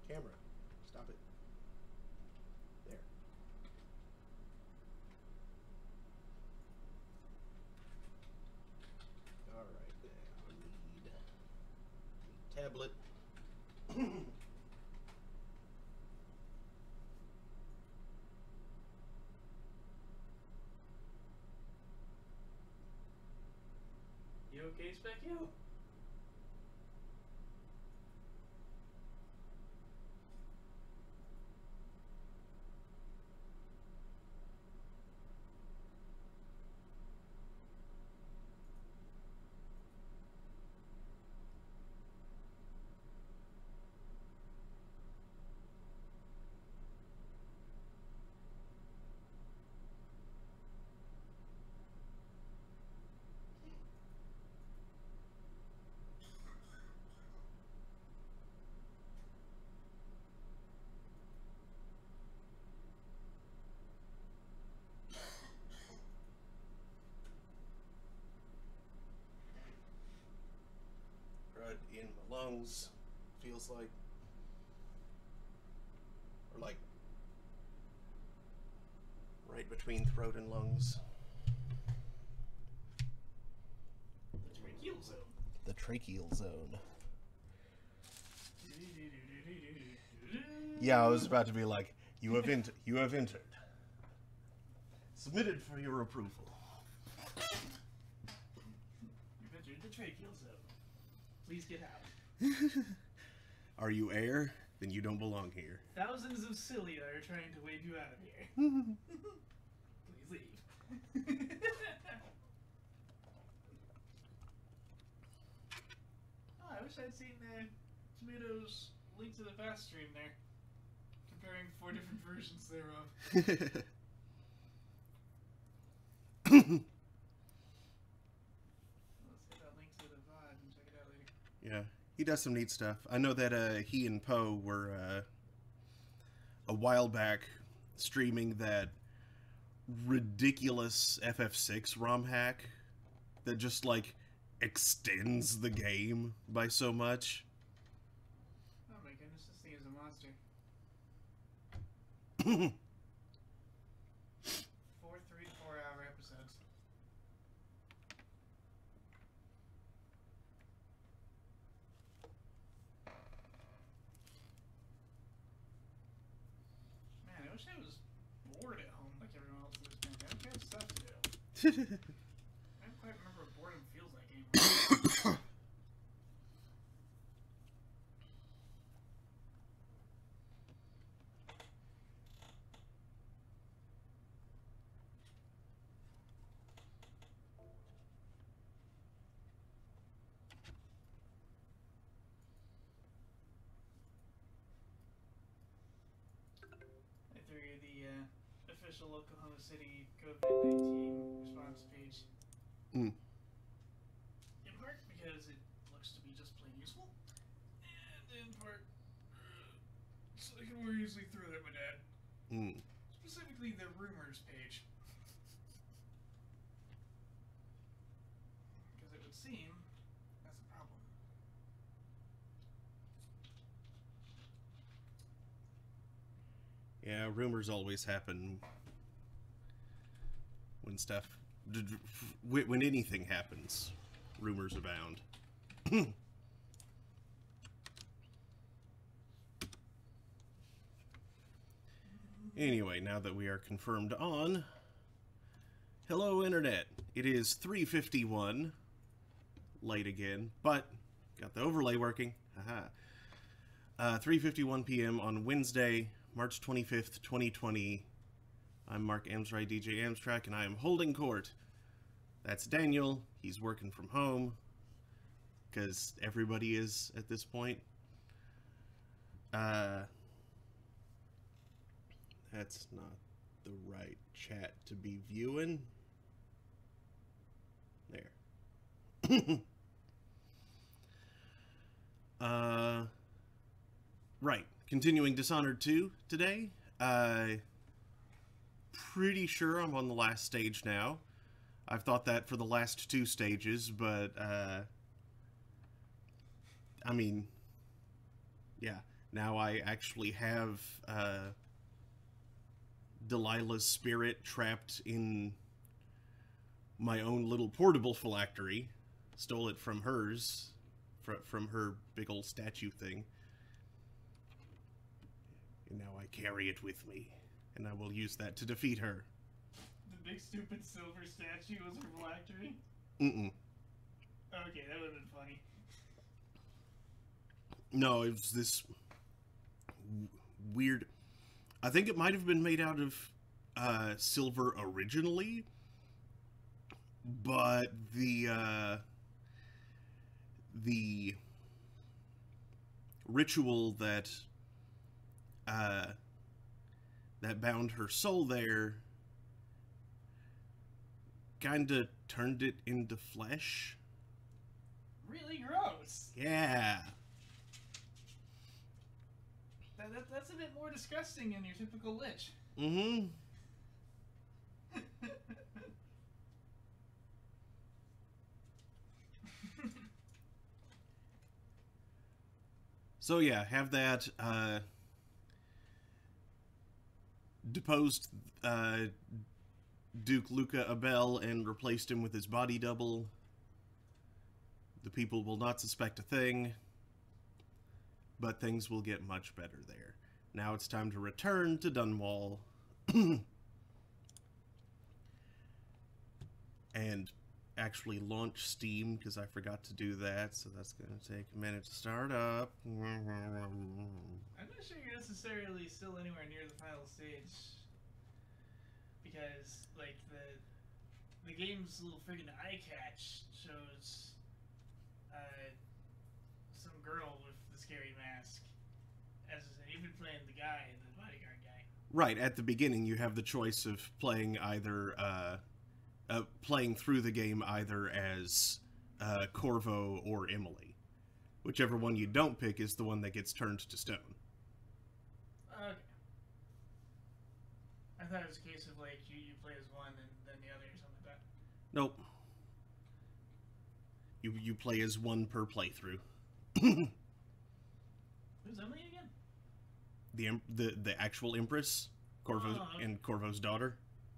Camera. Stop it. There. Alright, now I need tablet. You okay, Speckio? Crud in my lungs. Feels like. Or like. Right between throat and lungs. The tracheal zone. The tracheal zone. Yeah, I was about to be like, you have entered. Submitted for your approval. You've entered the tracheal zone. Please get out. Are you air? Then you don't belong here. Thousands of cilia are trying to wave you out of here. Please leave. Oh, I wish I'd seen Tomatoes' Link to the Past stream there. Comparing 4 different versions thereof. Let's hit that link to the VOD and check it out later. Yeah, he does some neat stuff. I know that he and Poe were a while back streaming that ridiculous FF6 ROM hack that just like extends the game by so much. Oh my goodness, this thing is a monster. 4 3-4-hour episodes. Man, I wish I was bored at home like everyone else in this pandemic. I have stuff to do. I don't quite remember what boredom feels like anymore. I threw you the official Oklahoma City COVID-19 response page. Mm. In part because it looks to be just plain useful, and in part so I can more easily throw that at my dad. Mm. Specifically the rumors page. Because it would seem that's a problem. Yeah, rumors always happen when stuff, when anything happens. Rumors abound. Anyway, now that we are confirmed on, hello Internet. It is 3:51. Late again, but got the overlay working. Haha. 3:51 p.m. on Wednesday, March 25th, 2020. I'm Mark Amsray, DJ Amstrack, and I am holding court. That's Daniel. He's working from home, because everybody is at this point. That's not the right chat to be viewing. There. Right. Continuing Dishonored 2 today. Pretty sure I'm on the last stage now. I've thought that for the last 2 stages, but, I mean, yeah. Now I actually have Delilah's spirit trapped in my own little portable phylactery. Stole it from hers, from her big old statue thing. And now I carry it with me, and I will use that to defeat her. The big stupid silver statue was her phylactery? Mm-mm. Okay, that would have been funny. No, it was this weird... I think it might have been made out of silver originally, but the ritual that that bound her soul there kinda turned it into flesh. Really gross. Yeah. That's a bit more disgusting than your typical lich. Mm-hmm. So yeah, have that deposed Duke Luca Abel and replaced him with his body double. The people will not suspect a thing, but things will get much better there. Now it's time to return to Dunwall and actually launch Steam, because I forgot to do that, so that's going to take a minute to start up. I'm not sure you're necessarily still anywhere near the final stage, because like the game's little friggin' eye catch shows some girl with the scary mask. As I said, you've been playing the guy, the bodyguard guy. Right, at the beginning you have the choice of playing either playing through the game either as Corvo or Emily. Whichever one you don't pick is the one that gets turned to stone. Okay. I thought it was a case of like you play as one and then the other or something like that. Nope. You play as one per playthrough. Who's Emily again? The actual Empress, Corvo and Corvo's daughter.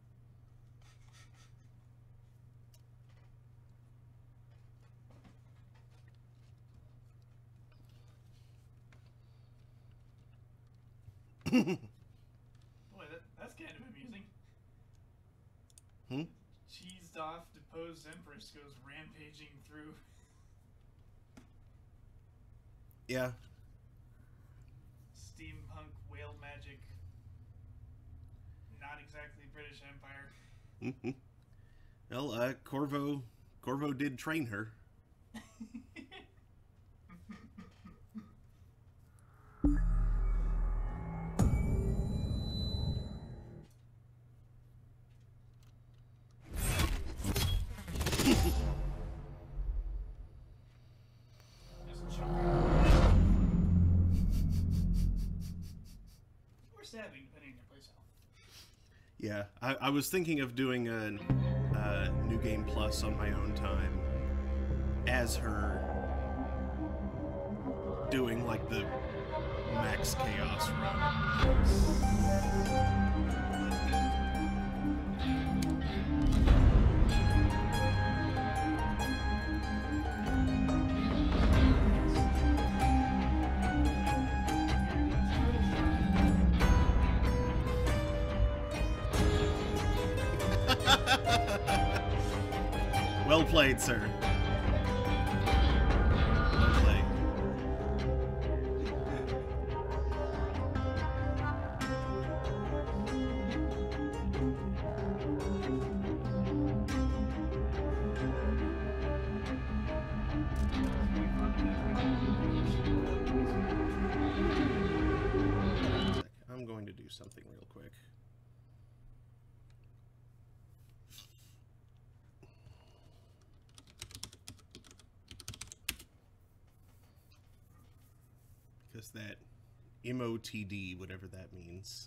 Boy, that's kind of amusing. Hmm? Cheesed off, deposed Empress goes rampaging through. Yeah. Steampunk whale magic. Not exactly British Empire. Well, Corvo did train her. Stabbing, depending on your playstyle. Yeah, I was thinking of doing a New Game Plus on my own time as her doing like the max chaos run. Well played, sir. Well played. I'm going to do something real quick. Because that MOTD, whatever that means,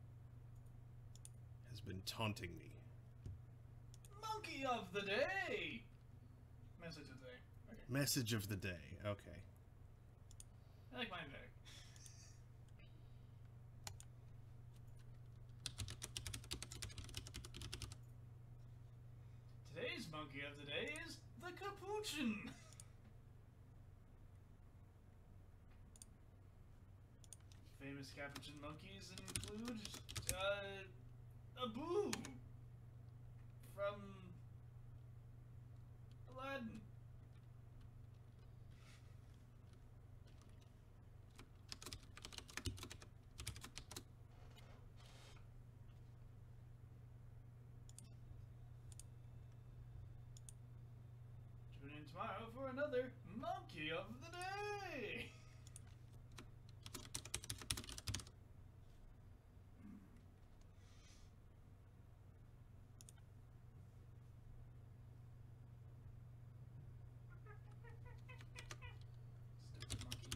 has been taunting me. Monkey of the day! Message of the day. Okay. Message of the day. Okay. I like mine better. monkey of the day is the capuchin. Famous capuchin monkeys include Abu from Aladdin. Tune in tomorrow for another Monkey of the Day! Stupid monkey.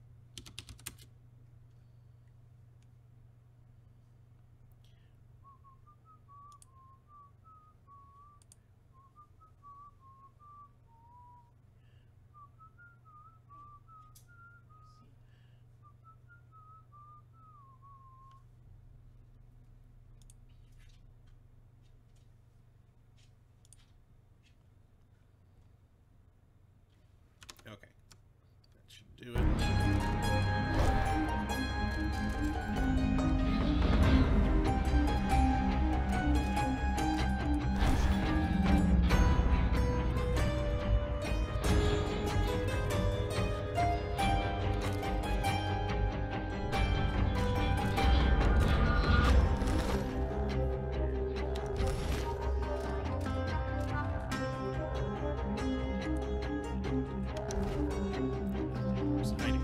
Okay. That should do it. Who's hiding?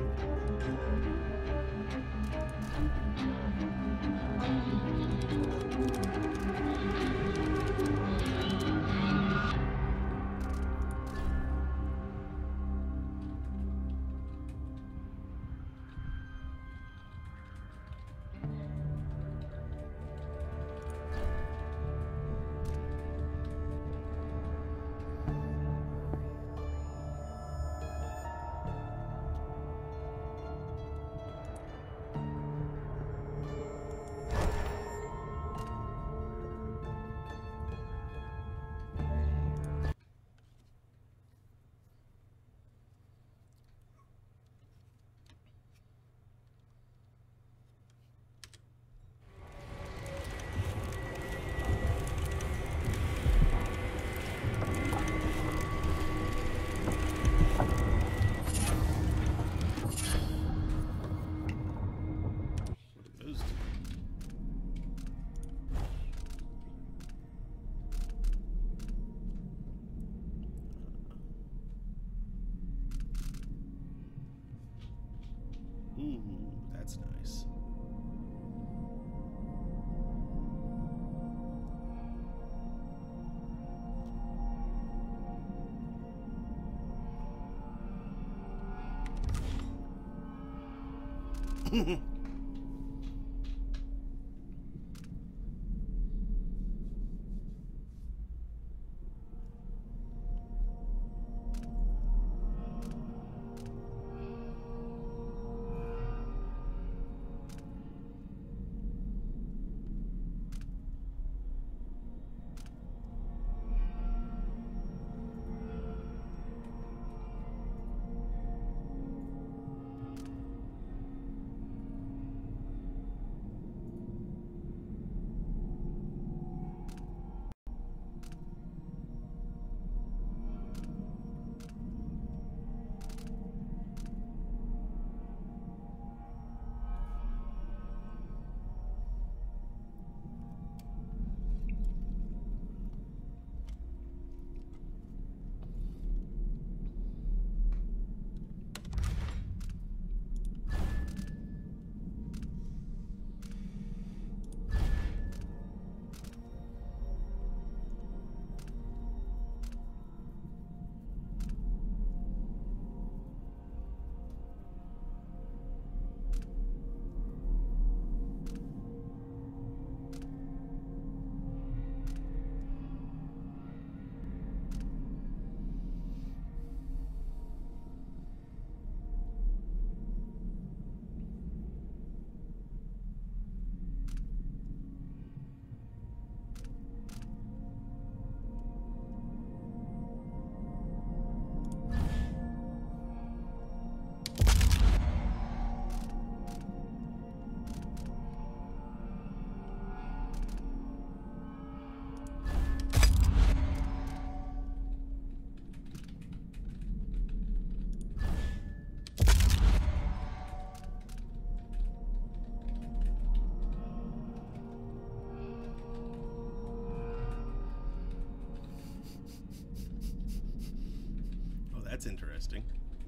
What are those two? Ooh, that's nice. That's interesting.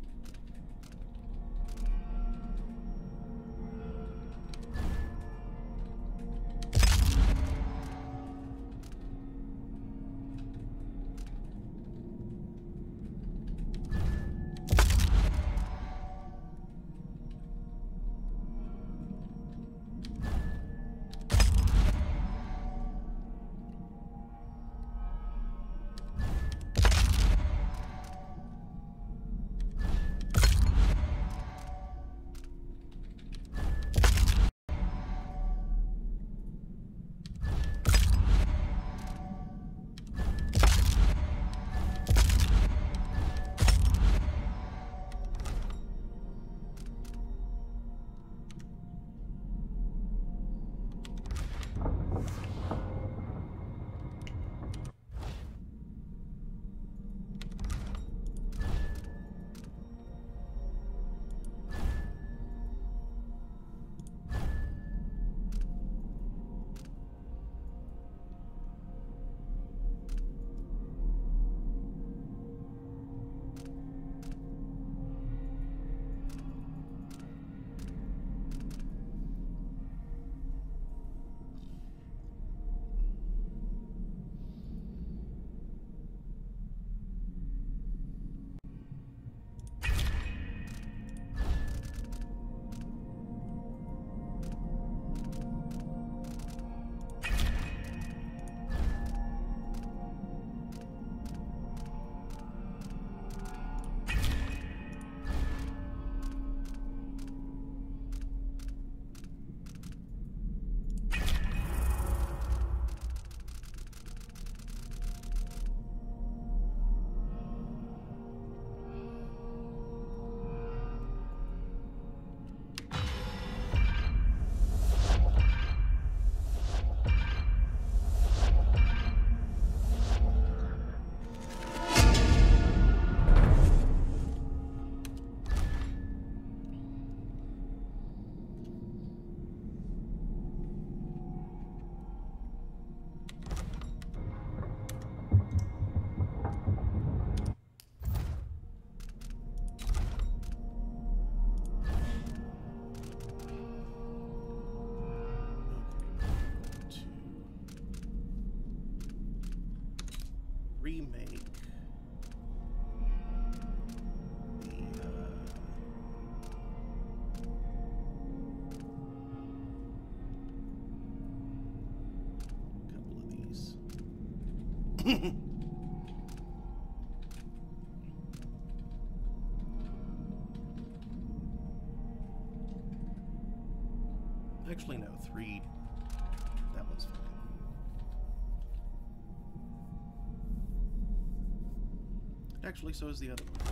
Remake couple of these. Actually, no, 3. That one's fine. Actually, so is the other one.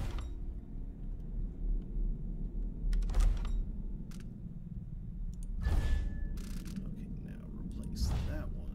Okay, now replace that one.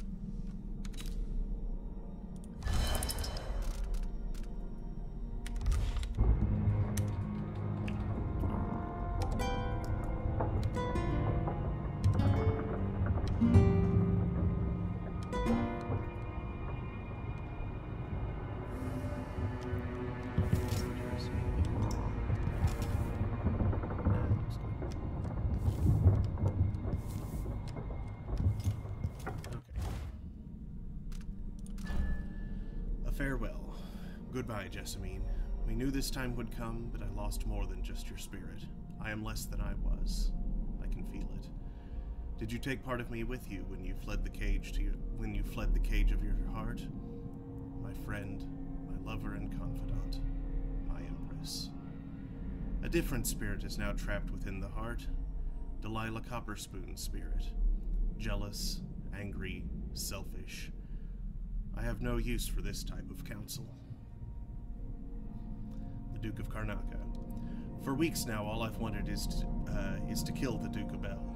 Farewell. Goodbye, Jessamine. We knew this time would come, but I lost more than just your spirit. I am less than I was. I can feel it. Did you take part of me with you when you fled the cage of your heart? My friend, my lover and confidant, my empress. A different spirit is now trapped within the heart. Delilah Copperspoon's spirit. Jealous, angry, selfish. I have no use for this type of counsel. The Duke of Karnaca. For weeks now, all I've wanted is to kill the Duke of Bell.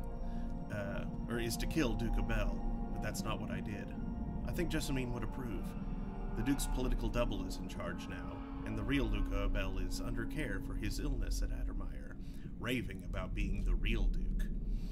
Is to kill Duke of Bell, but that's not what I did. I think Jessamine would approve. The Duke's political double is in charge now, and the real Duke of Bell is under care for his illness at Addermire, raving about being the real Duke.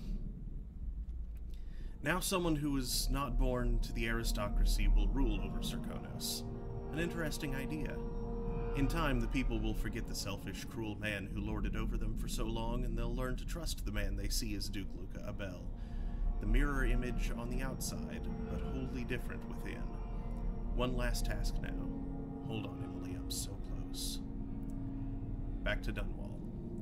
Now someone who was not born to the aristocracy will rule over Serkonos. An interesting idea. In time, the people will forget the selfish, cruel man who lorded over them for so long, and they'll learn to trust the man they see as Duke Luca Abel. The mirror image on the outside, but wholly different within. One last task now. Hold on, Emily, I'm so close. Back to Dunwall.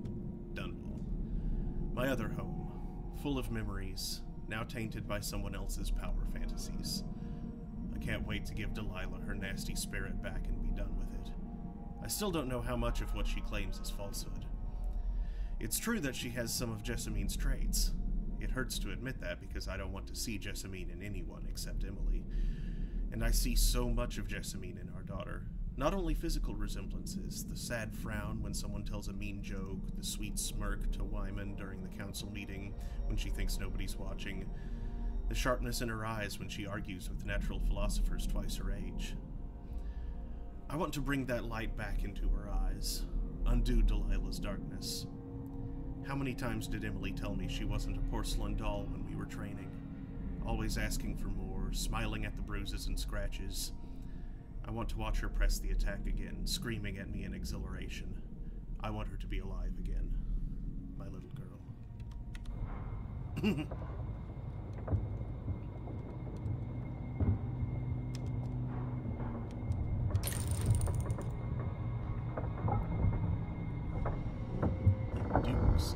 My other home, full of memories, now tainted by someone else's power fantasies. I can't wait to give Delilah her nasty spirit back and be done with it. I still don't know how much of what she claims is falsehood. It's true that she has some of Jessamine's traits. It hurts to admit that because I don't want to see Jessamine in anyone except Emily. And I see so much of Jessamine in our daughter. Not only physical resemblances, the sad frown when someone tells a mean joke, the sweet smirk to Wyman during the council meeting when she thinks nobody's watching, the sharpness in her eyes when she argues with natural philosophers twice her age. I want to bring that light back into her eyes, undo Delilah's darkness. How many times did Emily tell me she wasn't a porcelain doll when we were training? Always asking for more, smiling at the bruises and scratches. I want to watch her press the attack again, screaming at me in exhilaration. I want her to be alive again. My little girl. Dukes.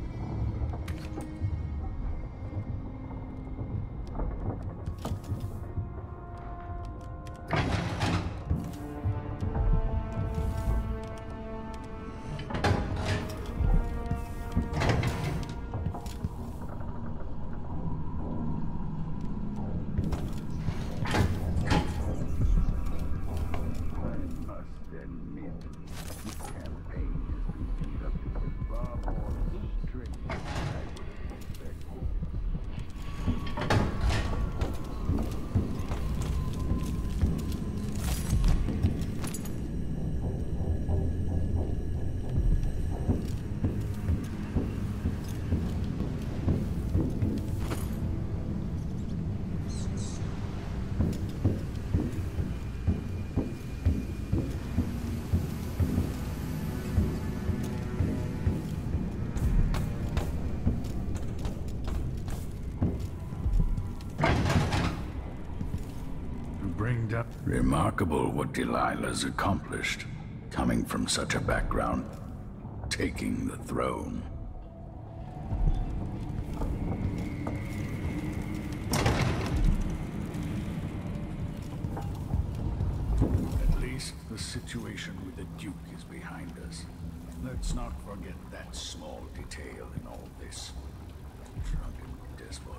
Remarkable what Delilah's accomplished, coming from such a background, taking the throne. At least the situation with the Duke is behind us. Let's not forget that small detail in all this. Drunken despot.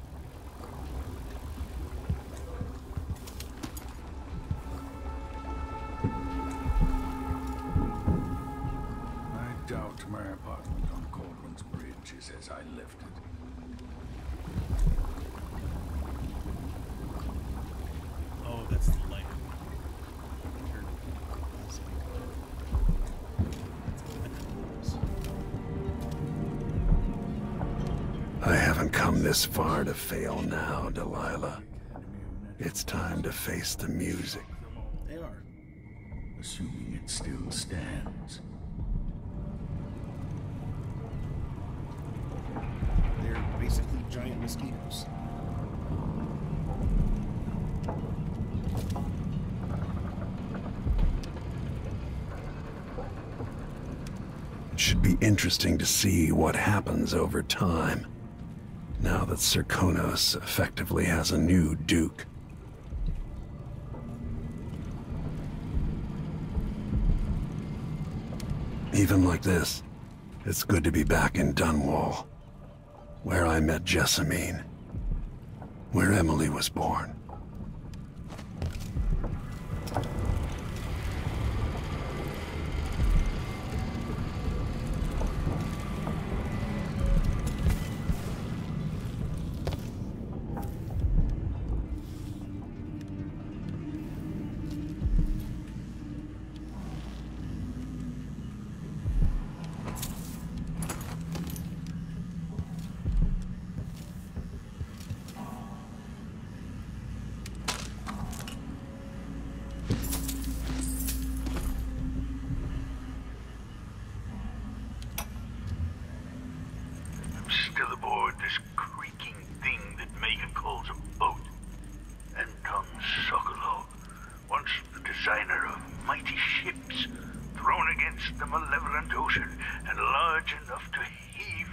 I doubt my apartment on Caldwell's Bridge is as I left it. Oh, that's the light. I haven't come this far to fail now, Delilah. It's time to face the music. They are. Assuming it still stands. They're basically giant mosquitoes. It should be interesting to see what happens over time, now that Serkonos effectively has a new Duke. Even like this, it's good to be back in Dunwall, where I met Jessamine, where Emily was born.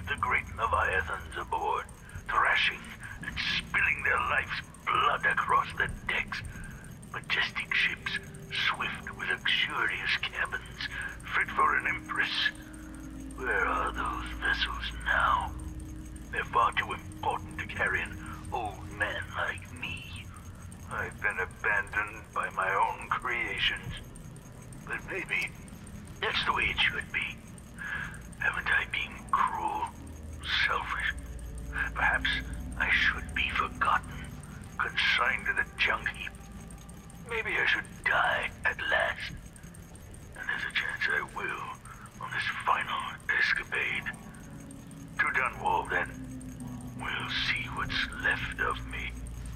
the great Leviathans aboard, thrashing and spilling their life's blood across the decks. Majestic ships, swift with luxurious cabins, fit for an empress. Where are those vessels now? They're far too important to carry an old man like me. I've been abandoned by my own creations. But maybe that's the way it should be. Haven't I been cruel, selfish? Perhaps I should be forgotten, consigned to the junk heap. Maybe I should die at last. And there's a chance I will on this final escapade. To Dunwall, then. We'll see what's left of me.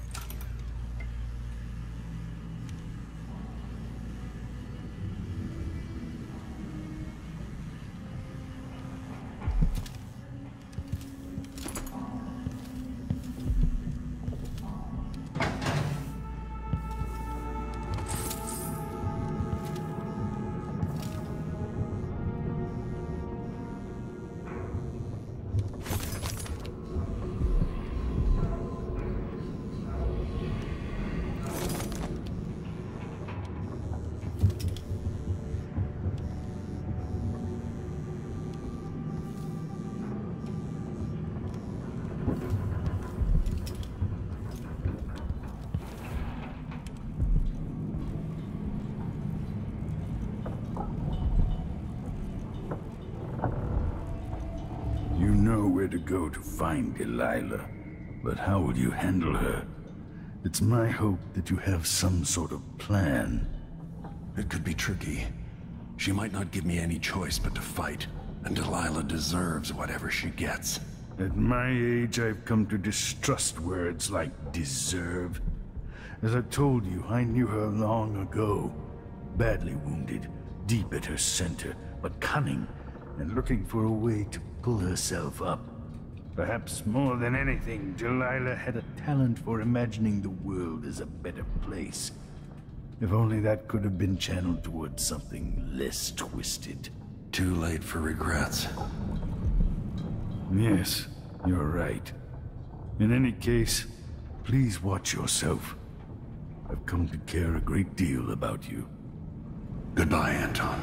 You know where to go to find Delilah, but how will you handle her? It's my hope that you have some sort of plan. It could be tricky. She might not give me any choice but to fight, and Delilah deserves whatever she gets. At my age, I've come to distrust words like deserve. As I told you, I knew her long ago. Badly wounded, deep at her center, but cunning, and looking for a way to pull herself up. Perhaps more than anything, Delilah had a talent for imagining the world as a better place. If only that could have been channeled towards something less twisted. Too late for regrets. Yes, you're right. In any case, please watch yourself. I've come to care a great deal about you. Goodbye, Anton.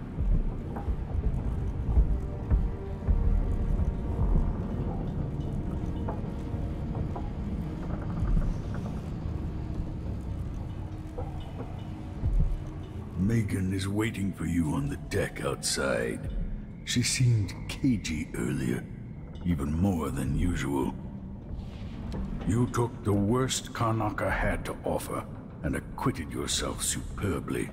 Megan is waiting for you on the deck outside. She seemed cagey earlier, even more than usual. You took the worst Karnaca had to offer, and acquitted yourself superbly.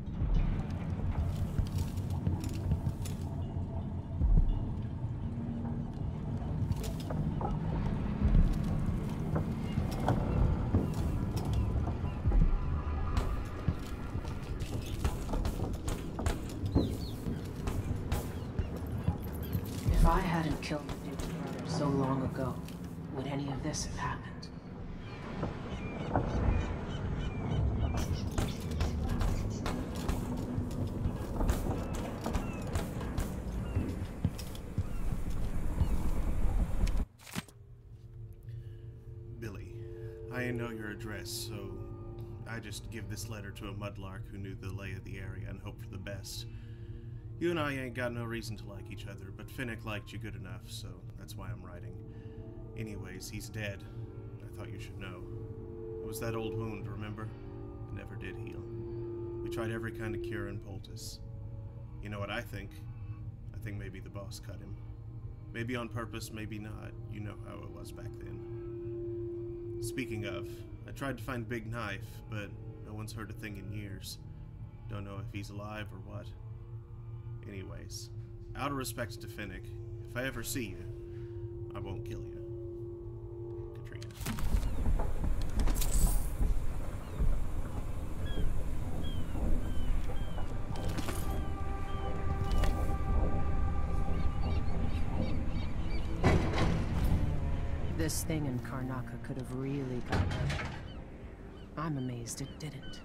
If I hadn't killed the Duke's brother so long ago, would any of this have happened? Billy, I know your address, so I just give this letter to a mudlark who knew the lay of the area and hope for the best. You and I ain't got no reason to like each other, but Finnick liked you good enough, so that's why I'm writing. Anyways, he's dead. I thought you should know. It was that old wound, remember? It never did heal. We tried every kind of cure in Poultice. You know what I think? I think maybe the boss cut him. Maybe on purpose, maybe not. You know how it was back then. Speaking of, I tried to find Big Knife, but no one's heard a thing in years. Don't know if he's alive or what. Anyways, out of respect to Finnick, if I ever see you, I won't kill you. Katrina. This thing in Karnaca could have really got ugly. I'm amazed it didn't.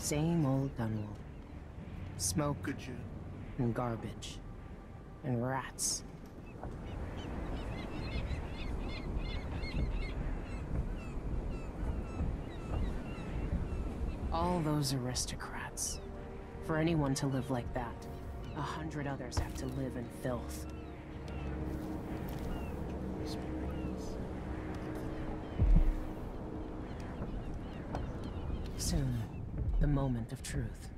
same old Dunwall. Smoke Could you? and garbage. And rats. All those aristocrats. For anyone to live like that, 100 others have to live in filth. Soon, the moment of truth.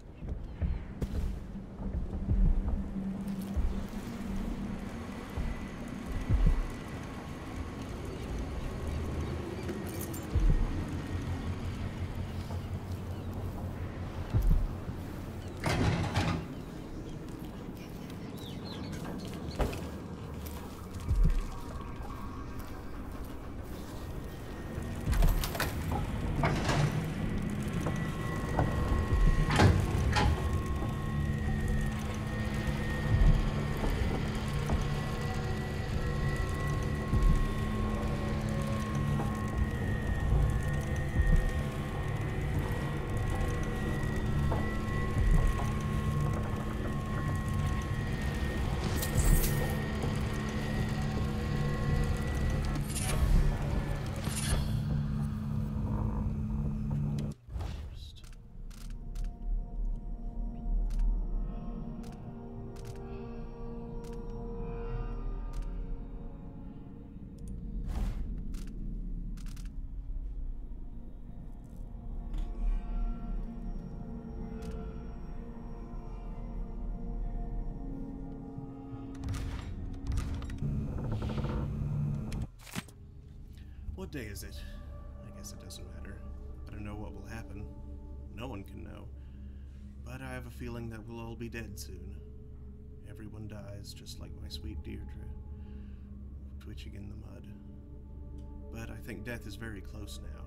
What day is it? I guess it doesn't matter. I don't know what will happen. No one can know. But I have a feeling that we'll all be dead soon. Everyone dies, just like my sweet Deirdre, twitching in the mud. But I think death is very close now.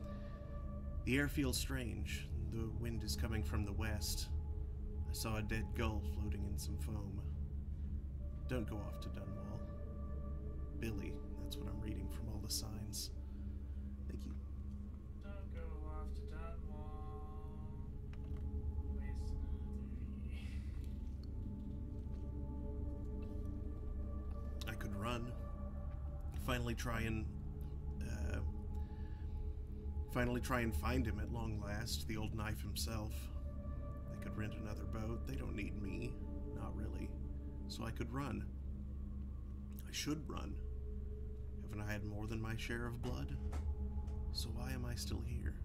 The air feels strange. The wind is coming from the west. I saw a dead gull floating in some foam. Don't go off to Dunwall. Billy, that's what I'm reading from all the signs. Thank you. Don't go off to Dunwall. Wasting energy. I could run. Finally try and find him at long last, the old knife himself. I could rent another boat. They don't need me. Not really. So I could run. I should run. Haven't I had more than my share of blood? So why am I still here?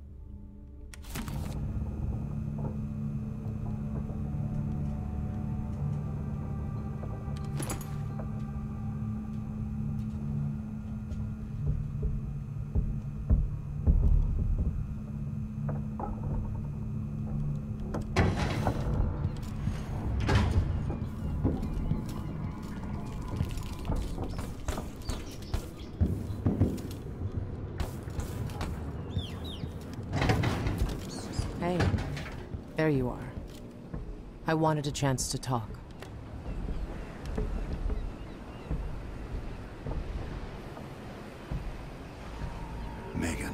Hey, there you are. I wanted a chance to talk. Megan.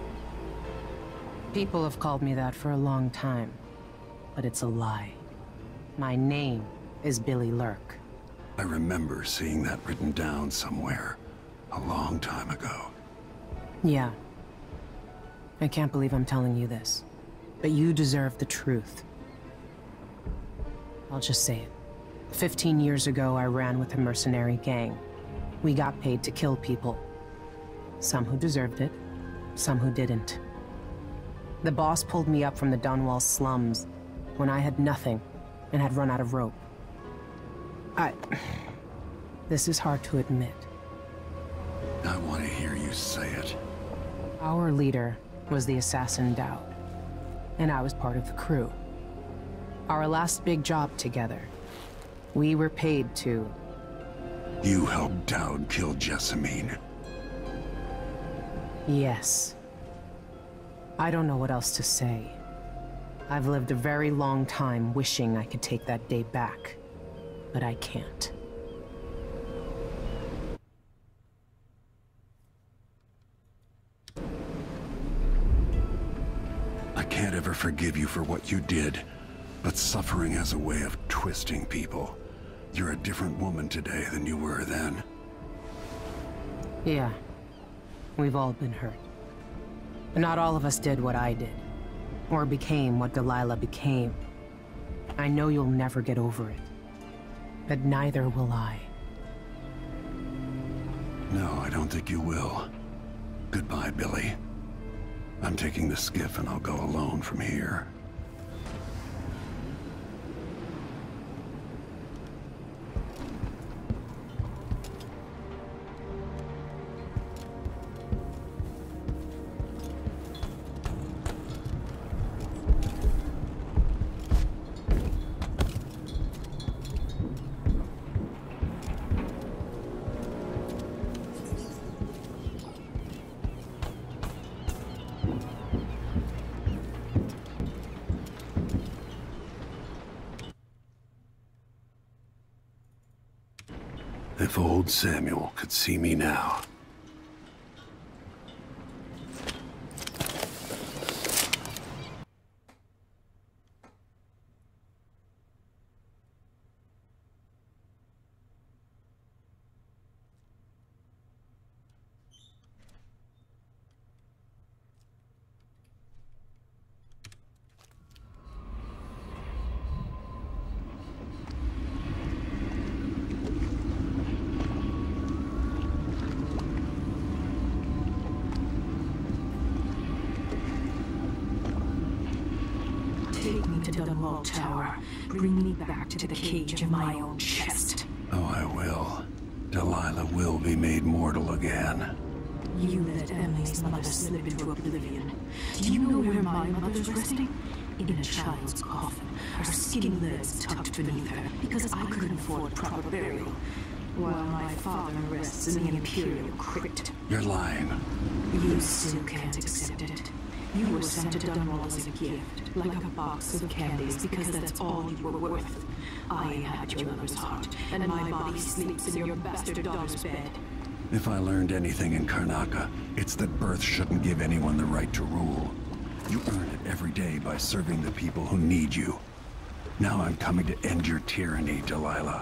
People have called me that for a long time, but it's a lie. My name is Billy Lurk. I remember seeing that written down somewhere a long time ago. Yeah. I can't believe I'm telling you this, but you deserve the truth. I'll just say it. 15 years ago, I ran with a mercenary gang. We got paid to kill people. Some who deserved it, some who didn't. The boss pulled me up from the Dunwall slums when I had nothing and had run out of rope. This is hard to admit. I want to hear you say it. Our leader was the assassin Dowd, and I was part of the crew. Our last big job together, we were paid to... You helped Dowd kill Jessamine. Yes. I don't know what else to say. I've lived a very long time wishing I could take that day back, but I can't. I can't ever forgive you for what you did, but suffering has a way of twisting people. You're a different woman today than you were then. Yeah. We've all been hurt. But not all of us did what I did. Or became what Delilah became. I know you'll never get over it. But neither will I. No, I don't think you will. Goodbye, Billy. I'm taking the skiff and I'll go alone from here. If old Samuel could see me now. Take me to Dunwall Tower. Bring me back to the cage of my own chest. Oh, I will. Delilah will be made mortal again. You let Emily's mother slip into oblivion. Do you know where my mother's resting? In a child's coffin, her skinny legs tucked beneath her, because I couldn't afford proper burial. While my father rests in the Imperial crypt. You're lying. You still can't accept it. You were sent to Dunwall as a gift, like a box of candies, because that's all you were worth. I inhabit your mother's heart, and my body sleeps in your bastard daughter's bed. If I learned anything in Karnaca, it's that birth shouldn't give anyone the right to rule. You earn it every day by serving the people who need you. Now I'm coming to end your tyranny, Delilah.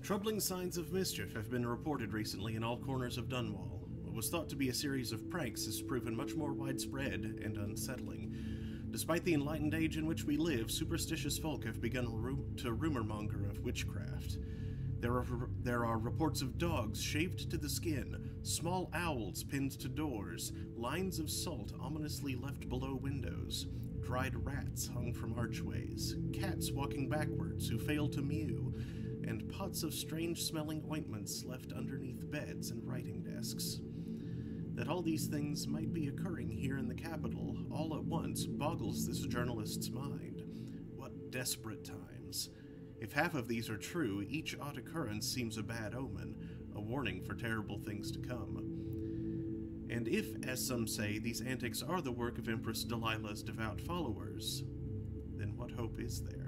Troubling signs of mischief have been reported recently in all corners of Dunwall. What was thought to be a series of pranks has proven much more widespread and unsettling. Despite the enlightened age in which we live, superstitious folk have begun to rumor-monger of witchcraft. There are reports of dogs shaved to the skin, small owls pinned to doors, lines of salt ominously left below windows, dried rats hung from archways, cats walking backwards who fail to mew, and pots of strange-smelling ointments left underneath beds and writing desks. That all these things might be occurring here in the capital all at once boggles this journalist's mind. What desperate times. If half of these are true, each odd occurrence seems a bad omen, a warning for terrible things to come. And if, as some say, these antics are the work of Empress Delilah's devout followers, then what hope is there?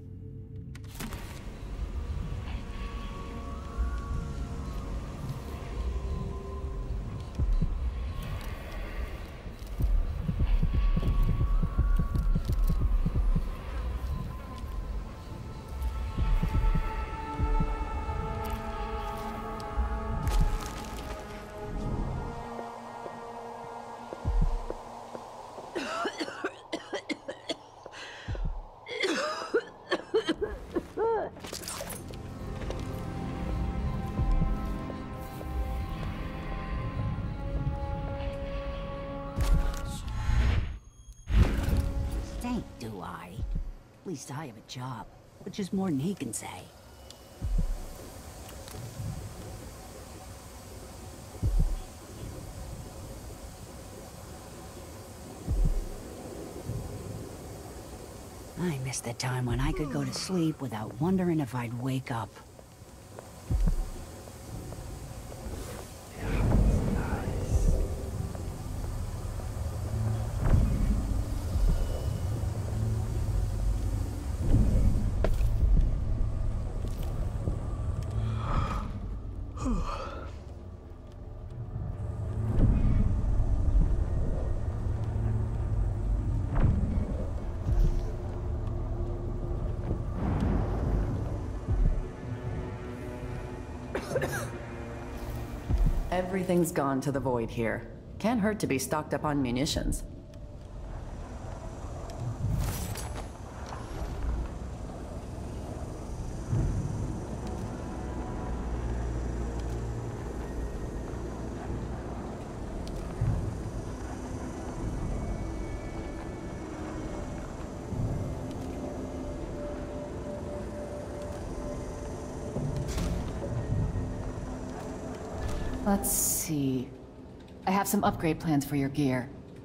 Do I? At least I have a job, which is more than he can say. I miss the time when I could go to sleep without wondering if I'd wake up. Everything's gone to the void here. Can't hurt to be stocked up on munitions. Let's see. I have some upgrade plans for your gear.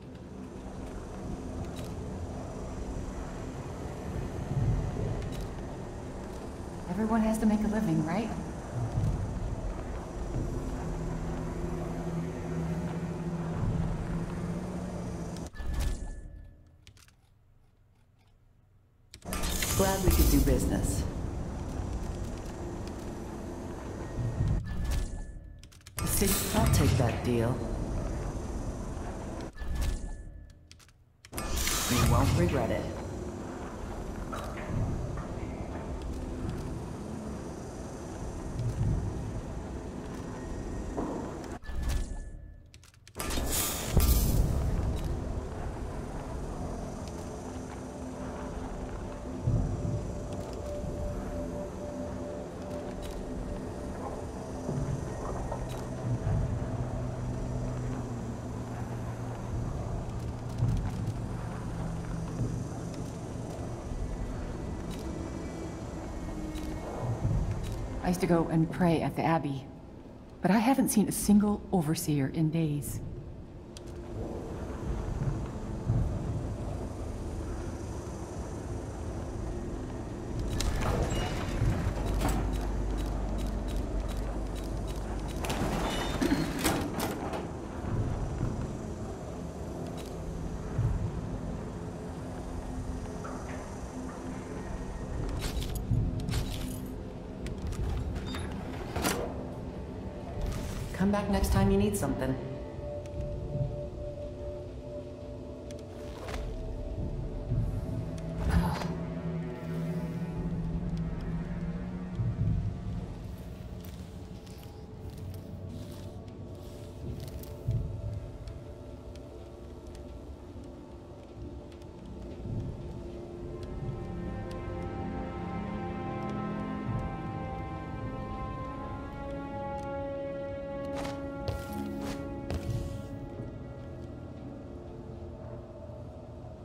Everyone has to make a living, right? Glad we could do business. I'll take that deal. You won't regret it. I used to go and pray at the Abbey, but I haven't seen a single overseer in days. Come back next time you need something.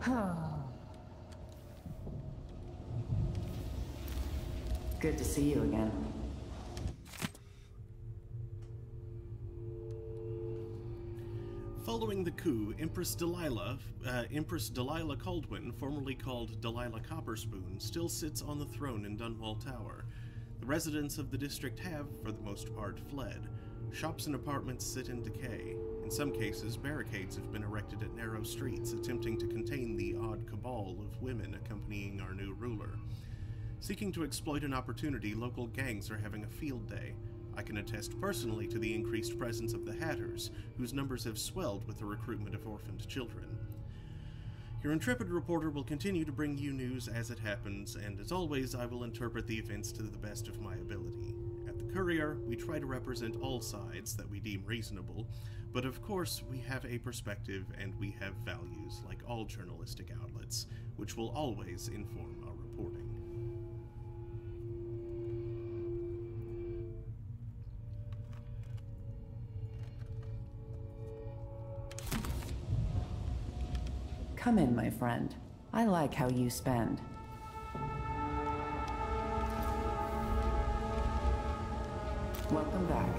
Good to see you again. Following the coup, Empress Delilah Caldwin, formerly called Delilah Copperspoon, still sits on the throne in Dunwall Tower. The residents of the district have, for the most part, fled. Shops and apartments sit in decay. In some cases, barricades have been erected at narrow streets, attempting to contain the odd cabal of women accompanying our new ruler. Seeking to exploit an opportunity, local gangs are having a field day. I can attest personally to the increased presence of the Hatters, whose numbers have swelled with the recruitment of orphaned children. Your intrepid reporter will continue to bring you news as it happens, and as always, I will interpret the events to the best of my ability. At the Courier, we try to represent all sides that we deem reasonable, but of course, we have a perspective and we have values, like all journalistic outlets, which will always inform our reporting. Come in, my friend. I like how you spend. Welcome back.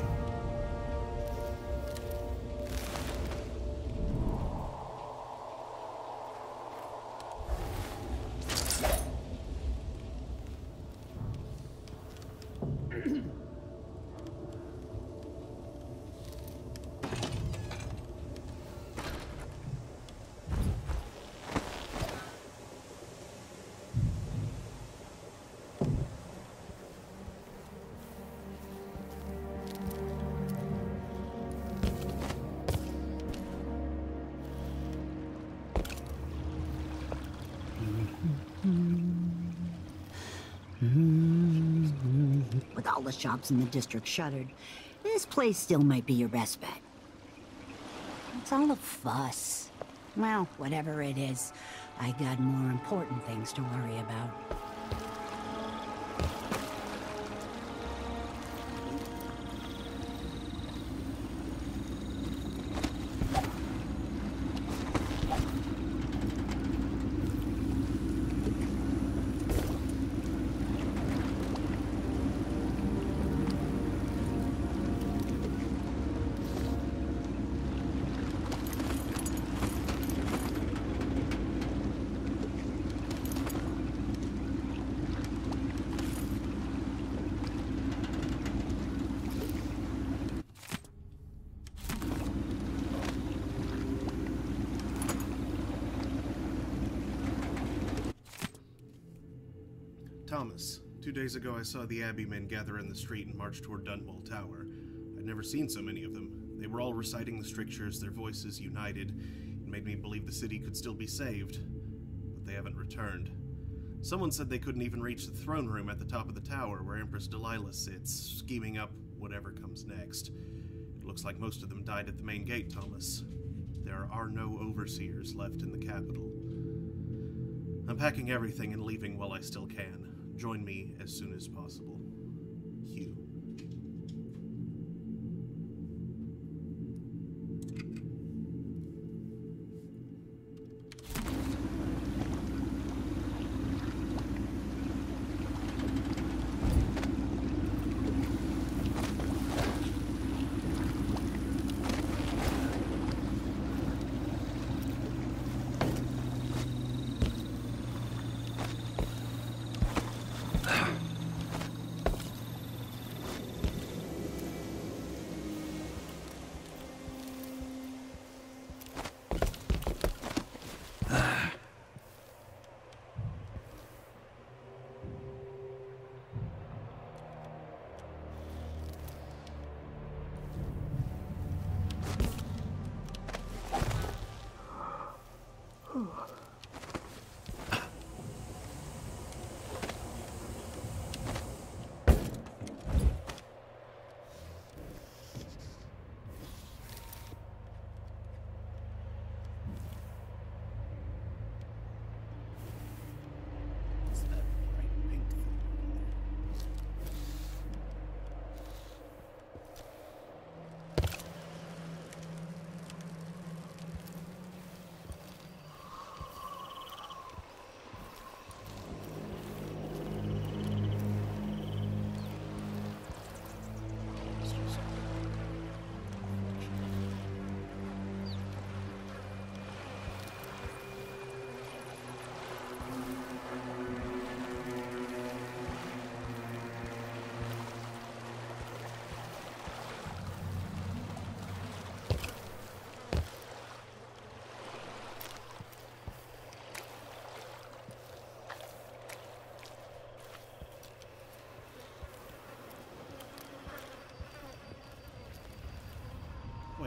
With all the shops in the district shuttered, this place still might be your best bet. It's all a fuss. Well, whatever it is, I got more important things to worry about. Thomas. 2 days ago I saw the Abbey men gather in the street and march toward Dunwall Tower. I'd never seen so many of them. They were all reciting the strictures, their voices united. It made me believe the city could still be saved. But they haven't returned. Someone said they couldn't even reach the throne room at the top of the tower where Empress Delilah sits, scheming up whatever comes next. It looks like most of them died at the main gate, Thomas. There are no overseers left in the capital. I'm packing everything and leaving while I still can. Join me as soon as possible. Hugh.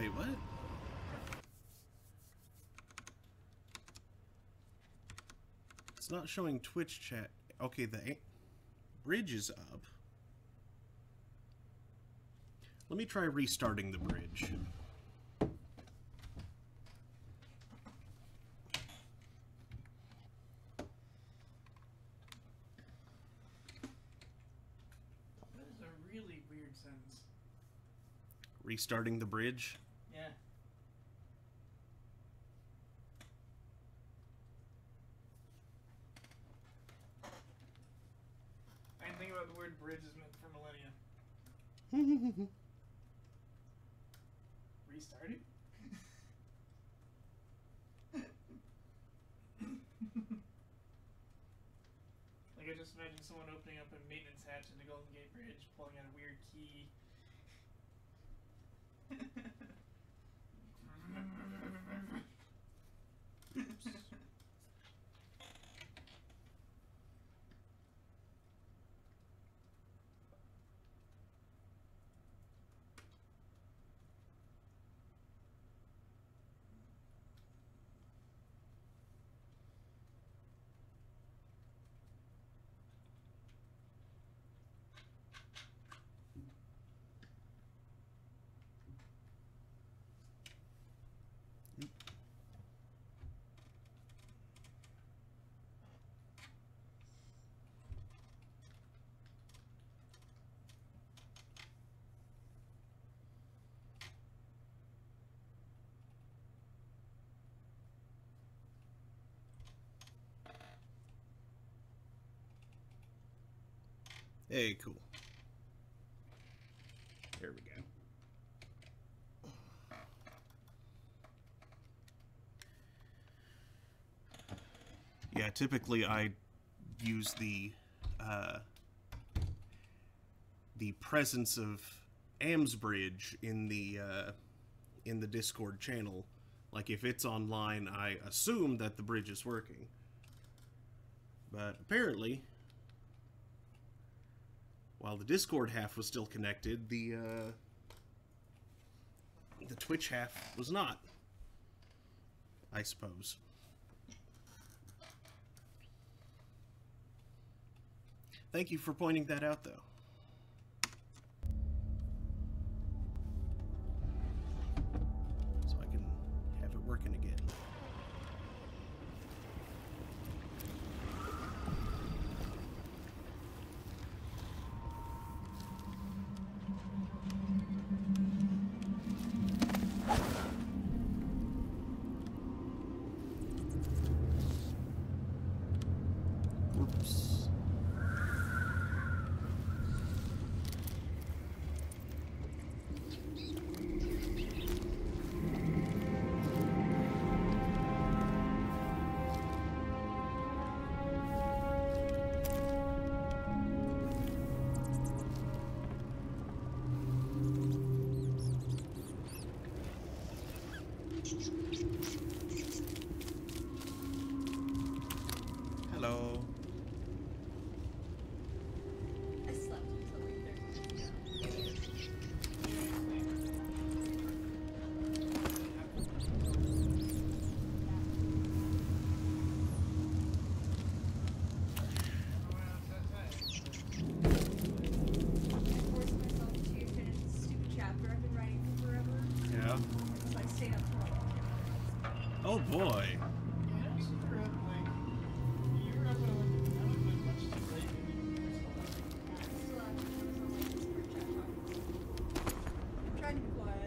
Wait, what? It's not showing Twitch chat. Okay, the bridge is up. Let me try restarting the bridge. That is a really weird sentence. Restarting the bridge? Yeah. I didn't think about the word bridge is meant for millennia. Restarting? Like, I just imagine someone opening up a maintenance hatch in the Golden Gate Bridge, pulling out a weird key. Hey, cool. There we go. Yeah, typically I use the presence of Amsbridge in the Discord channel. Like, if it's online, I assume that the bridge is working. But apparently, while the Discord half was still connected, the Twitch half was not, I suppose. Thank you for pointing that out, though. So I can have it working again. Oops. Hello. I slept until like 30. I forced myself to finish this stupid chapter I've been writing for forever. Yeah. So I stayed up for a while. Oh boy. I'm trying to be quiet.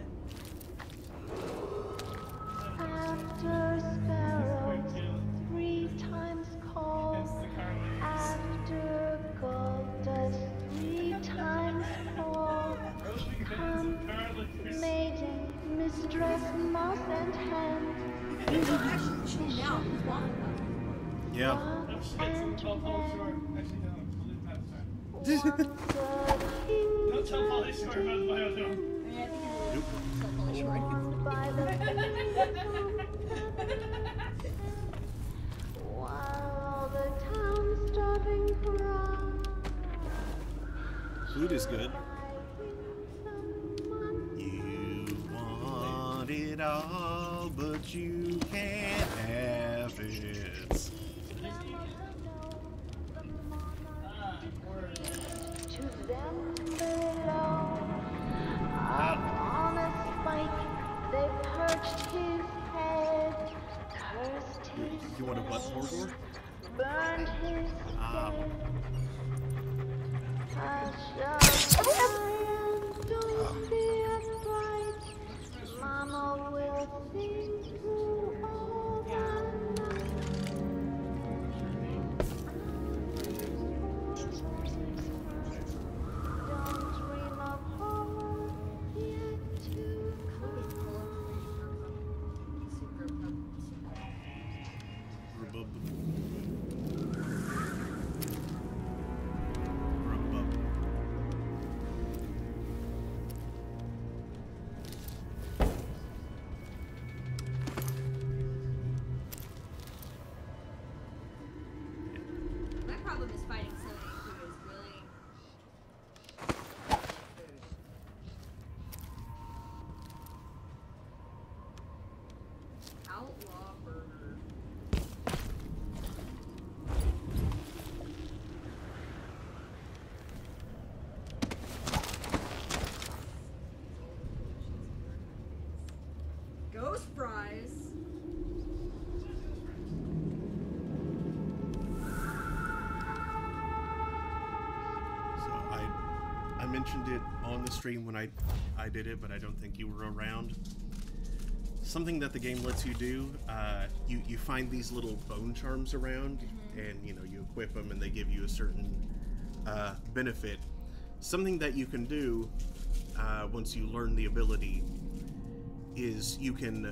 After sparrows 3 times call, after gold dust 3 times fall, come, maiden, mistress, mouse and hand, Actually, chill now. Who's walking up? Yeah. and Tell Polly Shore. Actually, no. We'll leave that time. walk the Don't tell Polly Shore about the biodome. I mean, I think you're so fully short. kingdom by the while all the town starving cry. Food is good. You want want it all, but you can't have it. To them below, up on a spike, they perched his head, cursed his You want a what, Mordor? burned his Ah. don't be afraid. Mama will see through all the Don't dream of horror yet to My problem is fighting somebody who is really outlaw burger. Ghost fries. I mentioned it on the stream when I did it, but I don't think you were around. Something that the game lets you do, you find these little bone charms around, and you equip them, and they give you a certain benefit. Something that you can do once you learn the ability is you can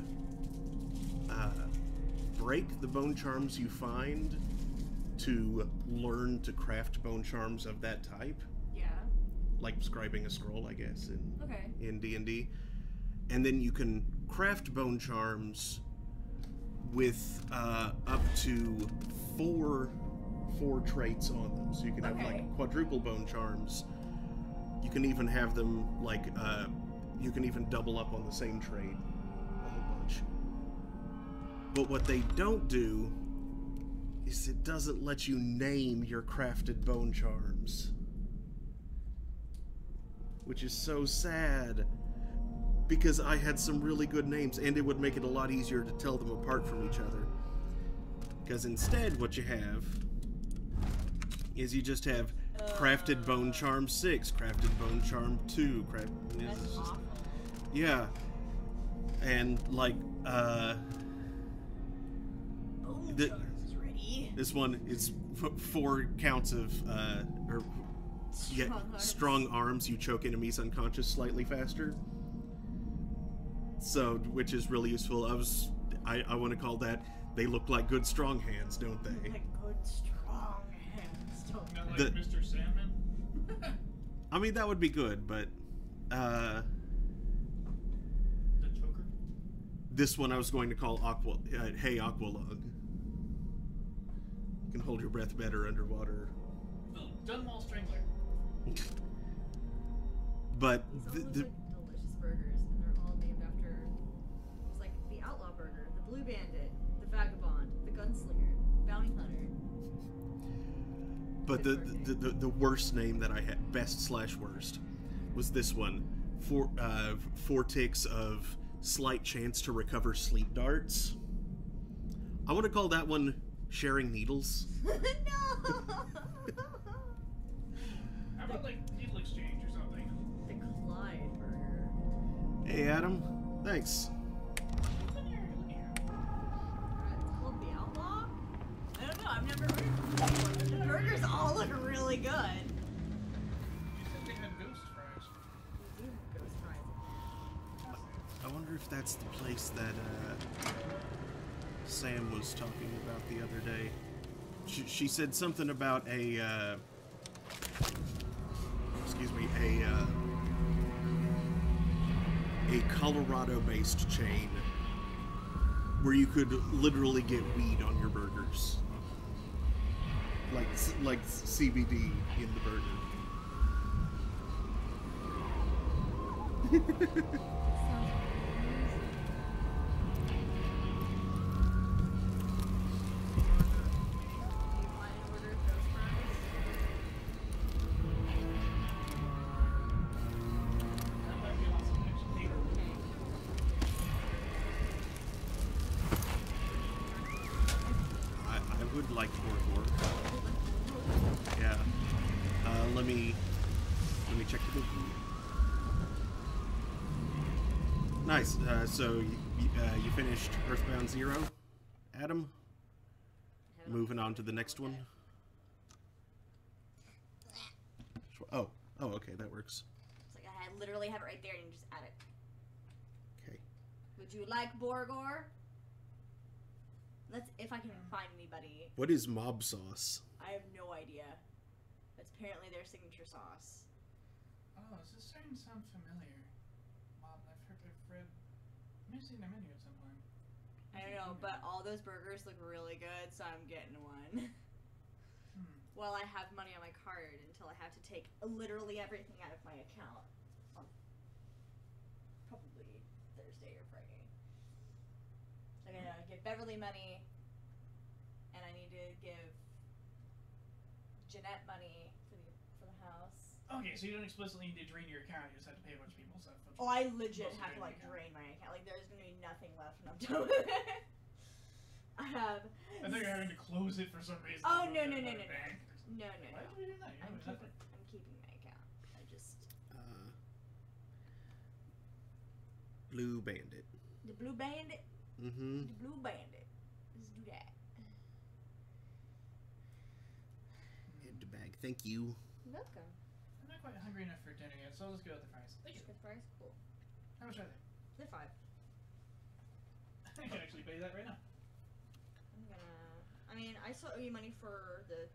break the bone charms you find to learn to craft bone charms of that type. Yeah. Like scribing a scroll, I guess, in D&D. And then you can craft bone charms with up to four traits on them. So you can have like quadruple bone charms. You can even have them like you can even double up on the same trait a whole bunch. But what they don't do is it doesn't let you name your crafted bone charms, which is so sad, because I had some really good names, and it would make it a lot easier to tell them apart from each other. Because instead, what you have is you just have crafted bone charm 6, crafted bone charm 2, That's awful. yeah, and like this one is 4 counts of strong arms. You choke enemies unconscious slightly faster. So, which is really useful. I want to call that, they look like good strong hands, don't they? Like good strong hands, don't they? Not like Mr. Salmon? I mean, that would be good, but The choker? this one I was going to call Hey Aqualung. You can hold your breath better underwater. Oh, Dunwall Strangler. But These all look like delicious burgers, and they're all named after. It's like the Outlaw Burger, the Blue Bandit, the Vagabond, the Gunslinger, Bounty Hunter. But the worst name that I had, best/worst, was this one. 4 ticks of slight chance to recover sleep darts. I want to call that one Sharing Needles. No. How about like Needle Exchange or something? The Clyde Burger. Hey Adam, thanks. Look here, look here. It's called the Outlaw? I don't know, I've never heard of it. The burgers all look really good. You said they had ghost fries. We do have ghost fries. I wonder if that's the place that Sam was talking about the other day. She said something about a Colorado-based chain where you could literally get weed on your burgers, like CBD in the burger. let me check the book. Nice. So you finished Earthbound 0, Adam? Moving on to the next one. Oh, okay, that works. It's like I literally have it right there, and you just add it. Okay. Would you like Borgor? Let's if I can find anybody. What is mob sauce? I have no idea. That's apparently their signature sauce. Oh, this is starting to sound familiar. Mom, I've read. I may have seen the menu at some point. I don't know, but all those burgers look really good, so I'm getting one. Well, I have money on my card until I have to take literally everything out of my account on probably Thursday or Friday. So I'm gonna give Beverly money, and I need to give Jeanette money for the house. Okay, so you don't explicitly need to drain your account; you just have to pay a bunch of people stuff. Oh, I legit have to like drain my account. Like, there's gonna be nothing left when I'm done with it. I thought you were having to close it for some reason. Oh no. No. Why would we do that? I'm keeping my account. I just Blue Bandit. the Blue Bandit. Mm-hmm. The Blue Bandit. Let's do that. Head to bag. Thank you. You're welcome. I'm not quite hungry enough for dinner yet, so I'll just go with the fries. Thank you. The fries, cool. How much are they? They're $5. I can actually pay that right now. I mean, I still owe you money for the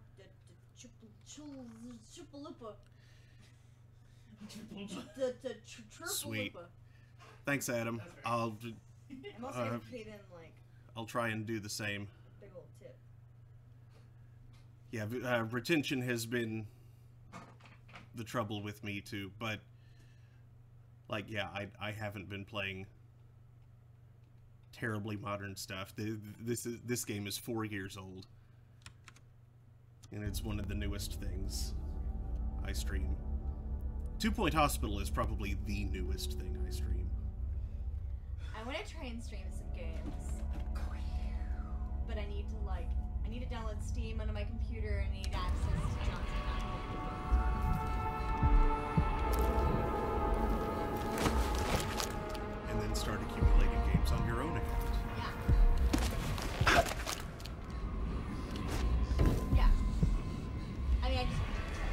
Chupaloopa. The Sweet. Chupaloopa. Thanks, Adam. I'll I'm also gonna pay them like I'll try and do the same. big old tip. Yeah, retention has been the trouble with me too, but like, yeah, I haven't been playing terribly modern stuff. This game is 4 years old, and it's one of the newest things I stream. 2 Point Hospital is probably the newest thing I stream. I want to try and stream some games, but I need to download Steam onto my computer and need access to Johnson. And then start accumulating games on your own account. Yeah. I mean, I just...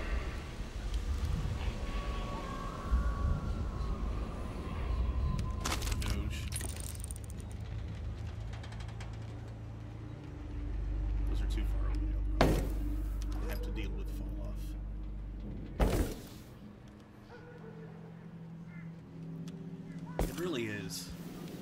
Doge. Those are too far away. I'll have to deal with fall off. It really is.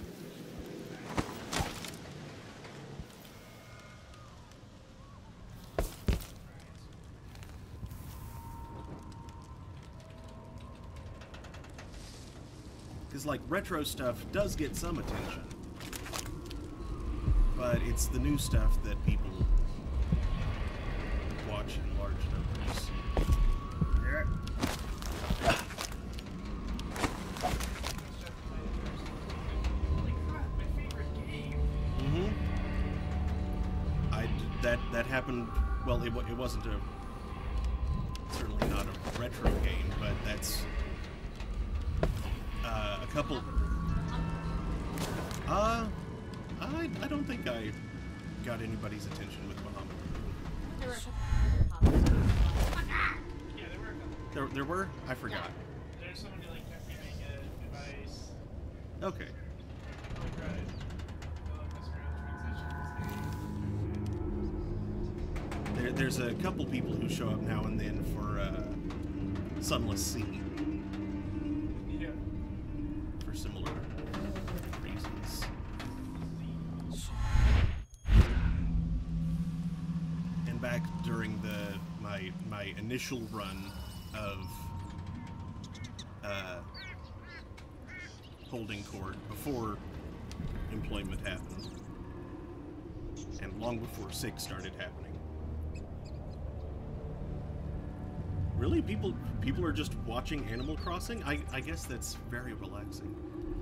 Because, like, retro stuff does get some attention, but it's the new stuff that people watch in large numbers. That happened. Well, it wasn't certainly not a retro game, but that's a couple. I don't think I got anybody's attention with Bahamut. There were a couple. Yeah, there were a couple. There were? I forgot. Yeah. There's someone who like kept giving advice. Okay. There's a couple people who show up now and then for Sunless Sea. Yeah. For similar reasons. And back during my initial run of holding court, before employment happened, and long before 6 started happening. Really? People are just watching Animal Crossing? I guess that's very relaxing.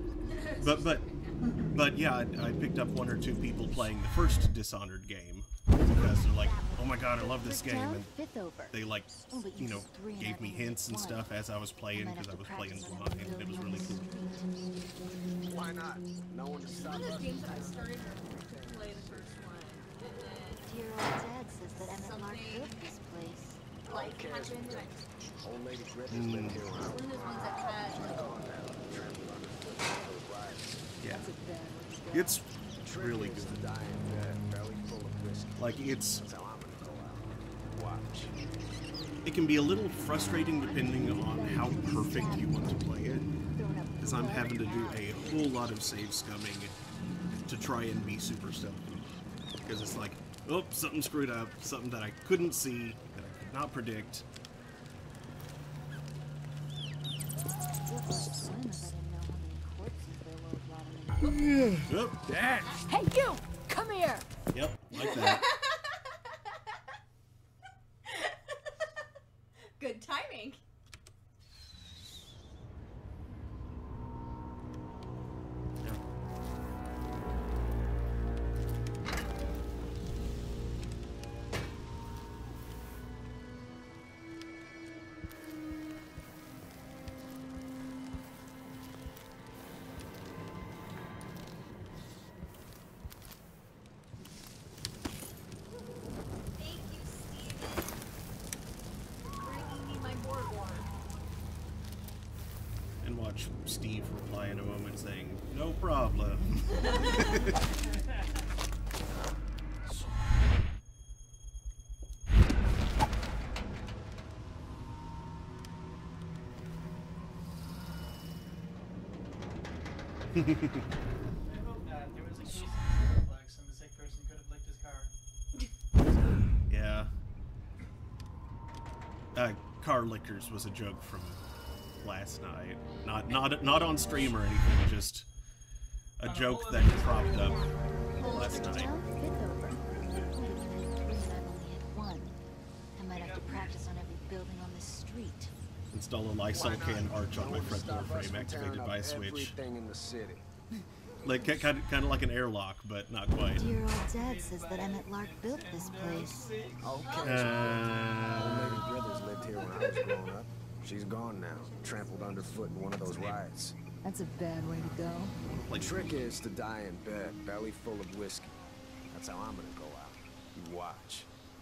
But yeah, I picked up 1 or 2 people playing the first Dishonored game. because they're like, oh my god, I love this game, and they like, you know, gave me hints and stuff as I was playing, because I was playing blind, and it was really cool. Why not? No one to stop One of us. the games that I started to play the first one, and then Dear old dad says that Emmett Lark built this place. like happened, like Old Lady Griffith's lived here when I one of was those ones that had Yeah. It's really good. Like, it's... It can be a little frustrating depending on how perfect you want to play it, because I'm having to do a whole lot of save scumming to try and be super stealthy. Because it's like, oh, something screwed up, something that I couldn't see, that I could not predict. Yep. Dad! Hey, you! Come here! Yep, like that. good timing. Steve reply in a moment saying, no problem. I hope not. There was a case of complex and the sick person could have licked his car. Yeah. Car lickers was a joke from last night. Not on stream or anything, just a joke that cropped up last night. I might have to practice on every building on this street. Install a Lysol can arch on my front door frame activated by a switch. Everything in the city. Like kind of like an airlock, but not quite. Dear old dad says that Emmett Lark built this place. Okay. Old Lady Brothers lived here when I was growing up. She's gone now, trampled underfoot in one of those riots. That's a bad way to go. The trick is to die in bed, belly full of whiskey. That's how I'm gonna go out. You watch.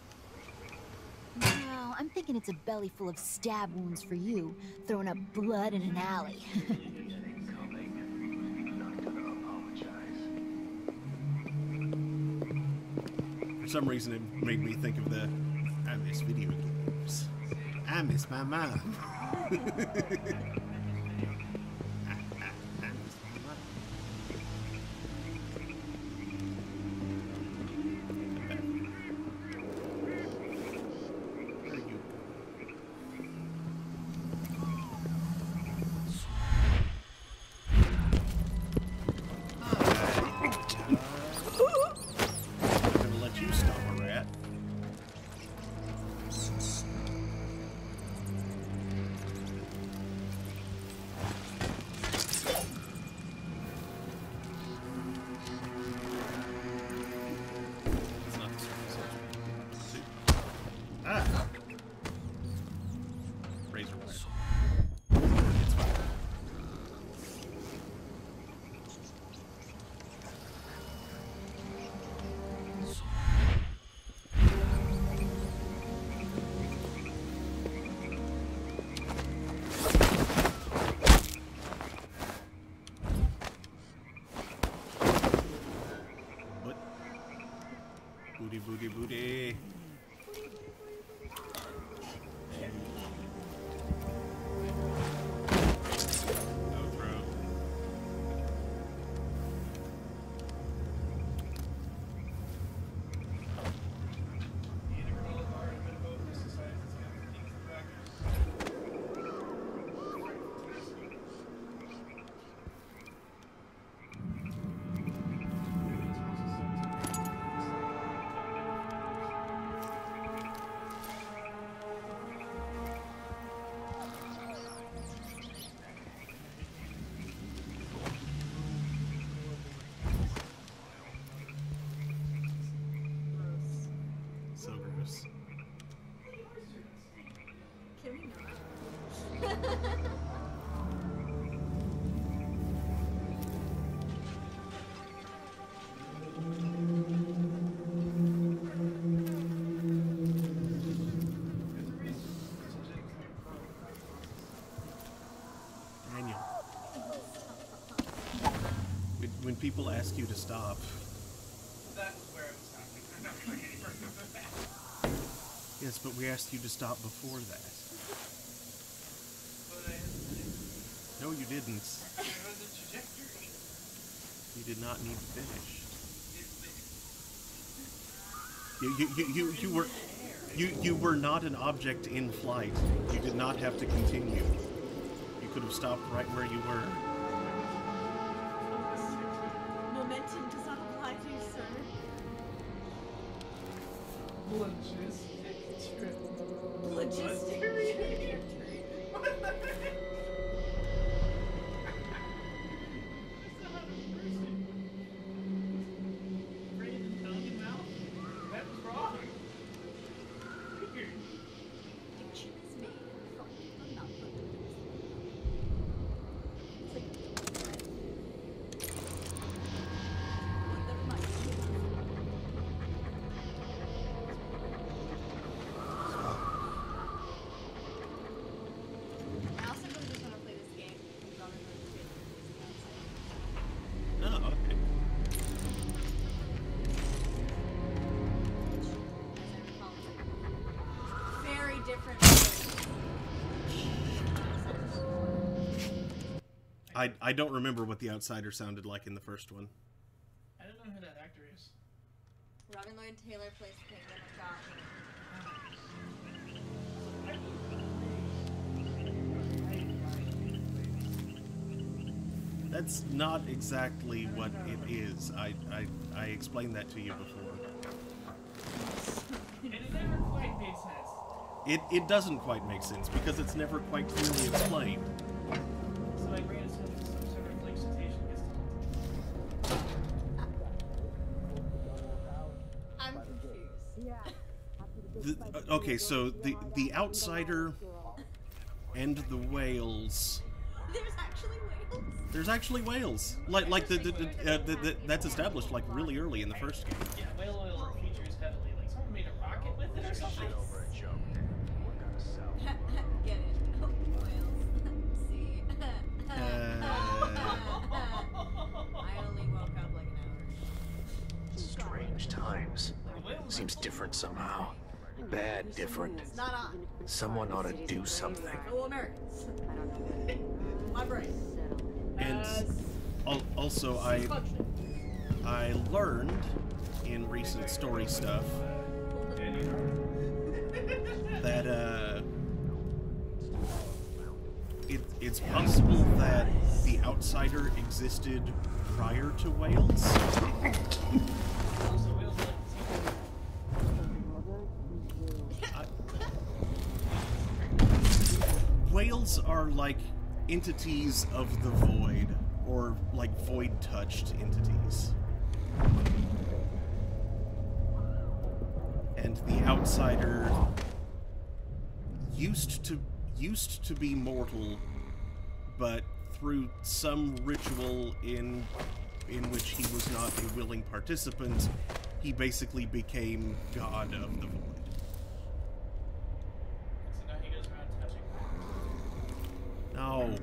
No, I'm thinking it's a belly full of stab wounds for you, throwing up blood in an alley. For some reason, it made me think of the I miss video games. I miss my mom. Booty booty. Daniel. When people ask you to stop. That was where I was stopping. I'm not going any further than that. Yes, but we asked you to stop before that. But I had to do. No, you didn't. It was a trajectory. You did not need to finish. You were not an object in flight. You did not have to continue. You could have stopped right where you were. Momentum does not apply to you, sir. Logistic trip. Logistic trip. What the heck? That was wrong. Weird. I also really just want to play this game. Oh, okay. Very different. I don't remember what the outsider sounded like in the first one. I don't know who that actor is. Robin Lloyd Taylor plays the Kingdom of God. That's not exactly what it is. I explained that to you before. And it never quite made sense. It doesn't quite make sense because it's never quite clearly explained. So my brain is some sort of like citation gets I'm confused. Okay, so the outsider and the whales. There's actually whales. There's actually whales. Like that's established like really early in the first game. Yeah, whale oil features heavily. Like someone made a rocket with it or something. Get it? Oh, whales. See. I only woke up like an hour. Strange times. Seems different somehow. Bad different. It's not on. Someone ought to do something. Fellow Americans. My brain. And also I learned in recent story stuff that it's possible that the outsider existed prior to whales. Whales are like entities of the void, or like void-touched entities. And the outsider used to be mortal, but through some ritual in which he was not a willing participant, he basically became god of the void. So now he goes around touching. No.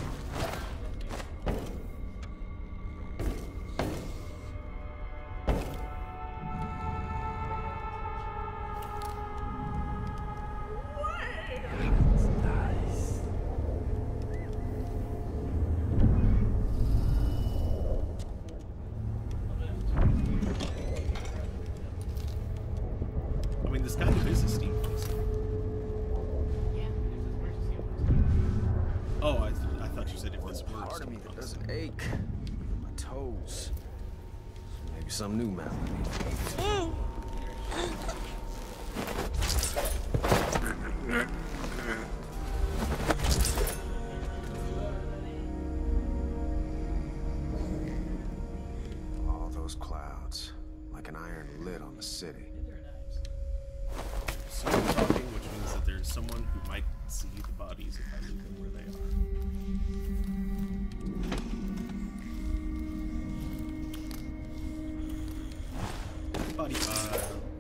I mean, this kind of is a steampunk stuff. Oh, I thought you said if this were Part of me that steampunk. doesn't ache. My toes. Maybe some new malady. All those clouds, like an iron lid on the city. Someone talking, which means that there's someone who might see the bodies if I leave them where potty pile.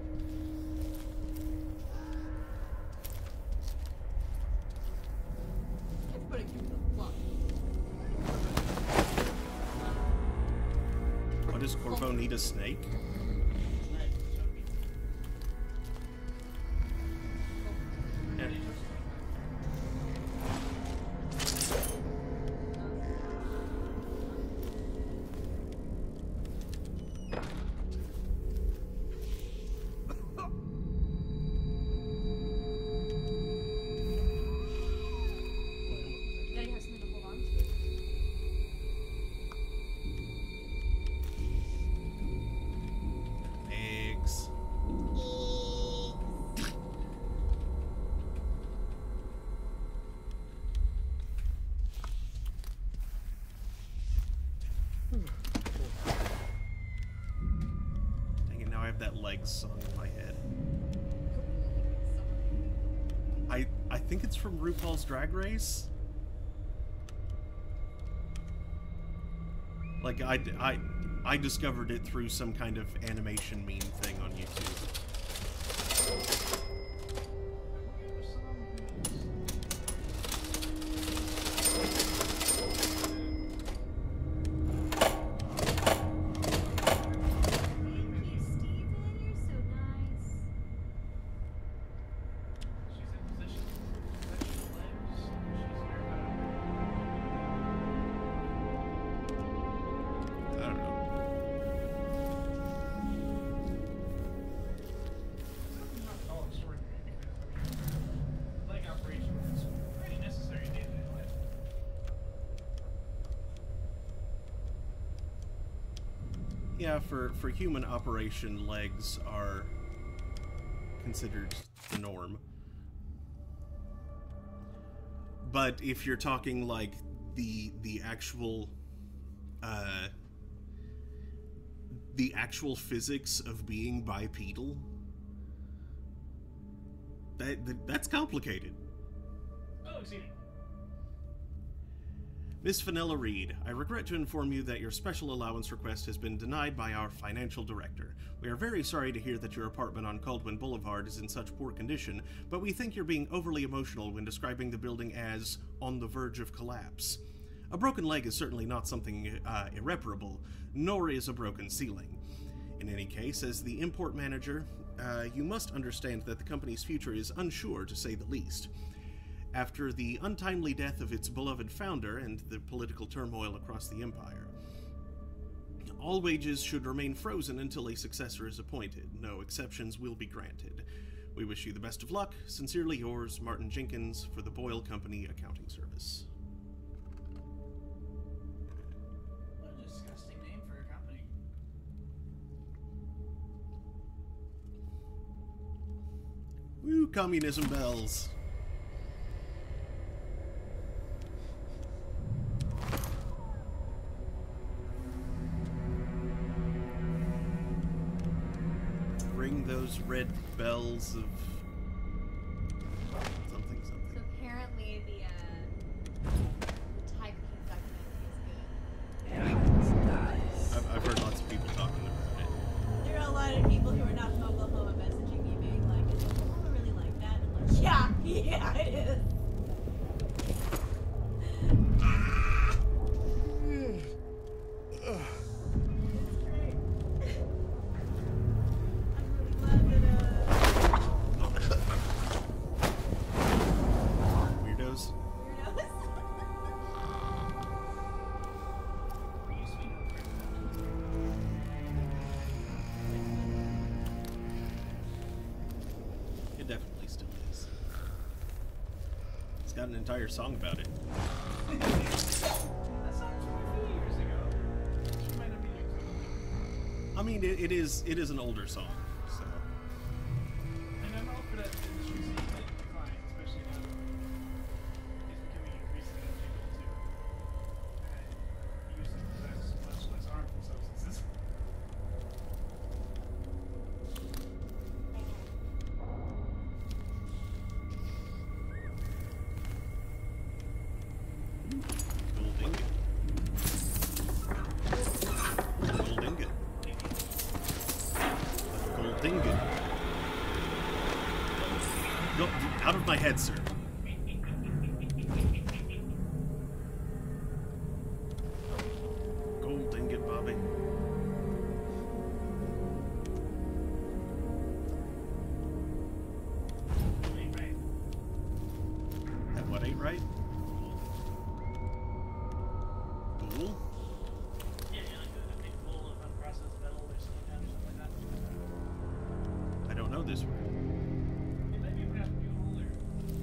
Everybody keep the flock. What does Corvo need a snake? Yeah. Now you have something to hold on to. Eggs. Dang it, now I have that legs song in my head. I think it's from RuPaul's Drag Race. Like, I discovered it through some kind of animation meme thing on YouTube. I don't know. Yeah, for human operation, legs are considered the norm. But if you're talking like the actual physics of being bipedal, that's complicated. Oh, exceeding. Miss Fenella Reed, I regret to inform you that your special allowance request has been denied by our financial director. We are very sorry to hear that your apartment on Caldwin Boulevard is in such poor condition, but we think you're being overly emotional when describing the building as on the verge of collapse. A broken leg is certainly not something irreparable, nor is a broken ceiling. In any case, as the import manager, you must understand that the company's future is unsure, to say the least. After the untimely death of its beloved founder and the political turmoil across the empire, all wages should remain frozen until a successor is appointed. No exceptions will be granted. We wish you the best of luck. Sincerely yours, Martin Jenkins, for the Boyle Company Accounting Service. What a disgusting name for a company. Woo, communism bells. Ring those red bells of something. So apparently the Tiger King documentary is good. I've heard lots of people talking about it. There are a lot of people who are not from Oklahoma messaging me being like, is Oklahoma really like that? I'm like, yeah, it is. It definitely still is. It's got an entire song about it. That song was from a few years ago. She might not be new to it. I mean, it is an older song, so. And I'm all for that industry scene decline, especially now that it's becoming increasingly illegal to use and possess much less harmful substances. Gold ingot. Gold ingot. Out of my head, sir. Gold ingot, Bobby. That what ain't right? Duel? Yeah, like a big bowl of unprocessed metal or something like that. I don't know this word. It might be pronounced Buell or...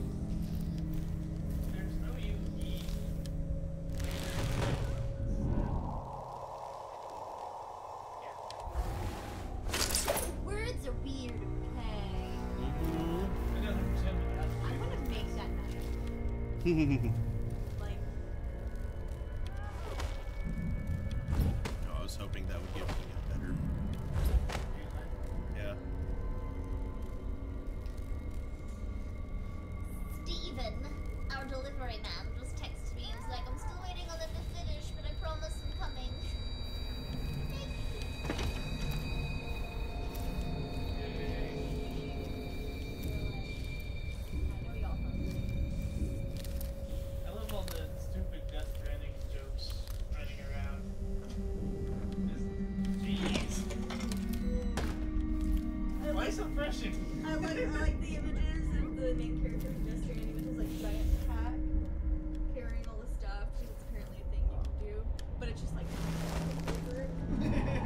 There's no U-E. Words are weird, okay? I don't understand what that I want to make that matter. Like, Oh, I was hoping that would give me a better. Yeah. Steven, our delivery man, just texted me. He was like, I'm still waiting on them to finish, but I promise I'm coming. I love all the stupid Death Stranding jokes running around. Jeez. Why so pressing? I like the images of the main character in Death Stranding with his like giant pack carrying all the stuff because it's apparently a thing you can do, but it's just like over. So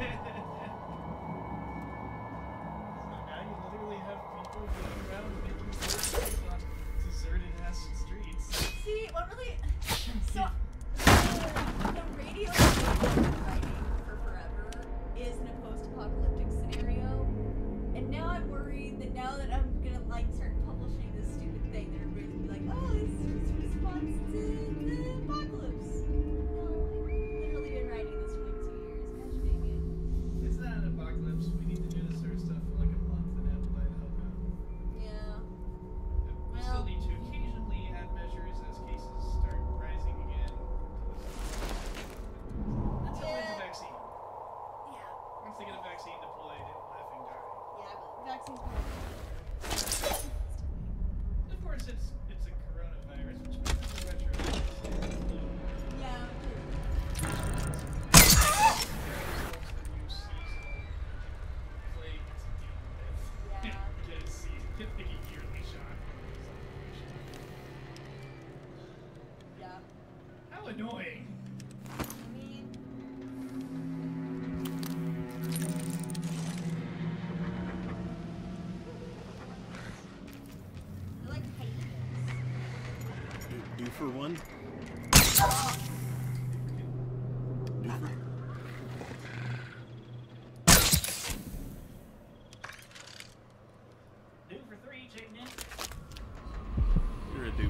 now you literally have people going around making jokes on deserted ass streets. See, what really? So the radio writing for forever is in a post-apocalyptic scenario, and now I'm worried that now that I'm gonna like start publishing this stupid thing, that everybody's gonna be like, oh, this is response to the apocalypse. No, I've literally been writing this for like 2 years. Gosh dang it. It's not an apocalypse. We need to do this sort of stuff for like a month and have light help out. Yeah. We still need to occasionally add measures as cases start rising again. Until there's a vaccine. Yeah. Once they get a vaccine deployed, it will effing die. Yeah, but vaccines are Of course, it's a coronavirus, which means it's retroactive. yeah. Yeah. How annoying. I mean, I like hyenas. Do for one? Do for... Do for 3, chicken. You're a doof.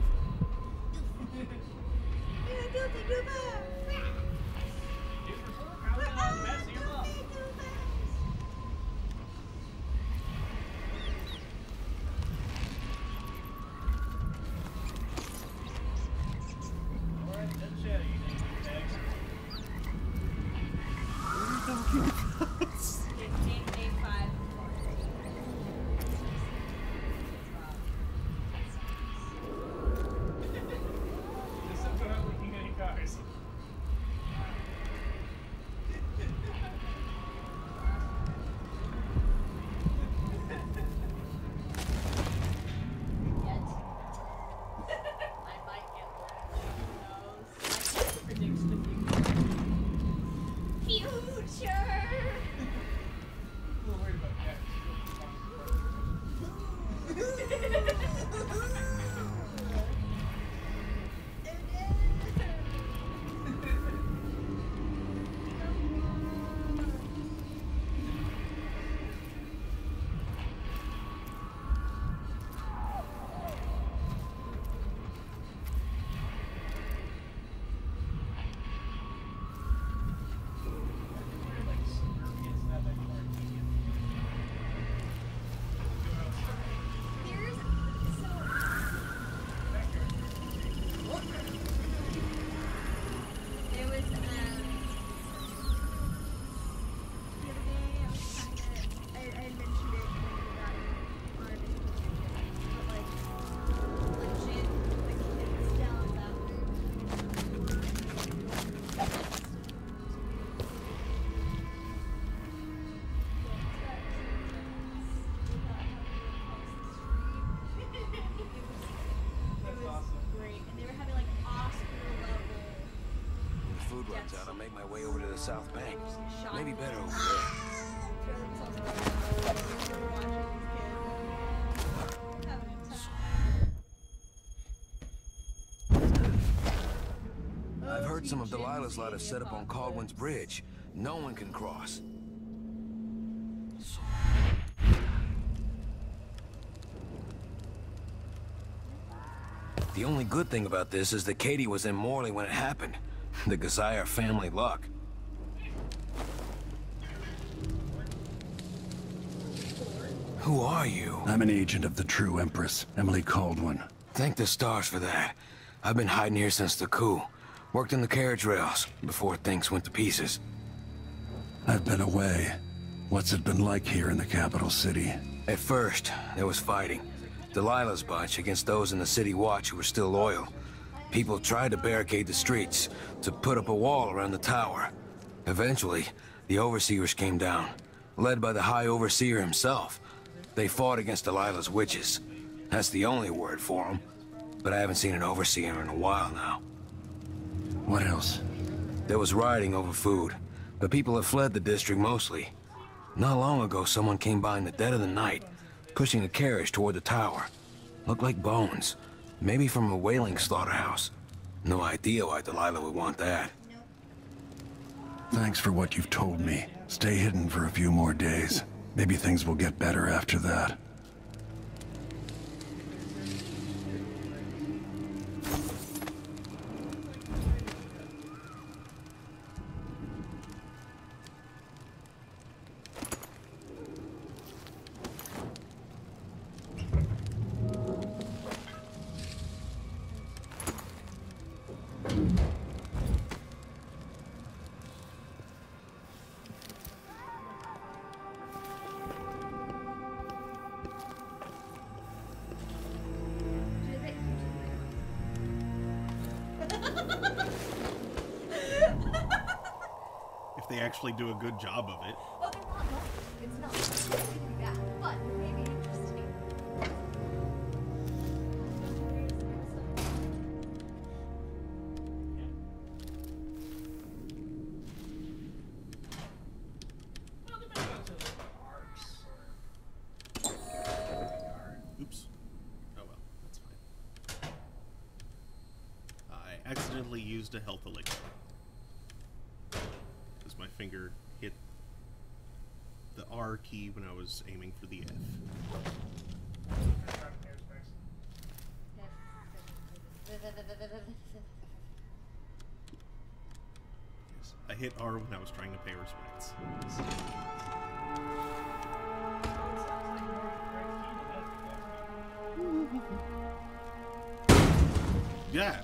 Yeah, do Do for 4, probably not the best of your luck. Alright, let's shadow you then, bags. What are you talking about? 15A5. Just up without looking at any cars. I might get one. Who knows? I can't predict the future. Future! food runs out, I'll make my way over to the South Bank. Maybe better over there. I've heard some of Delilah's lot have set up on Caldwell's Bridge. No one can cross. The only good thing about this is that Katie was in Morley when it happened. The Gazire family luck. Who are you? I'm an agent of the true Empress, Emily Caldwell. Thank the stars for that. I've been hiding here since the coup. Worked in the carriage rails before things went to pieces. I've been away. What's it been like here in the capital city? At first, there was fighting. Delilah's bunch against those in the city watch who were still loyal. People tried to barricade the streets, to put up a wall around the tower. Eventually, the overseers came down, led by the High Overseer himself. They fought against Delilah's witches. That's the only word for them. But I haven't seen an overseer in a while now. What else? There was rioting over food, but people have fled the district mostly. Not long ago, someone came by in the dead of the night, pushing a carriage toward the tower. Looked like bones. Maybe from a whaling slaughterhouse. No idea why Delilah would want that. Thanks for what you've told me. Stay hidden for a few more days. Maybe things will get better after that. If they actually do a good job of it. Oh, they're not. It's not. It's gonna be bad, but maybe interesting. Oops. Oh well, that's fine. I accidentally used a health elixir. Because my finger hit the R key when I was aiming for the F. Yes, I hit R when I was trying to pay respects. Yeah.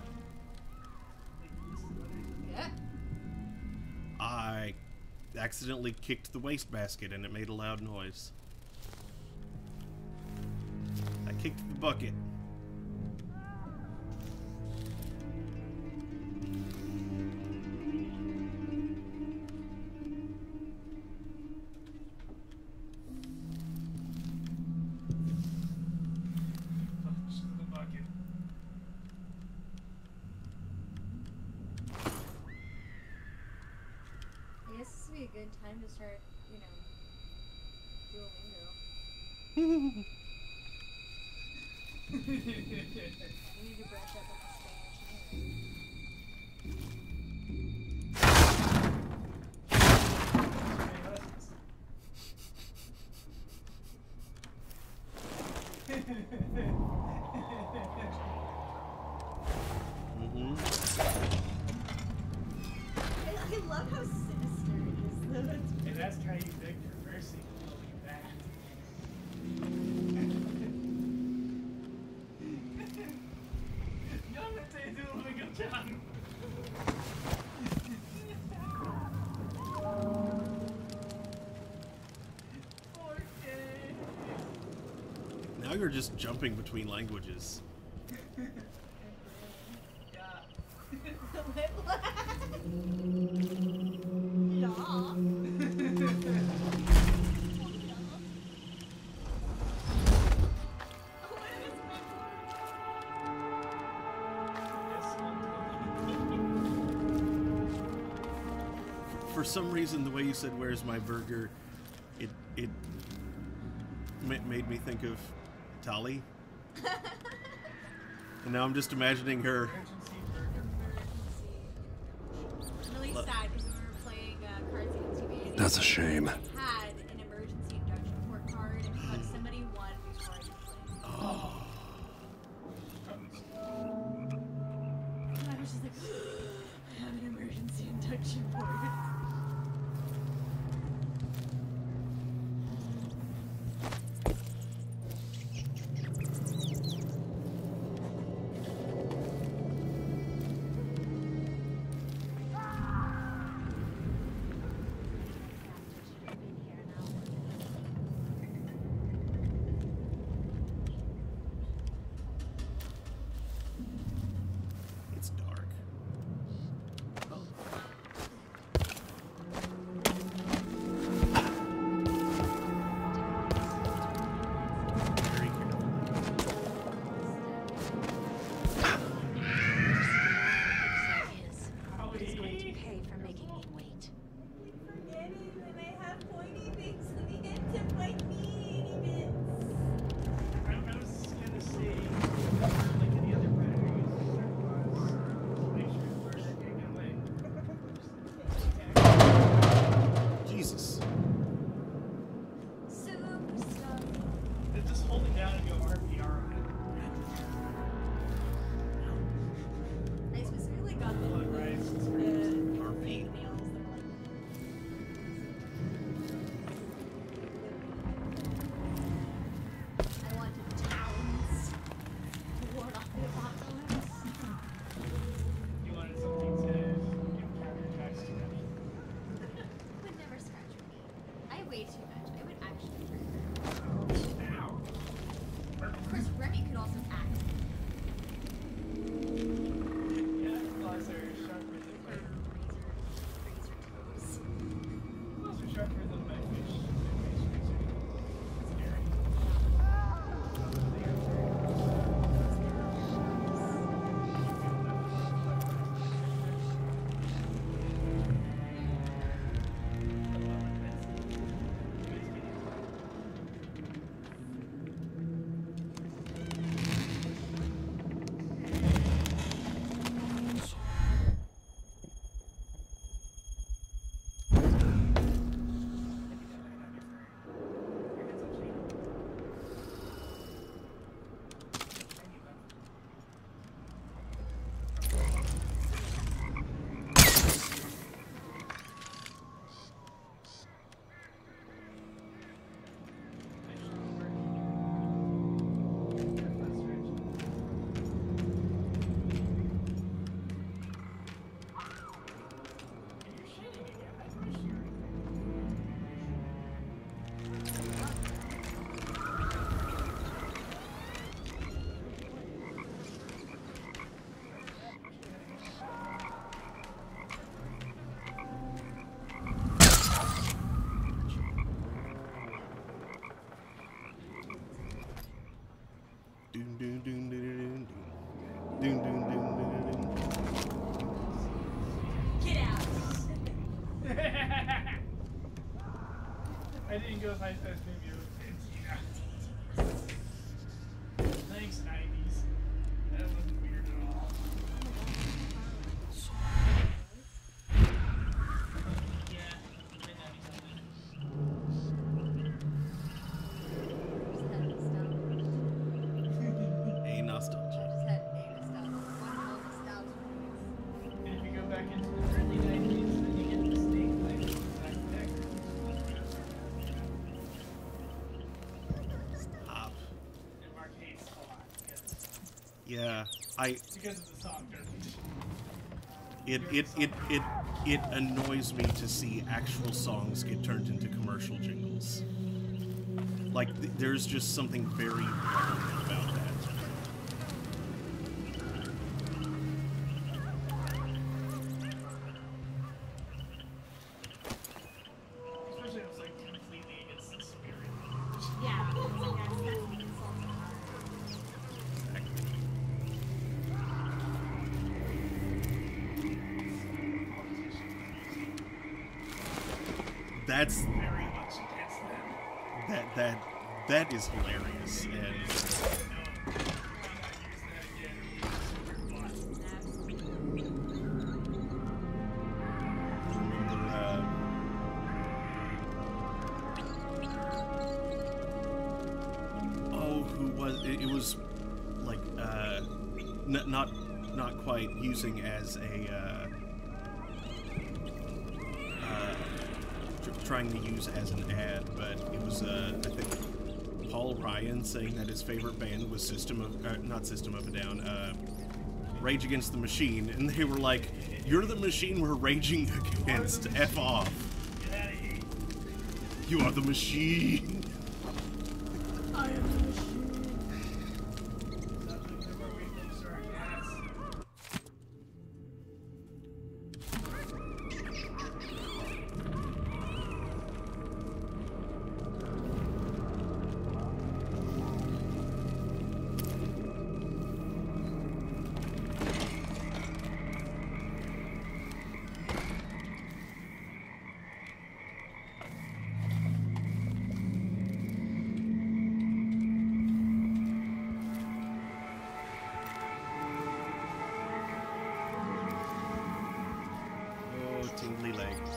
I accidentally kicked the wastebasket and it made a loud noise. I kicked the bucket. A good time to start, you know, Duolingo. I need to brush up on my I love how sinister it is, though. And that's how you beg for mercy. You'll be back. Y'all let they do a good job. Now you're just jumping between languages. for some reason, the way you said, "Where's my burger?" it made me think of Tali. And now I'm just imagining her. I'm really sad because when we were playing Cards Against Humanity, That's a shame. I had an emergency induction port card, but somebody won before I could play. Oh. And I was just like, I have an emergency induction port. It's dark. Very careful. He's going to pay for making me wait. Forget it, and I have pointy things to the end of my knee bits. I was gonna say, like any other predator uses their claws, make sure you wear that thing away. Jesus. Super stuff. It's just holding down and go RPR on it. I specifically got the Blood rice. fake nails that are like. I wanted talons. Worn off the bottoms. You wanted something to give counterattacks to them. Would never scratch me. I weigh too much. I would actually hurt her. Of course, Remy could also act. Yeah, claws are sharper than my Razor toes. claws are sharper than my fish. Scary. Doon doon doon doon doon doon doon doon doon. Get out! I didn't go as high as maybe it was 15. Thanks, 90s. That wasn't weird at all. Yeah, A nostalgia. and if you go back into the early 90s, then you get the snake like back deck. Hop. And Mark hates a lot. Yeah, Because of the song garbage. it annoys me to see actual songs get turned into commercial jingles. Like there's just something very wrong about that. Especially if it's like completely against the spirit. Yeah, that's an insult to her. That's very much against them. that is hilarious. And it was like not quite using as a trying to use as an ad, but it was I think Paul Ryan saying that his favorite band was not System of a Down, Rage Against the Machine, and they were like, "You're the machine we're raging against. F off. Get out of here. You are the machine." I am the machine. Tingly legs.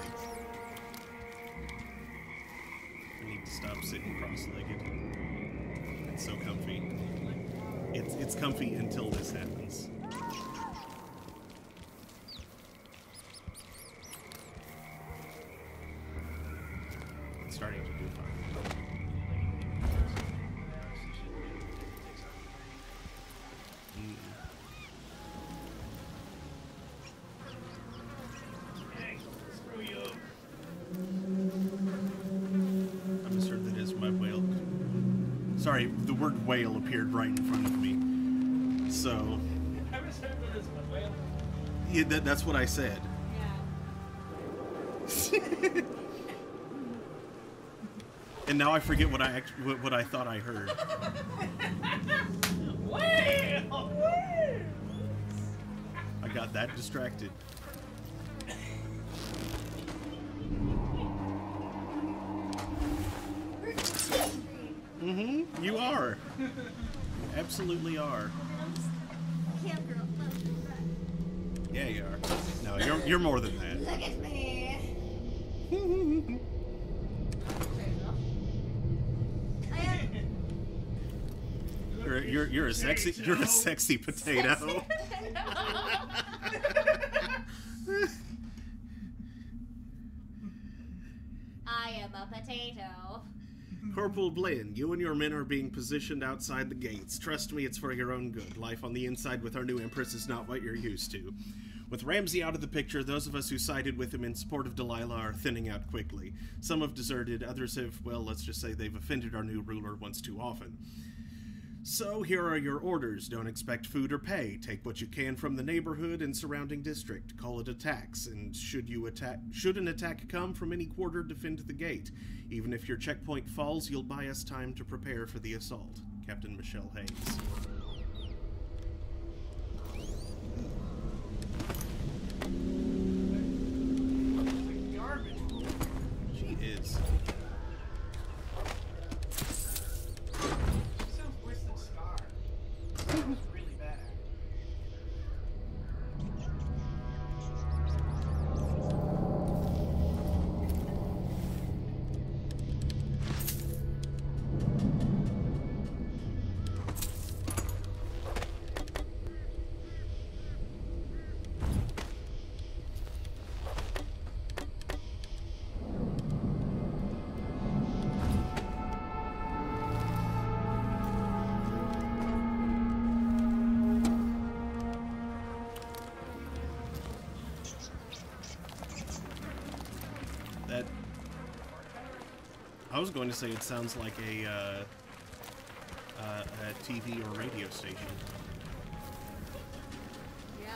I need to stop sitting cross-legged. It's so comfy. It's comfy until this happens. It's starting to do fine. Sorry, the word whale appeared right in front of me. So... yeah, that's what I said. Yeah. And now I forget what I thought I heard. Whale! I got that distracted. Mm-hmm. You are. You absolutely are. Camp girl. Yeah, you are. No, you're more than that. Look at me. You're a sexy potato. I am a potato. Corporal Blinn, you and your men are being positioned outside the gates. Trust me, it's for your own good. Life on the inside with our new Empress is not what you're used to. With Ramsey out of the picture, those of us who sided with him in support of Delilah are thinning out quickly. Some have deserted, others have, well, let's just say they've offended our new ruler once too often. So here are your orders. Don't expect food or pay. Take what you can from the neighborhood and surrounding district. Call it attacks, and should an attack come from any quarter, defend the gate. Even if your checkpoint falls, you'll buy us time to prepare for the assault. Captain Michelle Hayes. She is. Really bad. I was going to say it sounds like a TV or radio station. Yeah.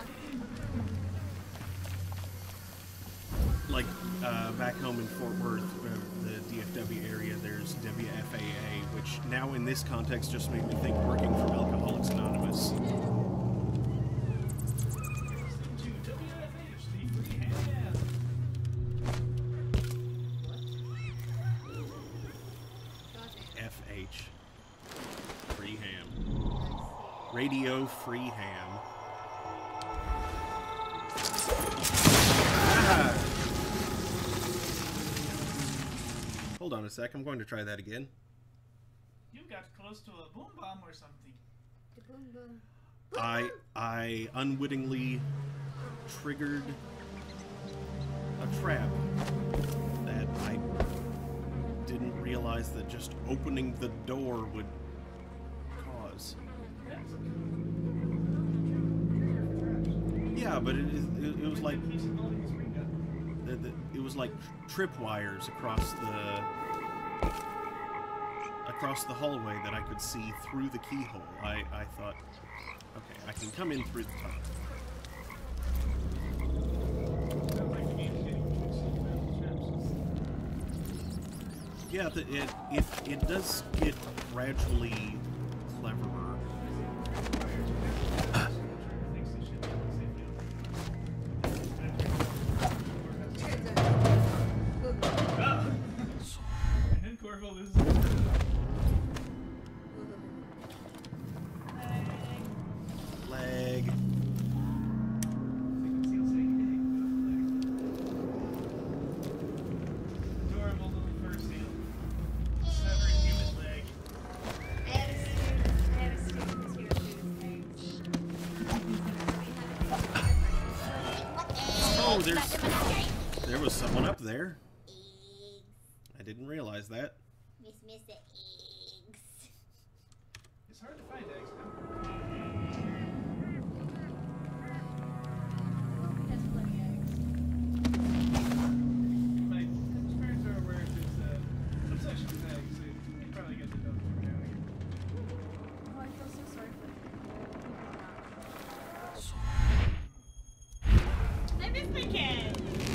Like back home in Fort Worth, the DFW area, there's WFAA, which now in this context just made me think working from Alcoholics Anonymous. Radio Free Ham. Hold on a sec, I'm going to try that again. You got close to a boom bomb or something. The boom boom. I unwittingly triggered a trap that I didn't realize that just opening the door would cause. Yeah, but it was like it was like tripwires across the hallway that I could see through the keyhole. I thought, okay, I can come in through the top. Yeah, it does get gradually cleverer. Leg. Adorable little fur seal. Severing human leg. I have a student who's here too. Oh, there was someone up there. I didn't realize that. Miss the eggs. It's hard to find eggs now. Has plenty of eggs. My parents are aware of his obsession with eggs. They probably get the dog from down here. Oh, I feel so sorry for I miss my cat.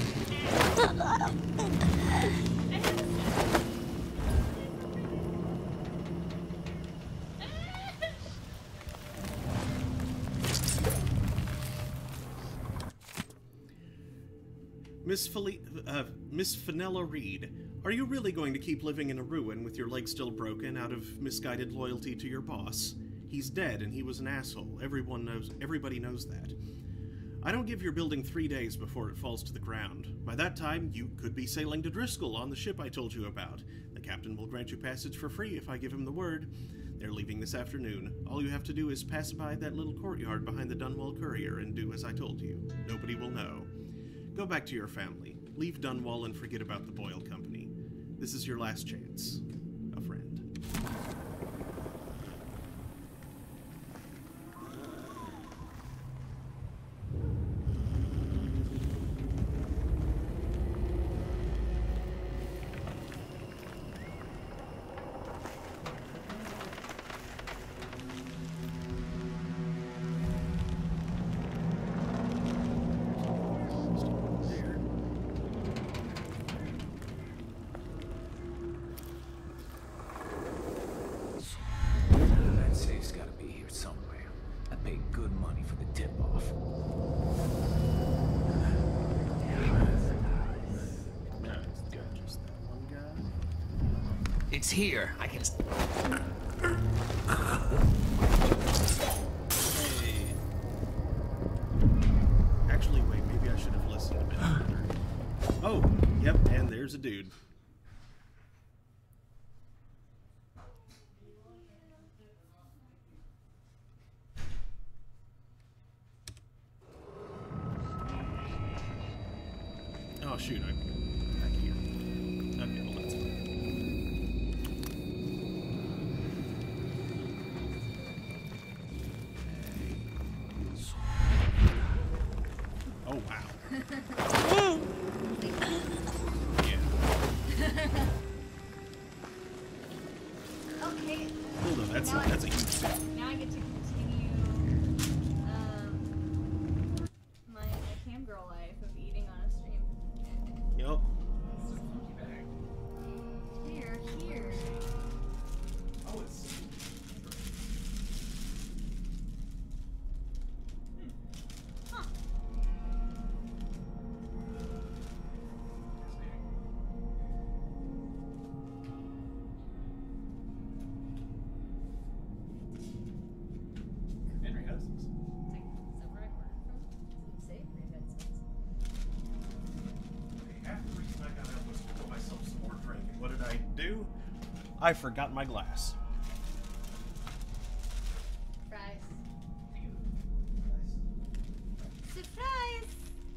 Miss Fenella Reed, are you really going to keep living in a ruin with your leg still broken out of misguided loyalty to your boss? He's dead and he was an asshole. Everybody knows that. I don't give your building 3 days before it falls to the ground. By that time, you could be sailing to Driscoll on the ship I told you about. The captain will grant you passage for free if I give him the word. They're leaving this afternoon. All you have to do is pass by that little courtyard behind the Dunwall Courier and do as I told you. Nobody will know. Go back to your family. Leave Dunwall and forget about the Boyle Company. This is your last chance. A friend. That safe's gotta be here somewhere. I paid good money for the tip-off. Just that one guy. It's here. I can... Hey. Actually, wait, maybe I should have listened a bit further. Oh, yep, and there's a dude. Oh shoot, I'm back here. Okay, well that's fine. Oh wow. Yeah. Okay. Hold on, that's a huge thing. Now I get to continue my cam girl life of eating on a stream. Yup. Here. Oh, it's... Huh. I forgot my glass. Fries. Surprise!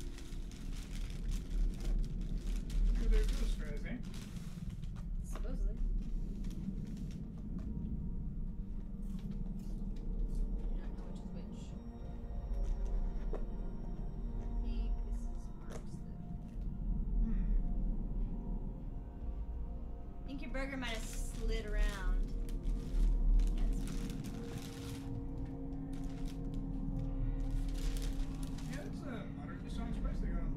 Who there goes, fries, eh? Supposedly. I don't know which is which. I think this is Mark's though. I think your burger might have slid around. Yeah, it's a moderately strong spice they got.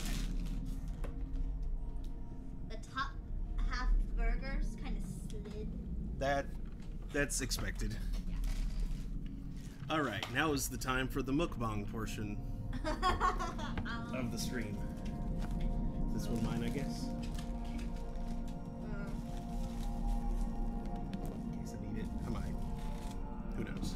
The top half burgers kind of slid. That's expected. Yeah. All right, now is the time for the mukbang portion of the stream. Is this one mine, I guess? In case I need it. I might. Who knows?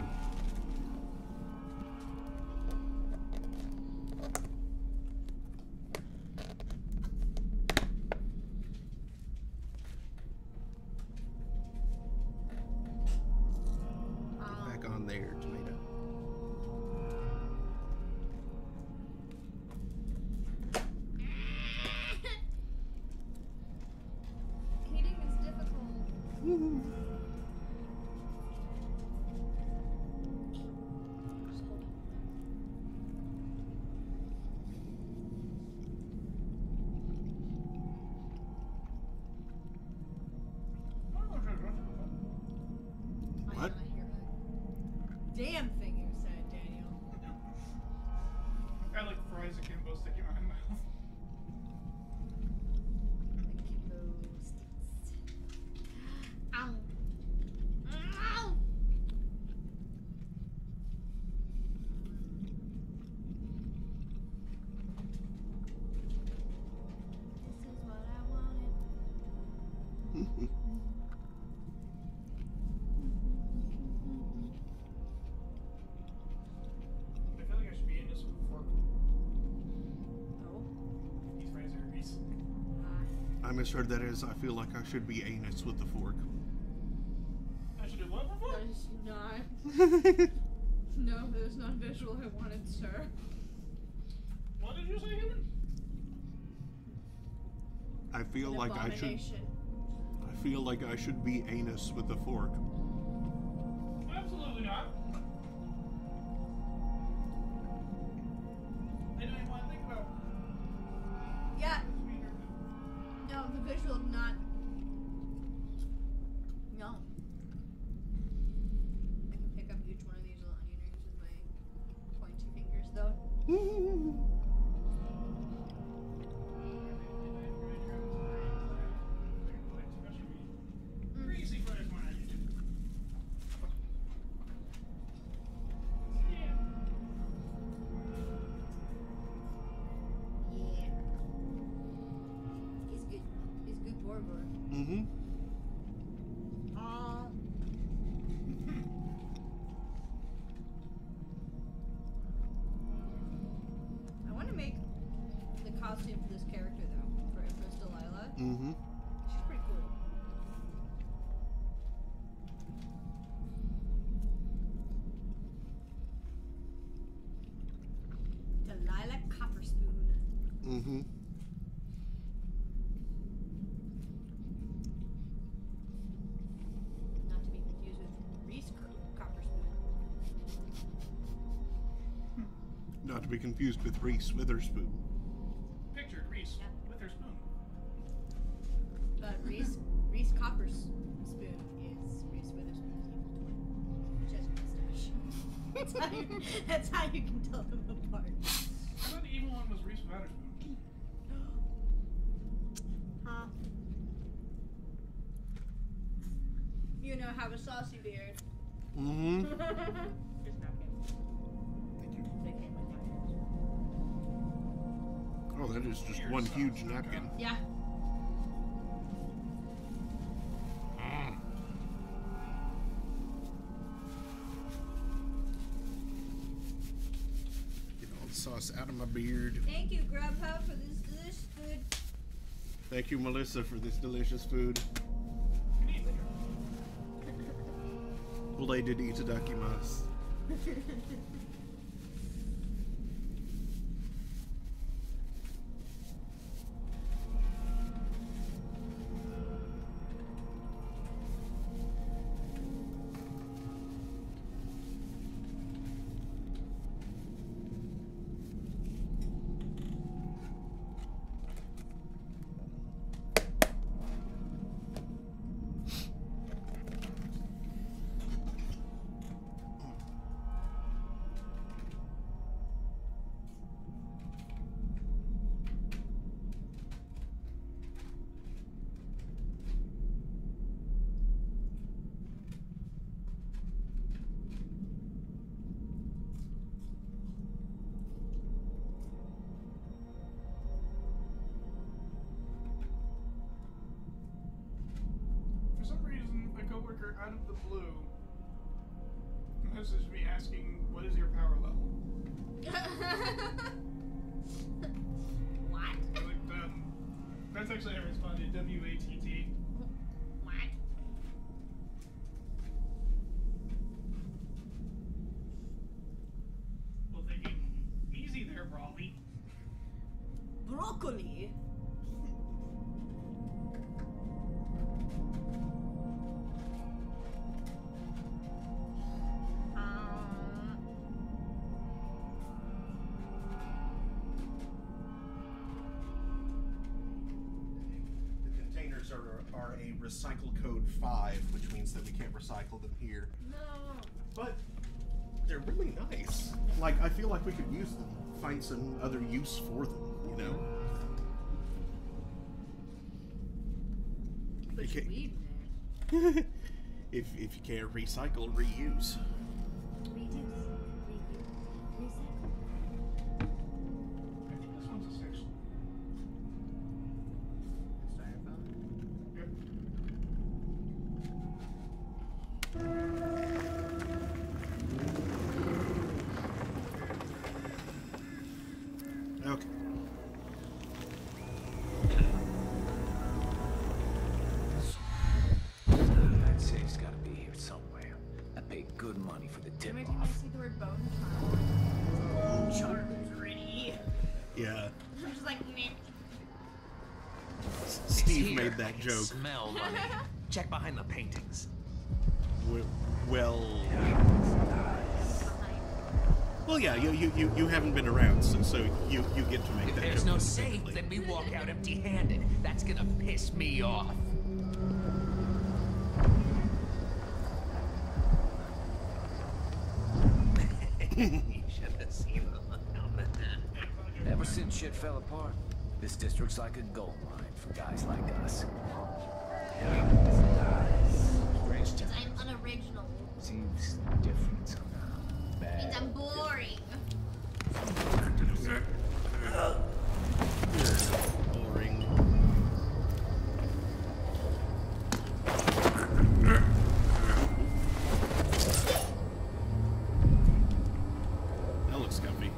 Back on there, tomato. Eating is difficult. Just hold on. I What? don't hear a damn thing you said, Daniel. I like fries akimbo sticking in my mouth. Akimbo sticks. Ow. Ow. This is what I wanted. I feel like I should be in this with a fork. Oh. These fries are grease. I misheard that as I feel like I should be anus with the fork. I should do what before? That is not. No, that is not visual I wanted, sir. What did you say, human? I feel An like I should. abomination. I feel like I should be anus with the fork. Absolutely not. I don't even want to think about Yeah. this being No, the visual not. No. I can pick up each one of these little onion rings with my pointy fingers, though. Greasy fries more than you do. Yeah. Yeah. It's good. It's good burger. Mm-hmm. I want to make the costume for this character, though, for Empress Delilah. Mm-hmm. She's pretty cool. Delilah Copperspoon. Mm-hmm. Not to be confused with Reese Copperspoon. Not to be confused with Reese Witherspoon. Pictured Reese Yep. with her spoon. But Reese Copperspoon is Reese Witherspoon's evil twin. She has a mustache. That's how you can tell them apart. I thought the evil one was Reese without her spoon. Huh? You know, have a saucy beard. Mm-hmm. Just napkin. Thank you. They came with napkins. Oh, that is just one huge napkin. Yeah. Get all the sauce out of my beard. Thank you, Grubhub, for this delicious food. Thank you, Melissa, for this delicious food. Can you Belated itadakimasu. Out of the blue, messaged me asking, "What is your power level?" What? Like, that's actually how I responded. WATT. What? Well, thinking easy there, Brawly. Broccoli. Are a recycle code 5, which means that we can't recycle them here. No. But they're really nice. Like, I feel like we could use them, find some other use for them, you know? Put You weed in there. if you can't recycle, reuse. Reduce. Recycle. I think this one's a 6. Okay. That safe's gotta be here somewhere. I paid good money for the Every tip time I off. see the word bone charm, bone charm is pretty. Yeah. I'm just like, meh. Steve made that joke. Smell money. Check behind the paintings. Well, yeah, you haven't been around, so you get to make If that there's joke no safe, independently. then we walk out empty-handed. That's gonna piss me off. You should have seen the look on it. Ever since shit fell apart, this district's like a gold mine for guys like us. Strange Because time. I'm unoriginal. Seems different somehow. Bad. Means I'm boring. Boring. That looks comfy.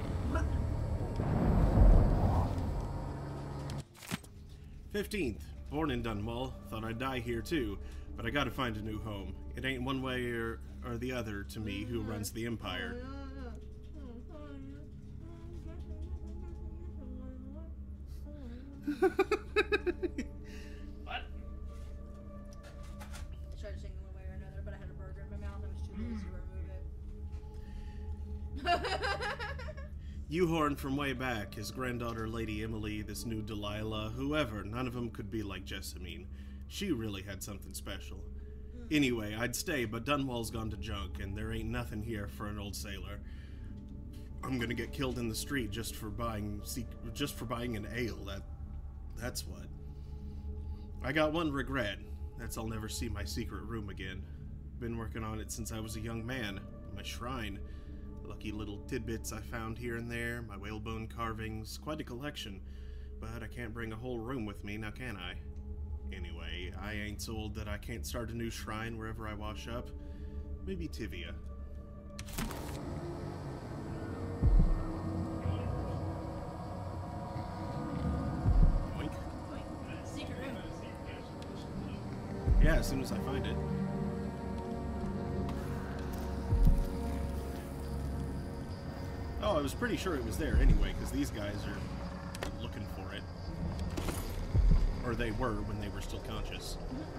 15th. Born in Dunwall. Thought I'd die here too, but I gotta find a new home. It ain't one way or the other to me who runs the Empire. What? I tried to sing them one way or another, but I had a burger in my mouth. I was too lazy to remove it. U-Horn from way back, his granddaughter Lady Emily, this new Delilah, whoever, none of them could be like Jessamine. She really had something special. Anyway, I'd stay, but Dunwall's gone to junk, and there ain't nothing here for an old sailor. I'm gonna get killed in the street just for buying an ale. That's what. I got one regret. That's I'll never see my secret room again. Been working on it since I was a young man. My shrine. Lucky little tidbits I found here and there, my whalebone carvings, quite a collection. But I can't bring a whole room with me, now can I? Anyway, I ain't so old that I can't start a new shrine wherever I wash up. Maybe Tivia. Oink. Secret room. Yeah, as soon as I find it. I was pretty sure it was there anyway, because these guys are looking for it. Or they were when they were still conscious.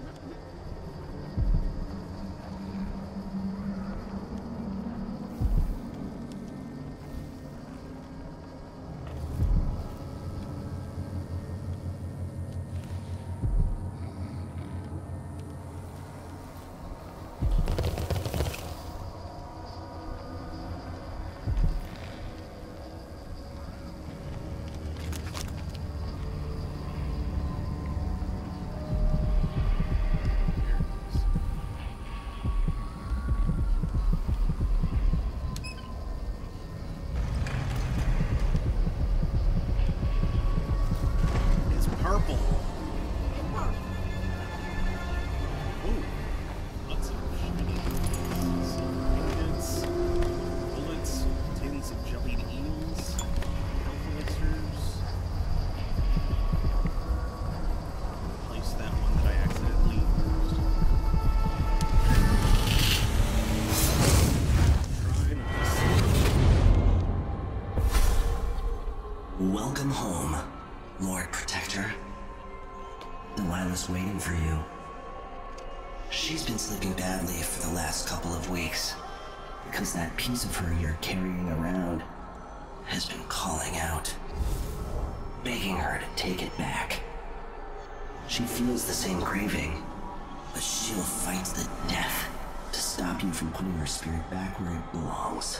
Welcome home, Lord Protector. Delilah's waiting for you. She's been sleeping badly for the last couple of weeks, because that piece of her you're carrying around has been calling out, begging her to take it back. She feels the same craving, but she'll fight to the death to stop you from putting her spirit back where it belongs.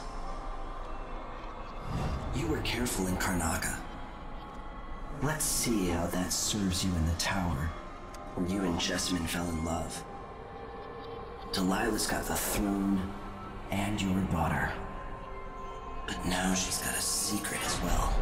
You were careful in Karnaca. Let's see how that serves you in the tower, where you and Jessamine fell in love. Delilah's got the throne and your daughter. But now she's got a secret as well.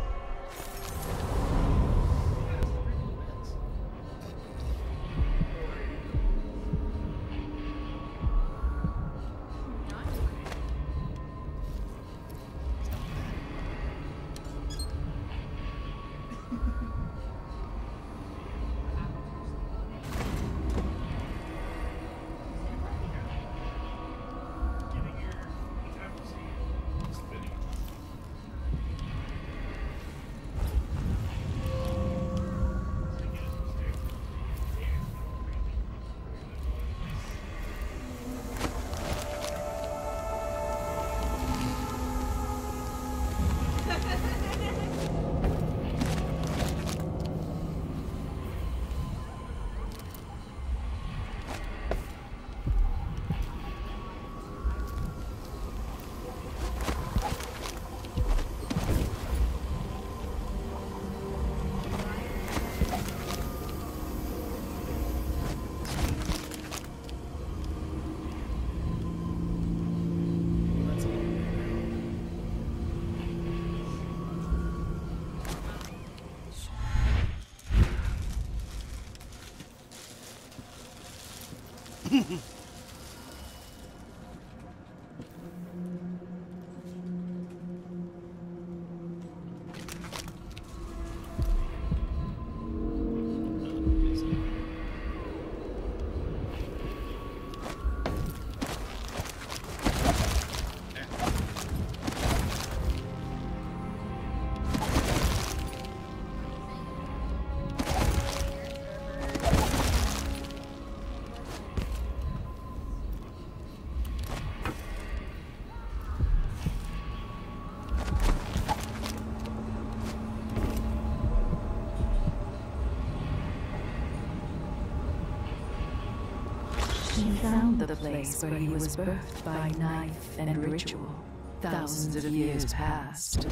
He found the place where he was birthed by knife and ritual, thousands of years past.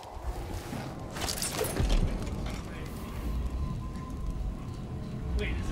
Wait, is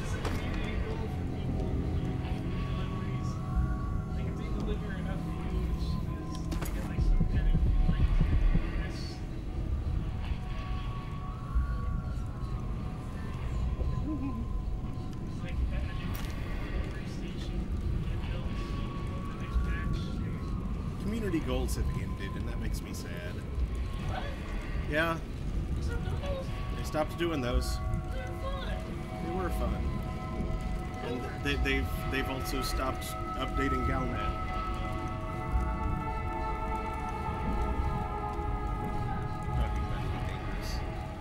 community goals have ended, and that makes me sad. What? Yeah. You stopped doing those? They stopped doing those. They're fun. They were fun. And they've also stopped updating Galnet. Talking about the dangerous.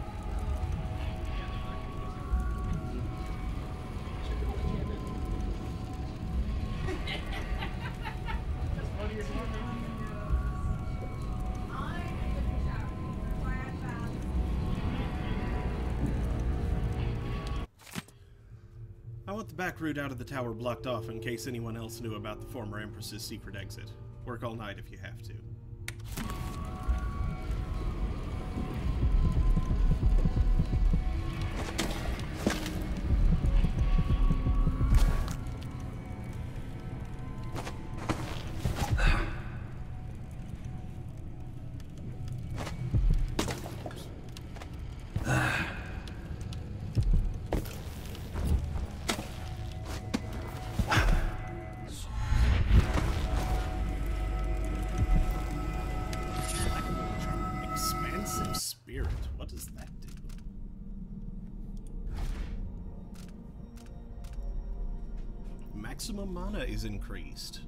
I want the back route out of the tower blocked off in case anyone else knew about the former Empress's secret exit. Work all night if you have to. What does that do? Maximum mana is increased.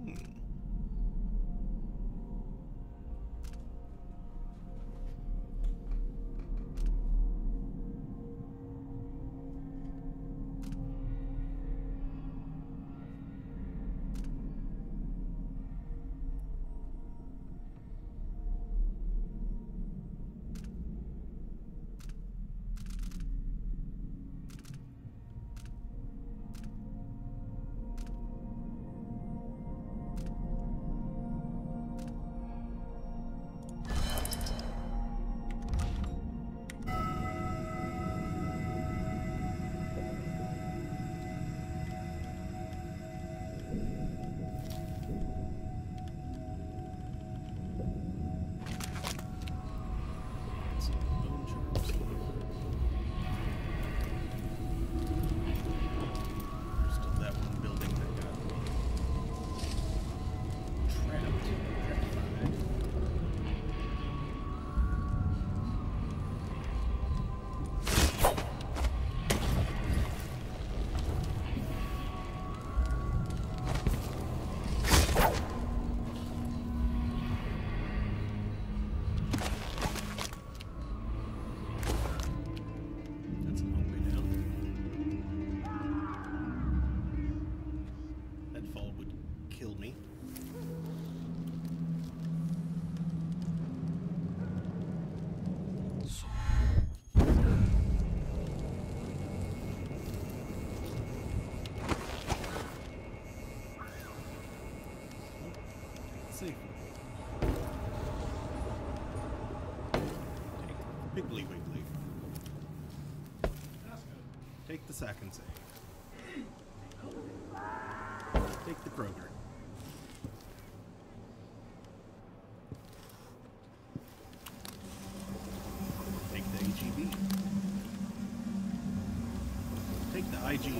Piggly Wiggly. Take the sack and save. Take the Kroger. Take the AGB. Take the IGN.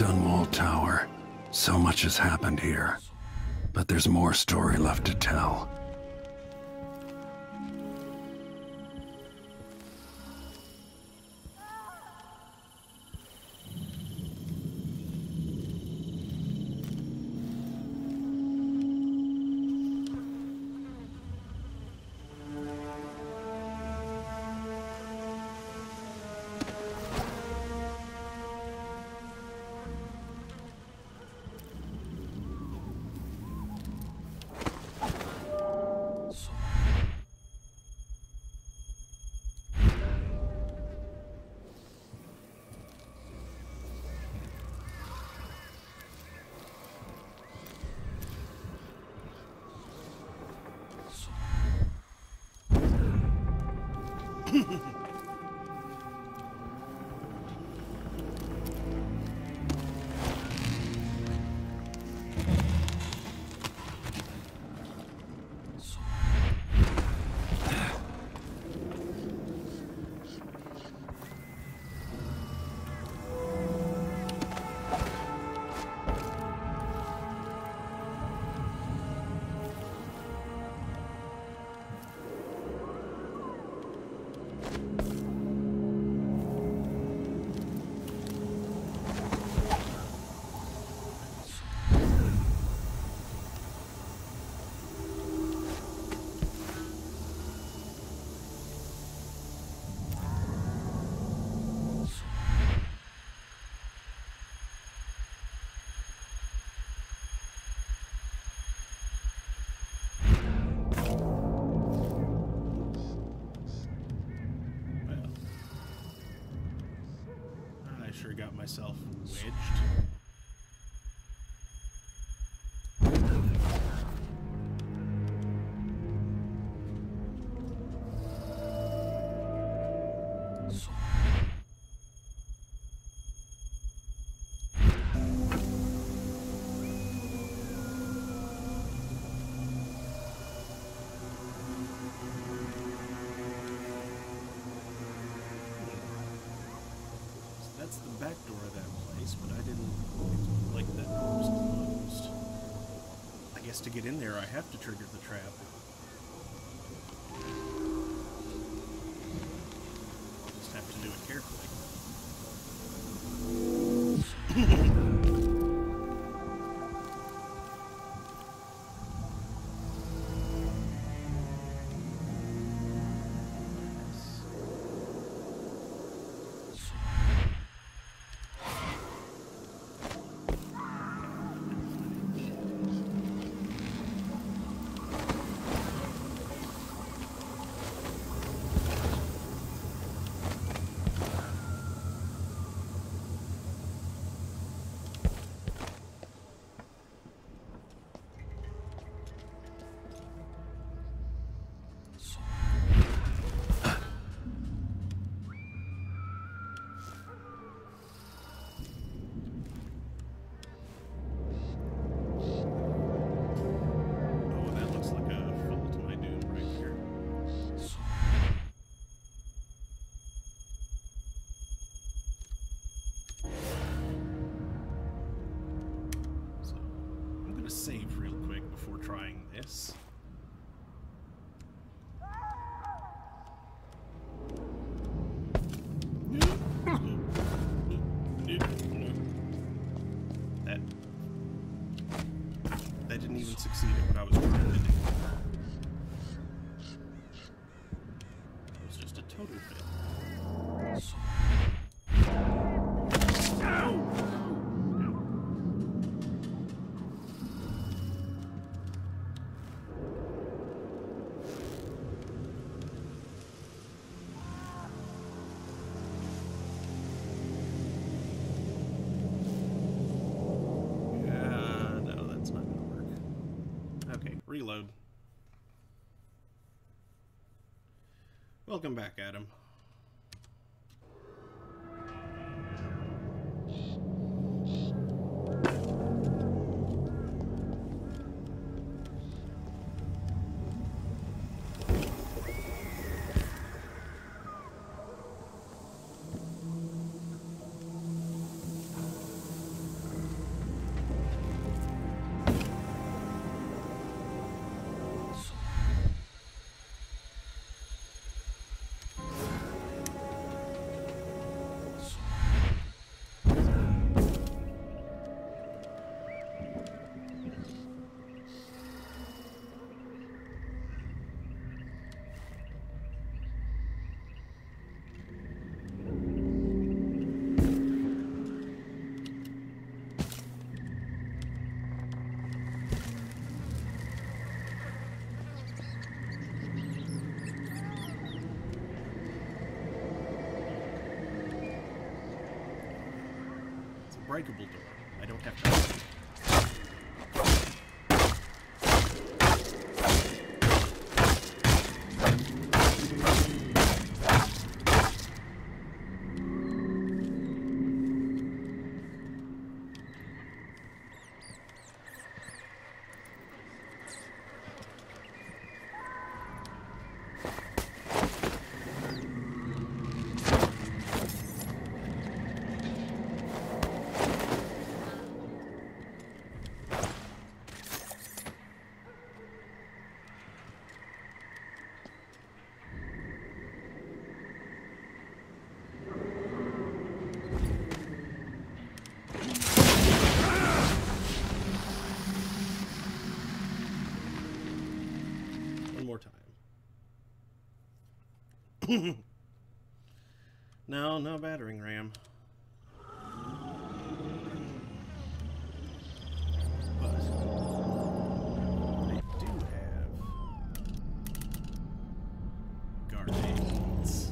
stone-walled tower. So much has happened here. But there's more story left to tell. Sure got myself wedged. That's the back door of that place, but I didn't like that door was closed. I guess to get in there, I have to trigger the trap. I'll just have to do it carefully. Save real quick before trying this. That didn't even succeed at what I was trying to do. It was just a total fail. Reload. Welcome back, Adam. breakable door. I don't have to... No, no battering ram. But I do have garbage.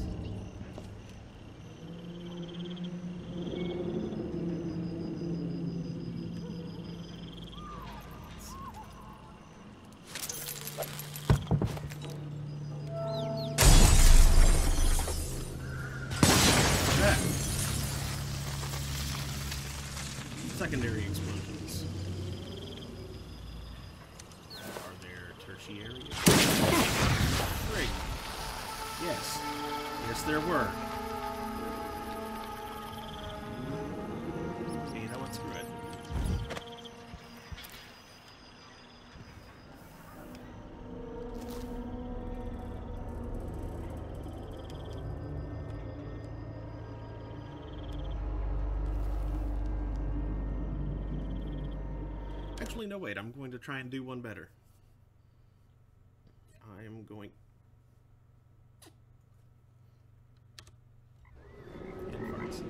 Secondary explosions. Are there tertiary? Great. Yes. Yes, there were. Okay, you know what? Screw it. Actually, no, wait. I'm going to try and do one better. I am going... Infarts.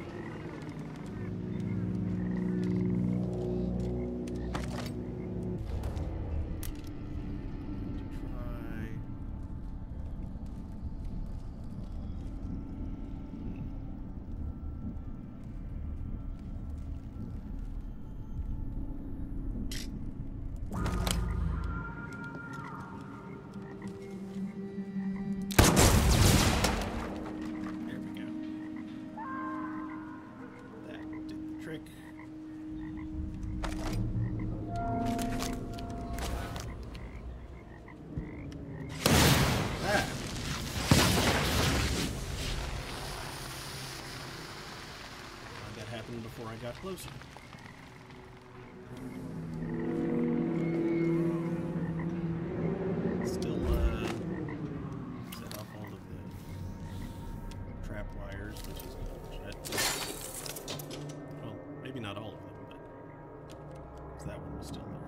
Before I got closer. Still, set off all of the trap wires, which is unfortunate. Well, maybe not all of them, but that one was still there.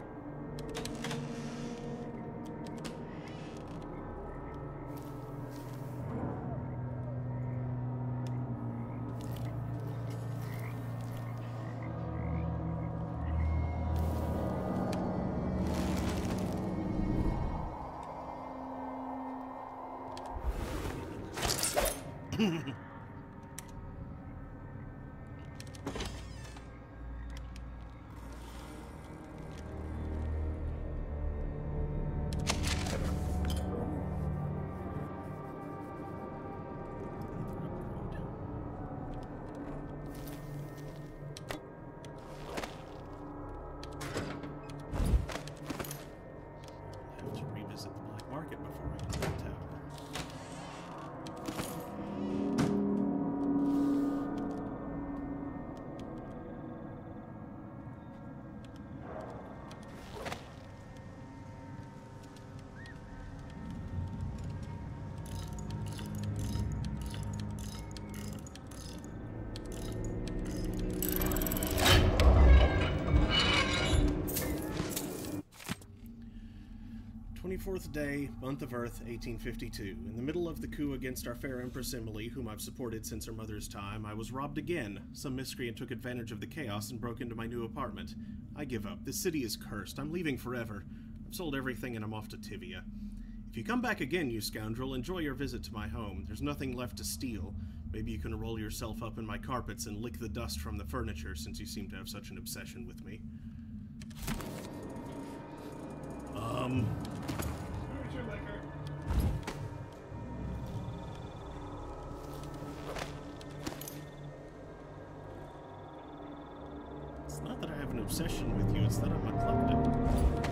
Fourth day, month of Earth, 1852. In the middle of the coup against our fair Empress Emily, whom I've supported since her mother's time, I was robbed again. Some miscreant took advantage of the chaos and broke into my new apartment. I give up. This city is cursed. I'm leaving forever. I've sold everything and I'm off to Tivia. If you come back again, you scoundrel, enjoy your visit to my home. There's nothing left to steal. Maybe you can roll yourself up in my carpets and lick the dust from the furniture, since you seem to have such an obsession with me. It's not that I have an obsession with you, it's that I'm a klepto.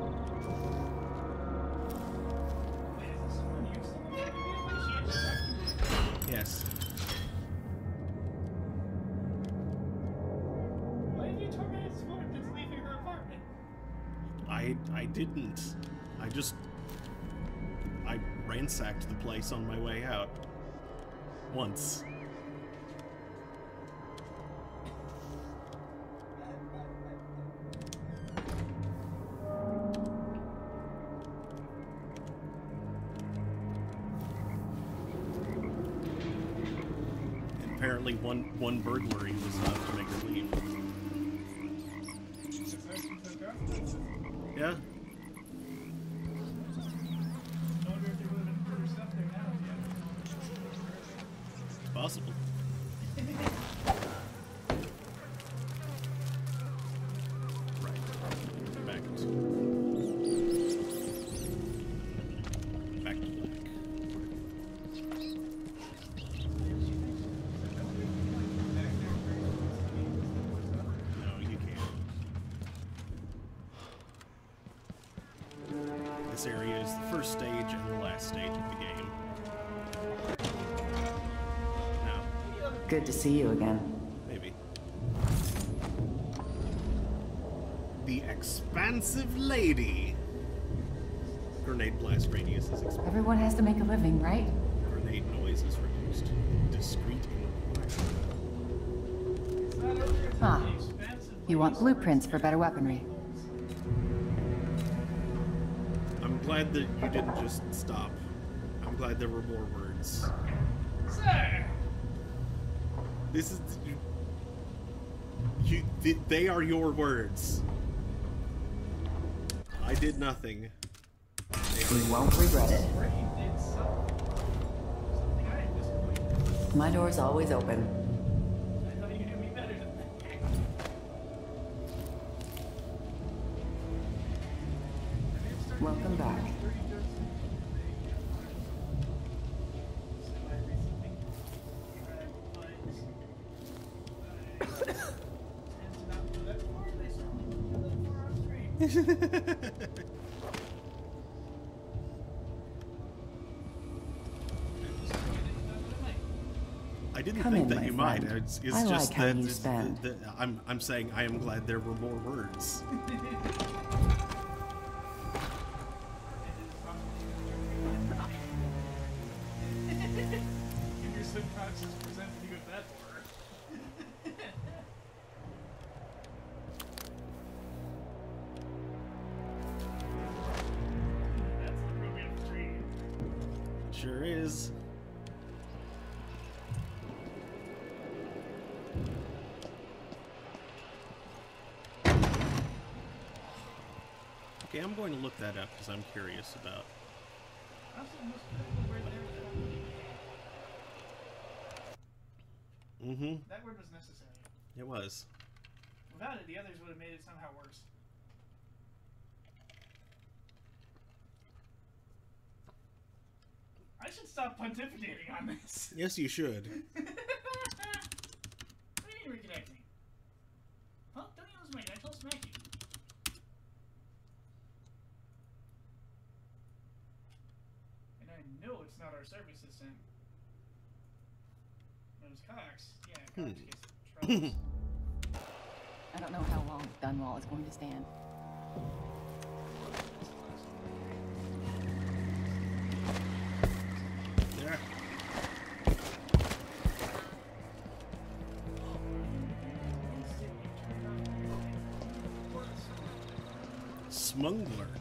Yes. Why did you torment Sport that's leaving her apartment? I didn't. I ransacked the place on my way out. Once. And apparently one burglary was enough to make her leave. Yeah. Possible. Right. Back to black. No, you can't. This area is the first stage and the last stage of the game. Good to see you again. Maybe. The expansive lady. Grenade blast radius is expanded. Everyone has to make a living, right? Grenade noise is reduced. Discreet inquiry. Ah. You want blueprints for better weaponry. I'm glad that you didn't just stop. I'm glad there were more words. Sir! This is... they are your words. I did nothing. You won't regret it. My door's always open. I thought you knew me better than that. Welcome back. I didn't Come think in, that my you friend. might. It's I just like how that you spend. I'm saying I am glad there were more words. Give your subconscious presented you with that word. That's the movie of the dream. Sure is. Okay, I'm going to look that up because I'm curious about. Mm-hmm. That word was necessary. It was. Without it, the others would have made it somehow worse. I should stop pontificating on this. Yes, you should. What do you mean reconnecting? Huh? Don't use me. I told Smacky. And I know it's not our service system. It was Cox. Yeah, Cox gets troubles. I don't know how long Dunwall is going to stand. Yeah. Smuggler.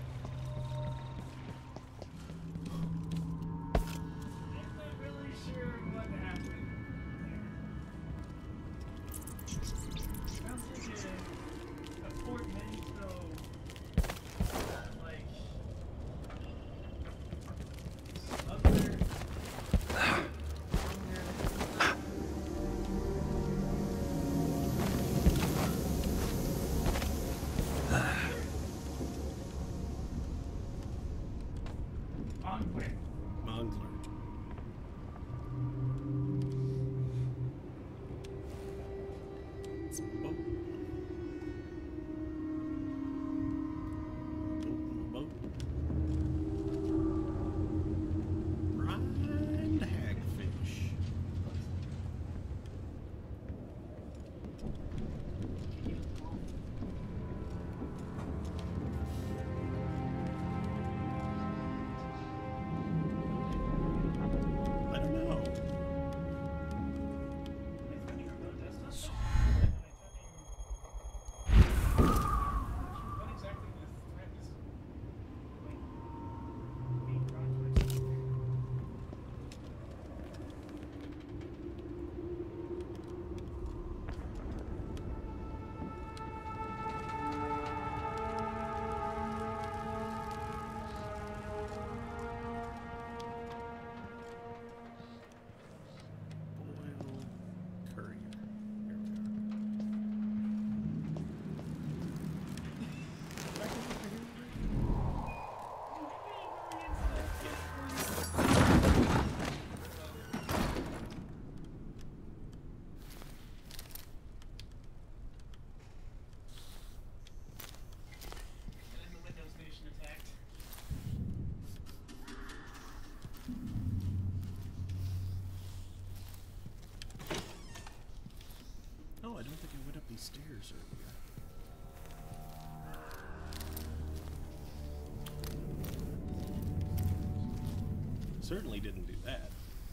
stairs earlier. Certainly didn't do that.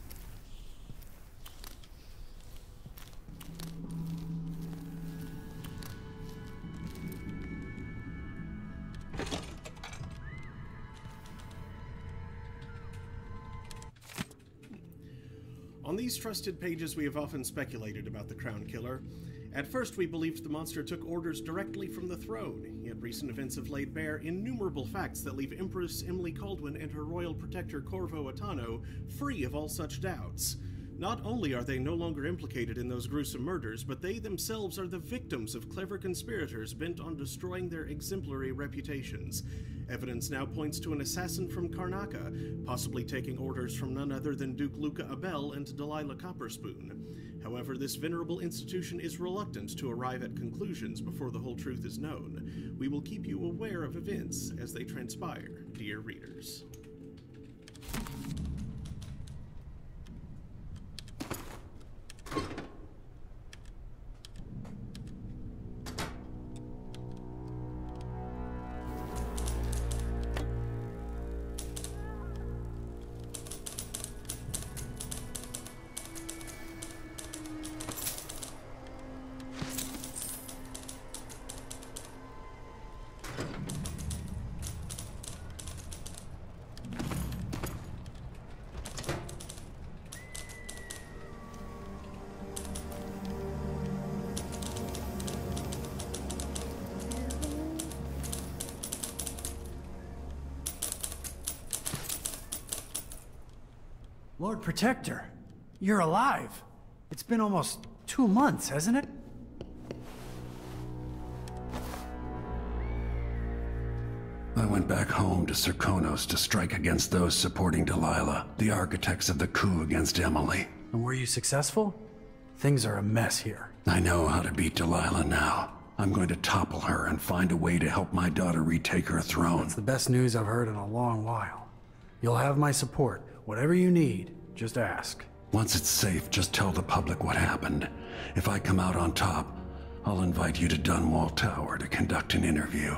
On these trusted pages, we have often speculated about the Crown Killer. At first, we believed the monster took orders directly from the throne, yet recent events have laid bare innumerable facts that leave Empress Emily Caldwin and her royal protector Corvo Attano free of all such doubts. Not only are they no longer implicated in those gruesome murders, but they themselves are the victims of clever conspirators bent on destroying their exemplary reputations. Evidence now points to an assassin from Karnaca, possibly taking orders from none other than Duke Luca Abel and Delilah Copperspoon. However, this venerable institution is reluctant to arrive at conclusions before the whole truth is known. We will keep you aware of events as they transpire, dear readers. Lord Protector, you're alive. It's been almost 2 months, hasn't it? I went back home to Serkonos to strike against those supporting Delilah, the architects of the coup against Emily. And were you successful? Things are a mess here. I know how to beat Delilah now. I'm going to topple her and find a way to help my daughter retake her throne. That's the best news I've heard in a long while. You'll have my support. Whatever you need, just ask. Once it's safe, just tell the public what happened. If I come out on top, I'll invite you to Dunwall Tower to conduct an interview.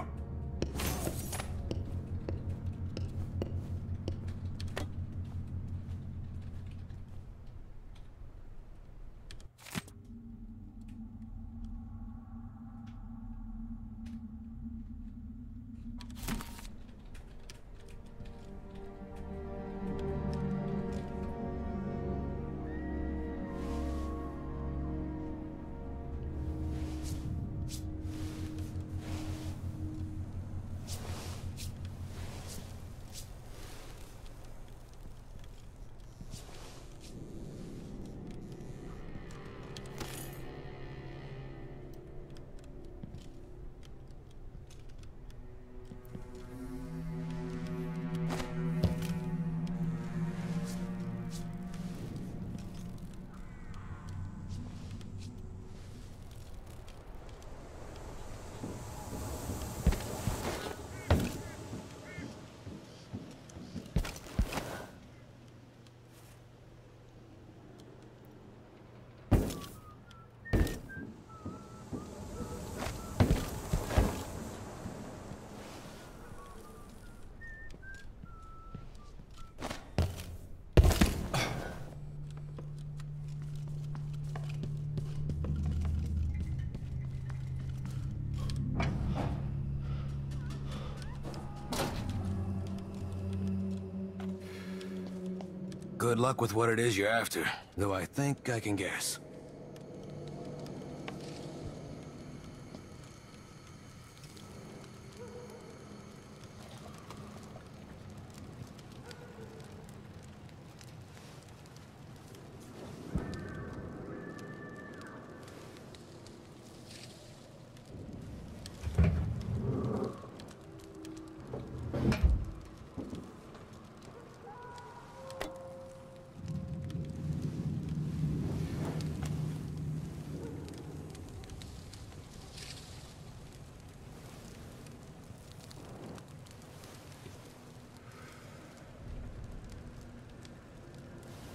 Good luck with what it is you're after, though I think I can guess.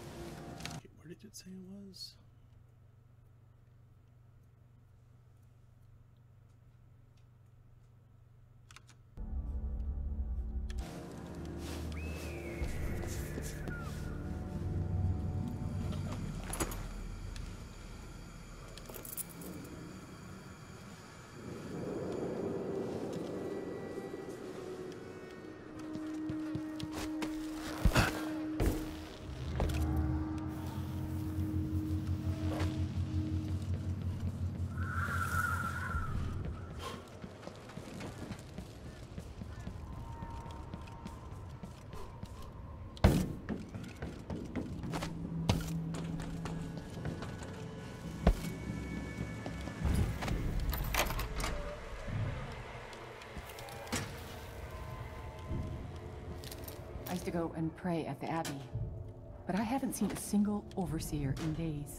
Where did it say it was? I used to go and pray at the Abbey, but I haven't seen a single overseer in days.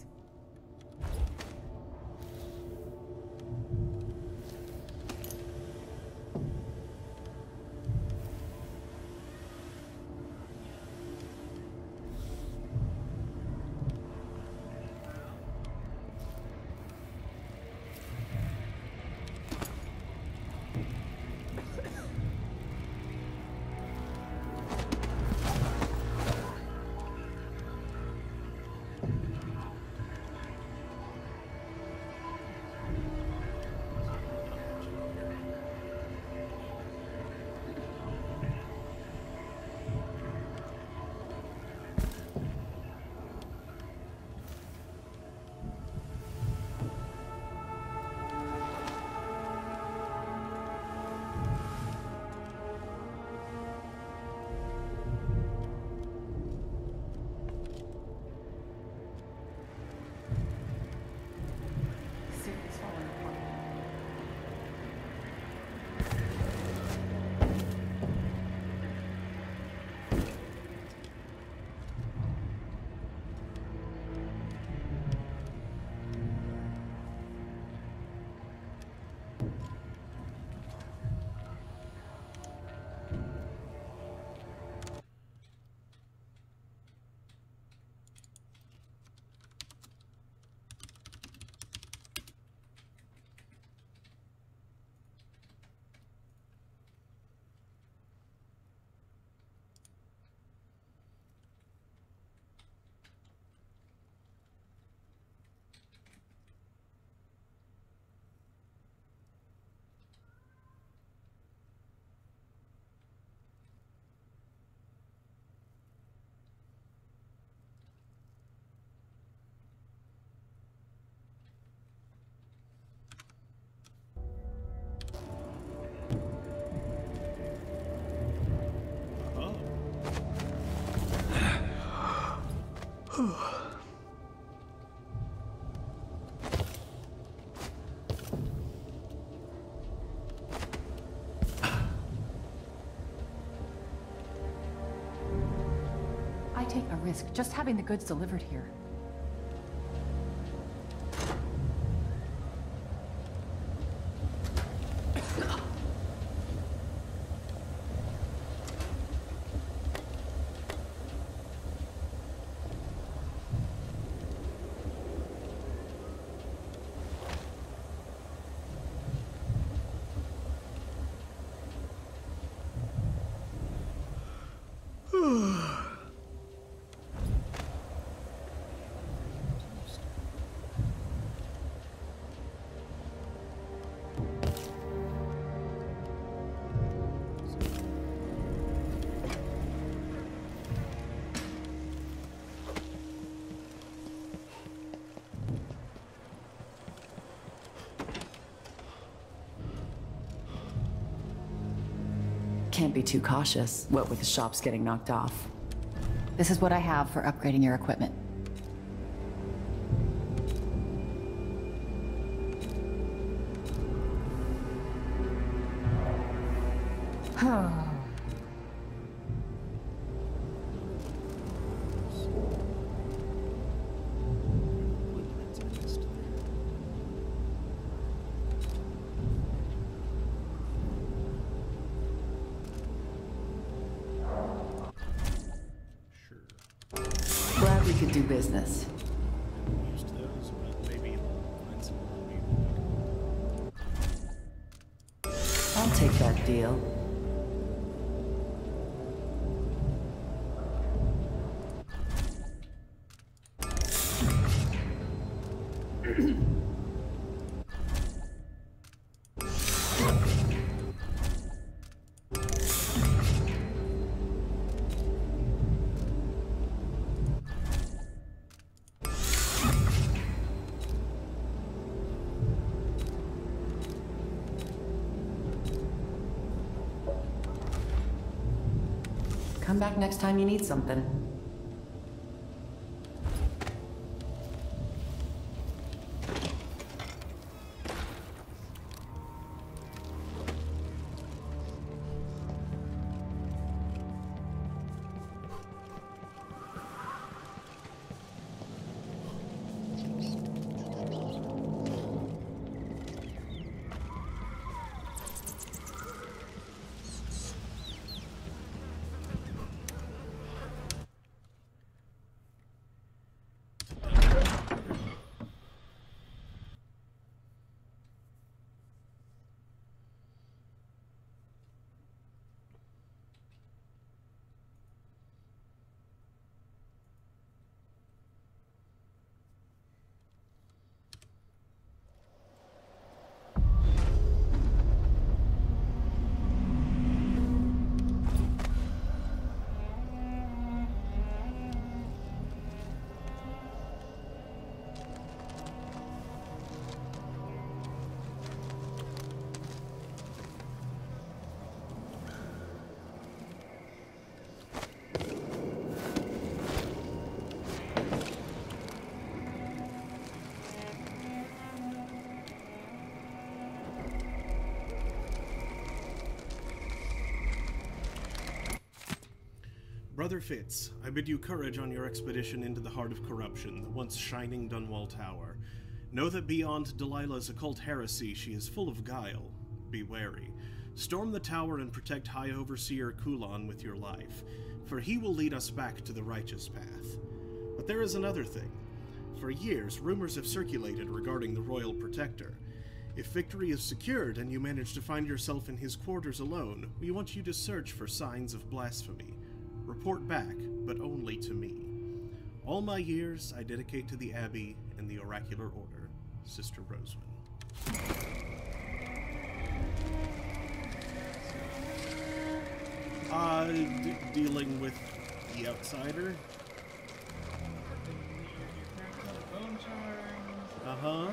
I take a risk just having the goods delivered here. Can't be too cautious, what with the shops getting knocked off. This is what I have for upgrading your equipment. Glad we could do business. Used those, but maybe find some more. I'll take that deal. Come back next time you need something. Brother Fitz, I bid you courage on your expedition into the heart of corruption, the once shining Dunwall Tower. Know that beyond Delilah's occult heresy, she is full of guile. Be wary. Storm the tower and protect High Overseer Kulan with your life, for he will lead us back to the righteous path. But there is another thing. For years, rumors have circulated regarding the Royal Protector. If victory is secured and you manage to find yourself in his quarters alone, we want you to search for signs of blasphemy. Report back, but only to me. All my years I dedicate to the Abbey and the Oracular Order. Sister Roseman. Dealing with the outsider? Uh-huh.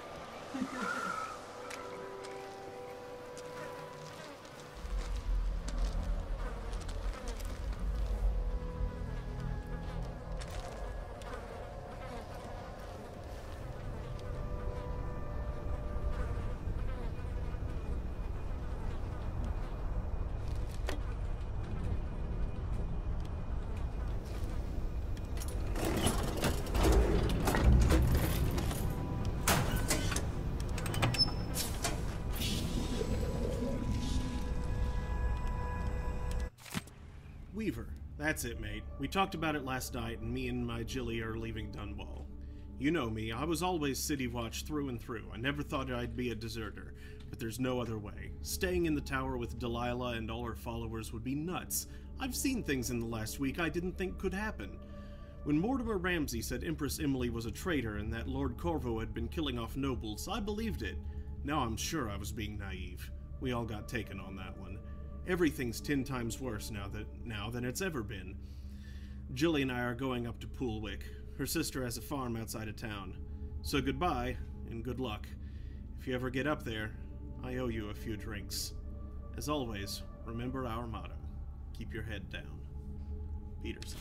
Weaver. That's it, mate. We talked about it last night, and me and my Jilly are leaving Dunwall. You know me, I was always City Watch through and through. I never thought I'd be a deserter, but there's no other way. Staying in the tower with Delilah and all her followers would be nuts. I've seen things in the last week I didn't think could happen. When Mortimer Ramsey said Empress Emily was a traitor and that Lord Corvo had been killing off nobles, I believed it. Now I'm sure I was being naive. We all got taken on that one. Everything's 10 times worse now than it's ever been. Jilly and I are going up to Poolwick. Her sister has a farm outside of town. So goodbye, and good luck. If you ever get up there, I owe you a few drinks. As always, remember our motto. Keep your head down. Peterson.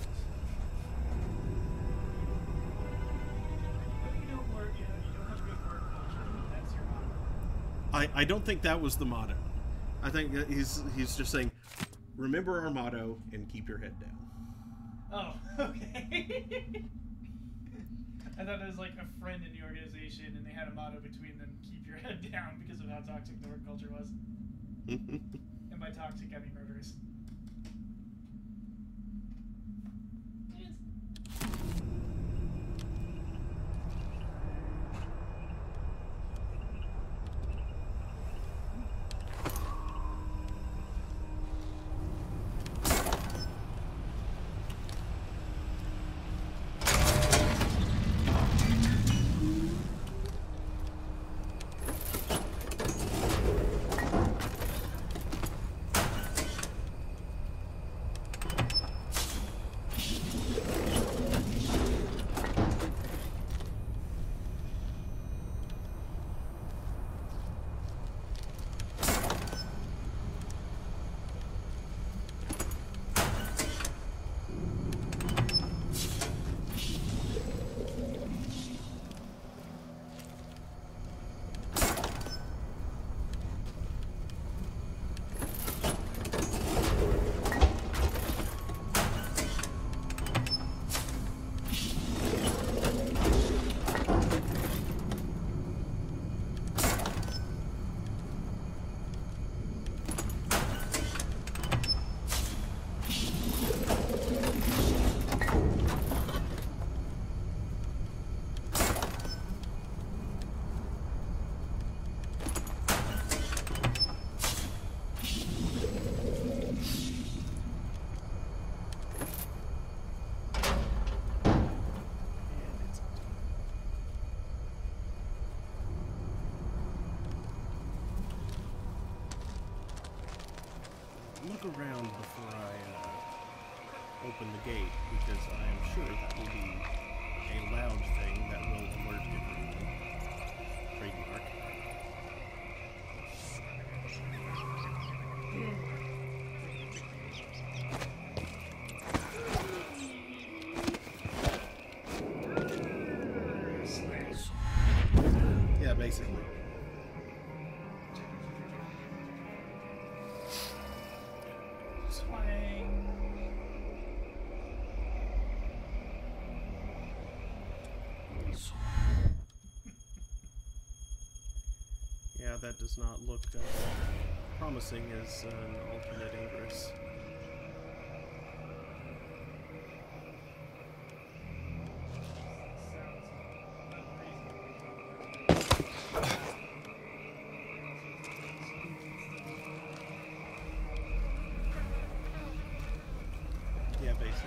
I don't think that was the motto. I think that he's just saying, remember our motto and keep your head down. Oh, okay. I thought it was like a friend in the organization and they had a motto between them, keep your head down, because of how toxic the work culture was. And by toxic, I mean murderous. look around before I open the gate, because I am sure that will be a loud thing that will alert everyone. Trademark. Yeah, basically. Yeah, that does not look promising as an alternate ingress. Yeah, basically.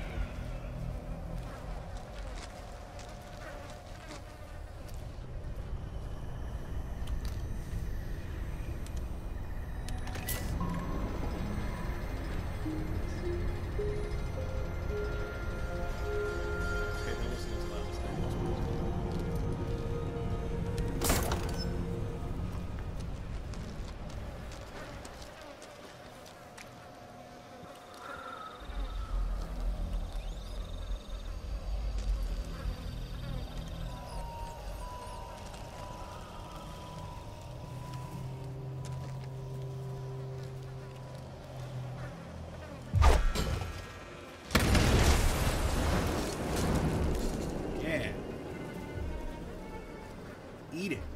Eat it.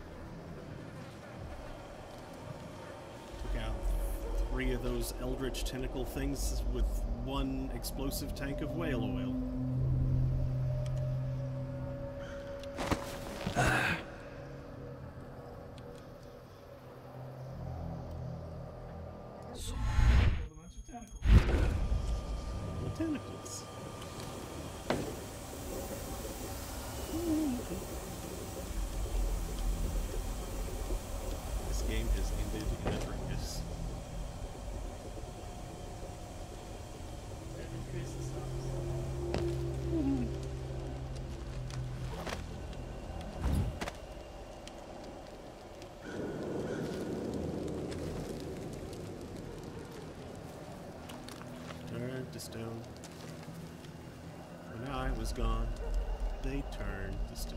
Took out 3 of those eldritch tentacle things with 1 explosive tank of whale oil. The tentacles. This game has ended in a fracas. Turned to stone. When I was gone, they turned to stone.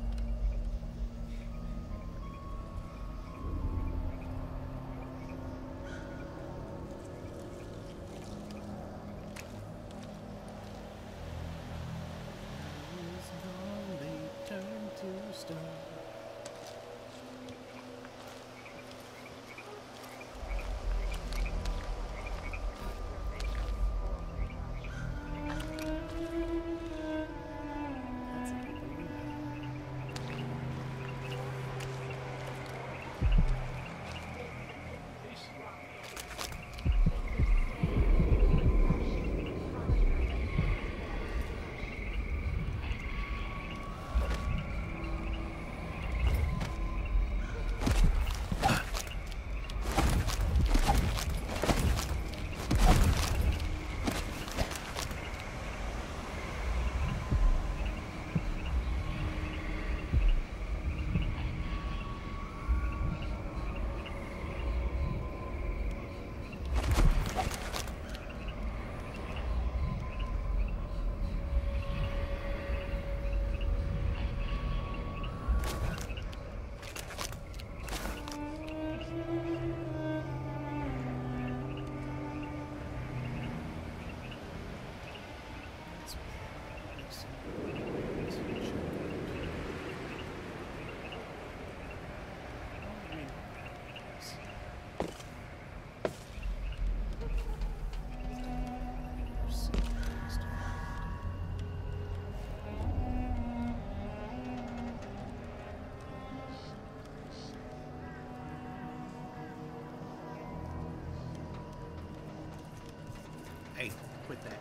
Hey, quit that.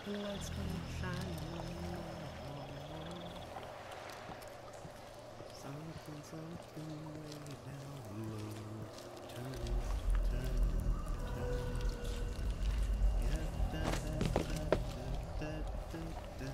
Lights don't shine. Something way down low. Turn. Yeah, da.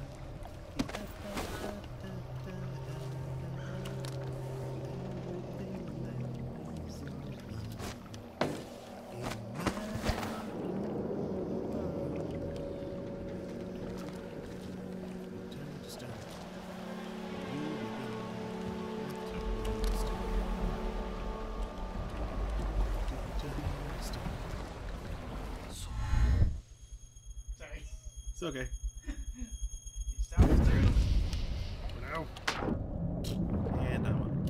Sorry. It's okay. Sounds true. For now. And I'm on.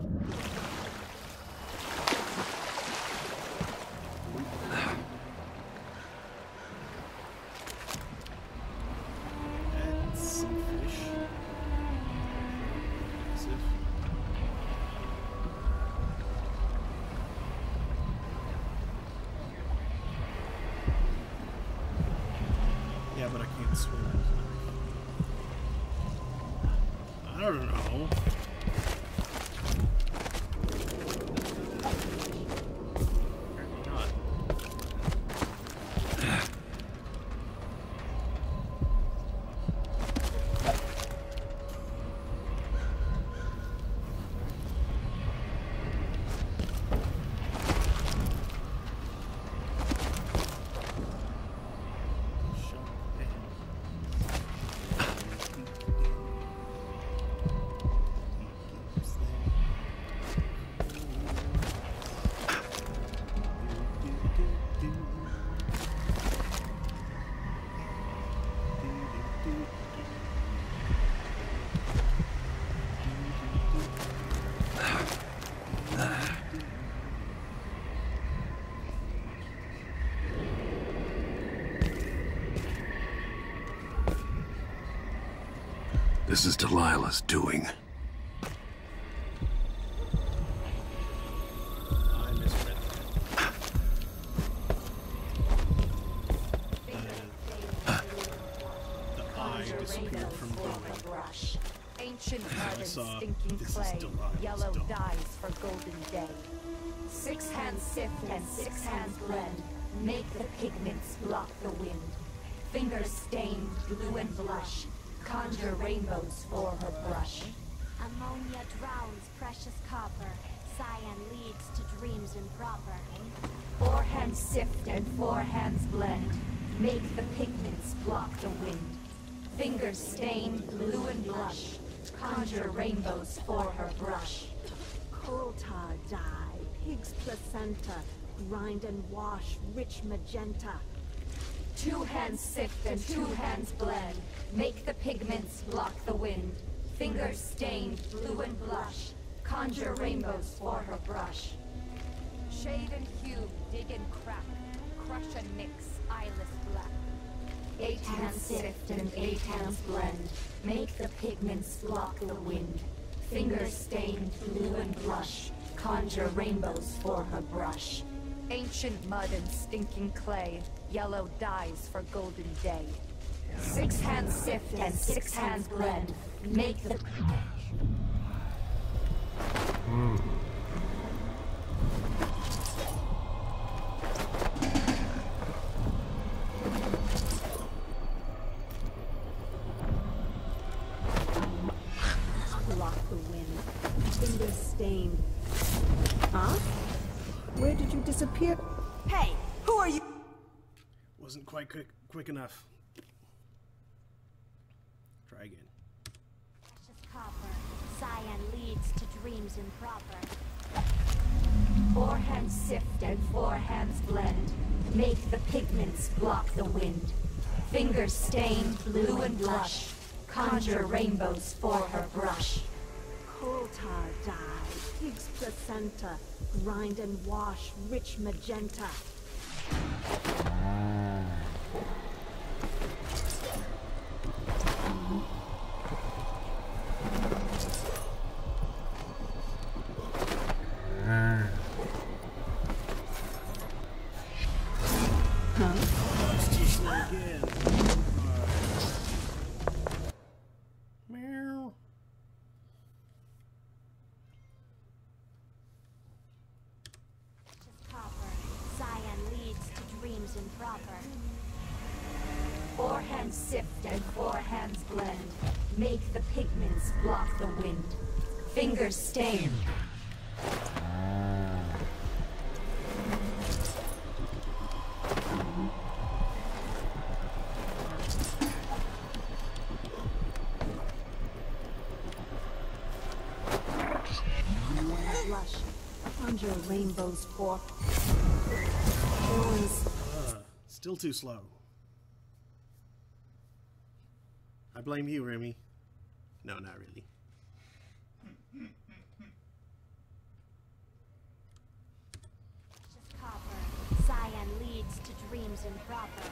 That's some fish. Impressive. Yeah, but I can't swim. I don't know. Apparently not. This is Delilah's doing. I misread that. The eye disappeared from Bowie. Ancient I mud and saw stinking this is clay, Delilah's yellow doll. dyes for golden day. 6 hands sift and 6 hands blend, make the pigments block the wind. Fingers stained blue and blush, conjure rainbows for her brush. Ammonia drowns precious copper, cyan leads to dreams improper. 4 hands sift and 4 hands blend, make the pigments block the wind. Fingers stained blue and blush, conjure rainbows for her brush. Coal tar dye, pig's placenta, grind and wash, rich magenta. 2 hands sift and 2 hands blend, make the pigments block the wind. Fingers stained blue and blush, conjure rainbows for her brush. Shade and hue, dig and crack, crush and mix, eyeless black. 8 hands sift and 8 hands blend, make the pigments block the wind. Fingers stained blue and blush, conjure rainbows for her brush. Ancient mud and stinking clay, yellow dyes for golden day. 6 hands sift and 6 hands blend, make the... Block the wind, fingers stained. Huh? Where did you disappear? Hey, who are you? Wasn't quite quick enough. Try again. Precious copper, cyan leads to dreams improper. 4 hands sift and 4 hands blend, make the pigments block the wind. Fingers stained blue and blush, conjure rainbows for her brush. Coal tar dye, pig's placenta, grind and wash, rich magenta. That's too slow again. hands sift and 4 hands blend. Make the pigments block the wind. Fingers stain. Blush. Conjure rainbows for... Still too slow. I blame you, Remy. No, not really. Copper. Cyan leads to dreams improper.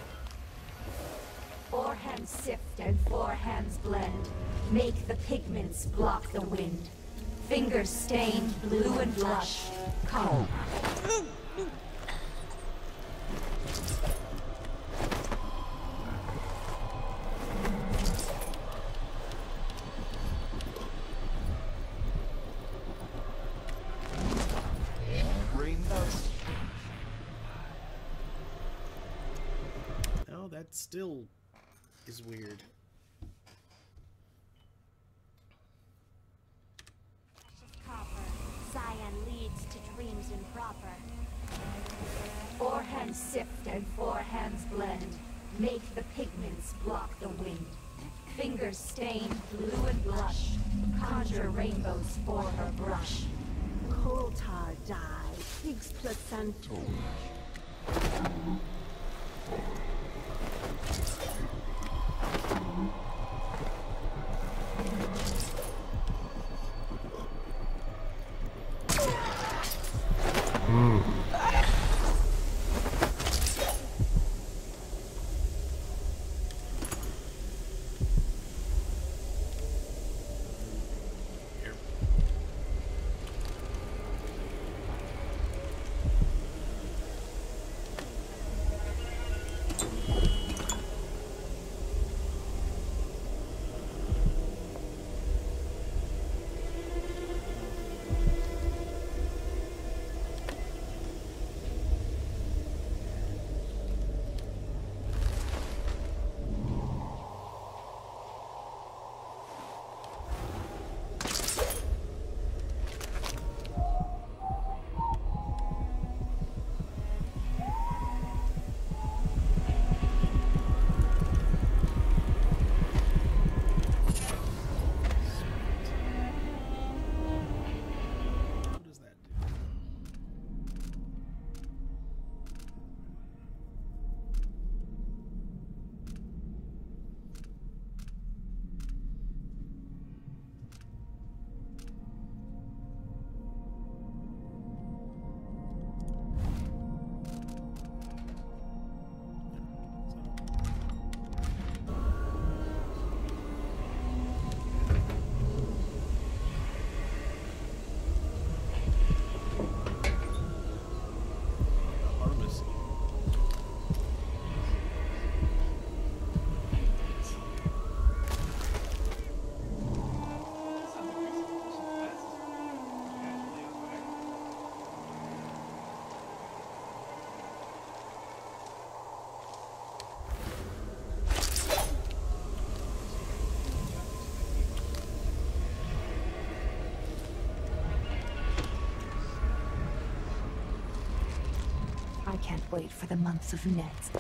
4 hands sift and 4 hands blend. Make the pigments block the wind. Fingers stained blue and blush. Come. No, that still is weird. Copper. Cyan leads to dreams improper. 4 hands sift and 4 hands blend. Make the pigments block the wind. Fingers stained blue and blush. Conjure rainbows for her brush. Coal tar dye. Pig's placenta. I can't wait for the months of nets.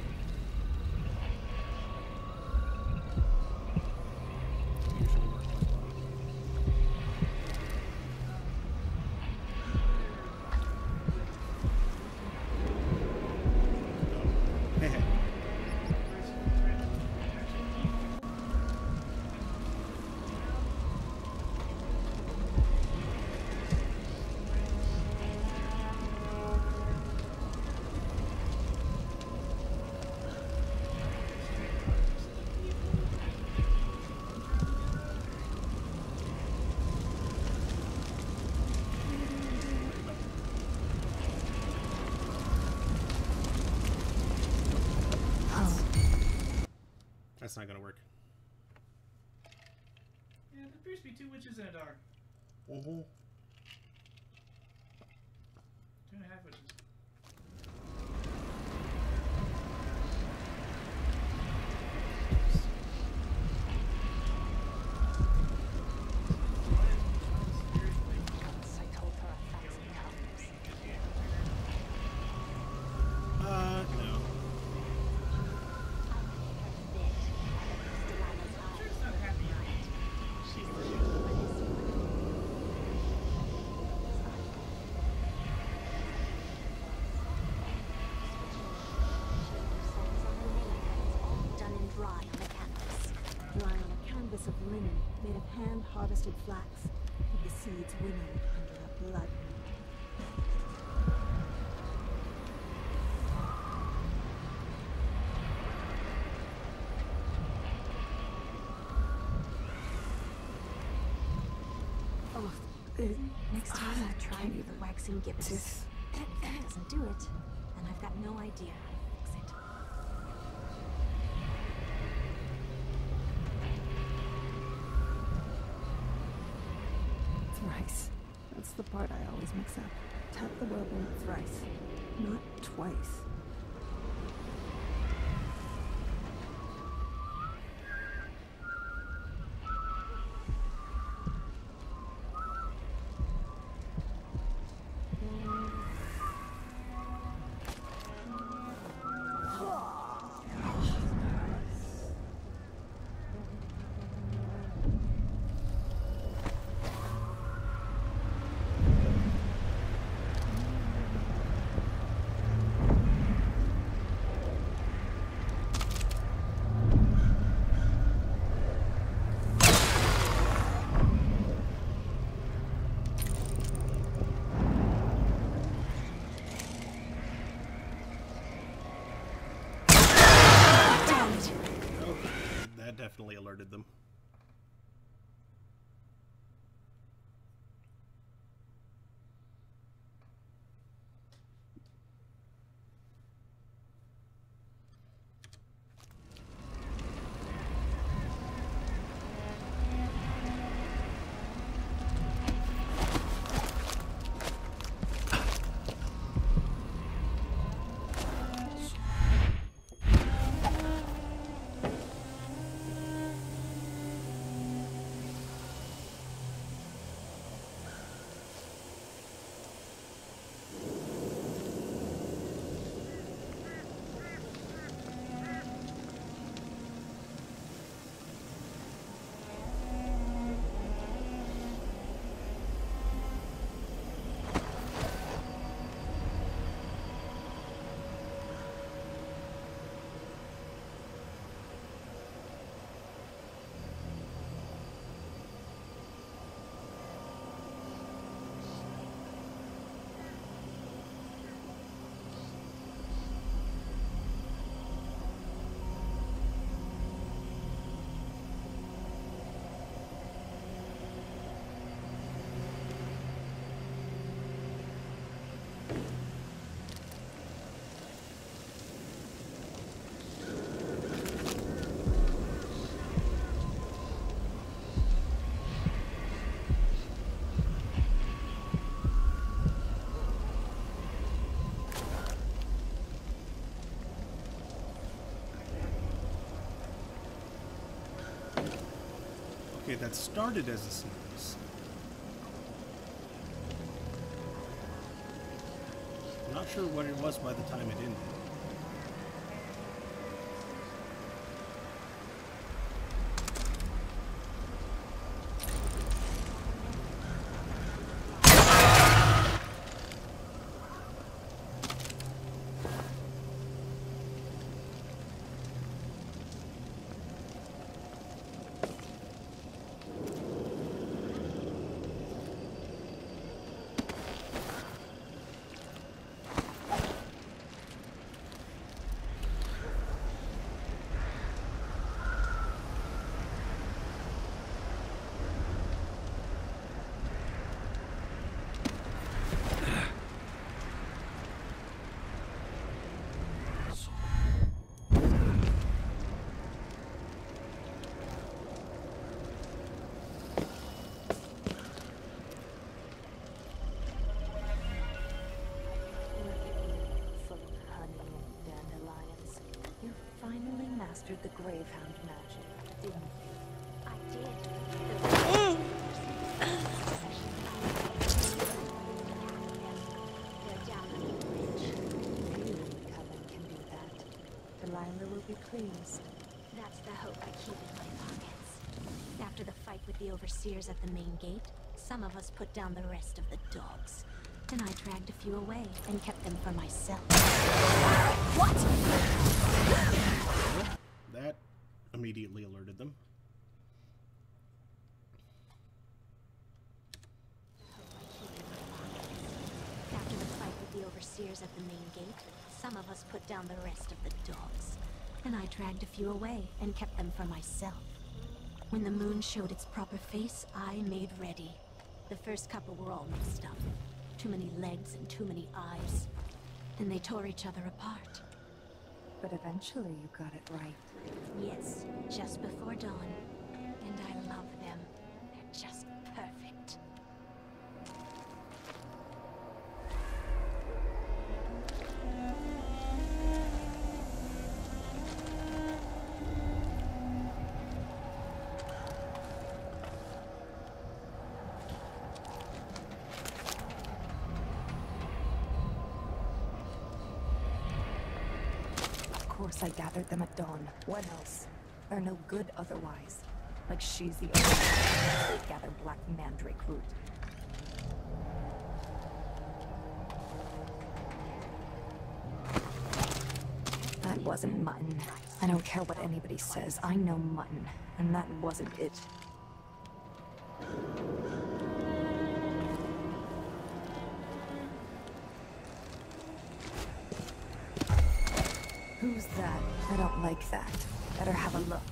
Usually work like That's not gonna work. Yeah, there appears to be 2 witches in a dark. Mm-hmm. 2.5 witches. No. Done and dry on a canvas. Dry on a canvas of linen made of hand-harvested flax, with the seeds winnowed under a blood moon. Oh, next time I try the waxing gibbous. If it doesn't do it, then I've got no idea how to fix it. Thrice. That's the part I always mix up. Tap the wellbone thrice, not twice. Definitely alerted them. Okay, that started as a snooze. Not sure what it was by the time it ended. heard the Gravehound magic, didn't you? I did. They're down on the bridge. You and Cullen can do that. Delilah will be pleased. That's the hope I keep in my pockets. After the fight with the overseers at the main gate, some of us put down the rest of the dogs. Then I dragged a few away and kept them for myself. What? That immediately alerted them. After the fight with the overseers at the main gate, some of us put down the rest of the dogs. Then I dragged a few away and kept them for myself. When the moon showed its proper face, I made ready. The first couple were all mixed up. Too many legs and too many eyes. Then they tore each other apart. But eventually you got it right. Yes, just before dawn. And I love them. They're just perfect. Of course I gathered them at dawn. What else? They're no good otherwise. Like she's the only one to gather black mandrake root. That wasn't mutton. I don't care what anybody says. I know mutton, and that wasn't it. Who's that? I don't like that. Better have a look.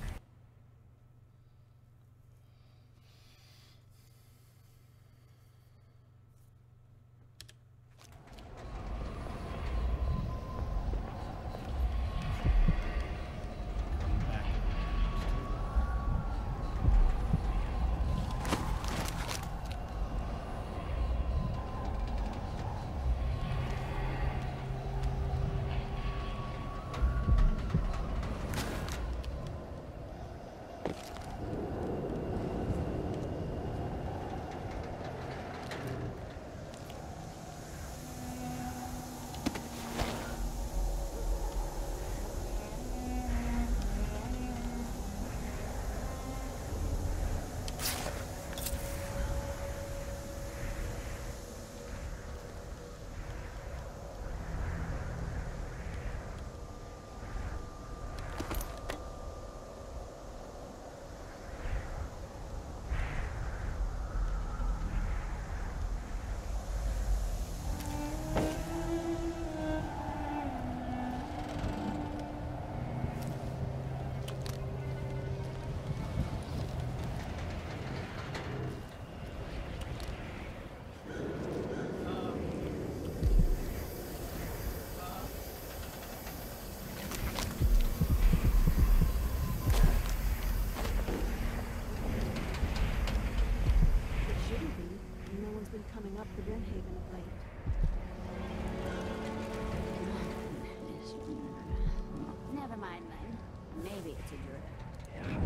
Never mind then. Maybe it's a good.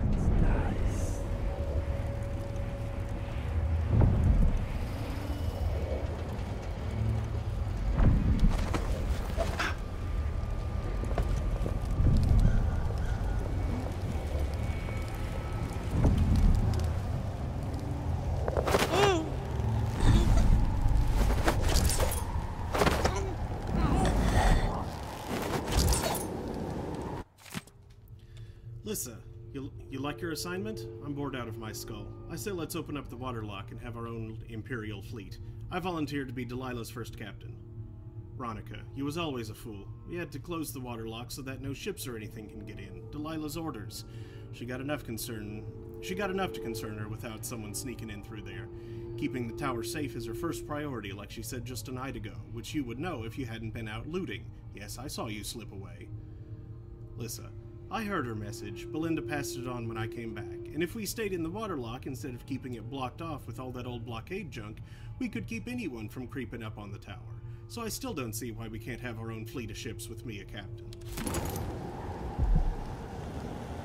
Lissa, you like your assignment? I'm bored out of my skull. I say let's open up the waterlock and have our own Imperial fleet. I volunteered to be Delilah's first captain. Ronica, you was always a fool. We had to close the waterlock so that no ships or anything can get in. Delilah's orders. She got enough to concern her without someone sneaking in through there. Keeping the tower safe is her first priority, like she said just a night ago, which you would know if you hadn't been out looting. Yes, I saw you slip away. Lissa, I heard her message. Belinda passed it on when I came back, and if we stayed in the waterlock instead of keeping it blocked off with all that old blockade junk, we could keep anyone from creeping up on the tower. So I still don't see why we can't have our own fleet of ships with me a captain.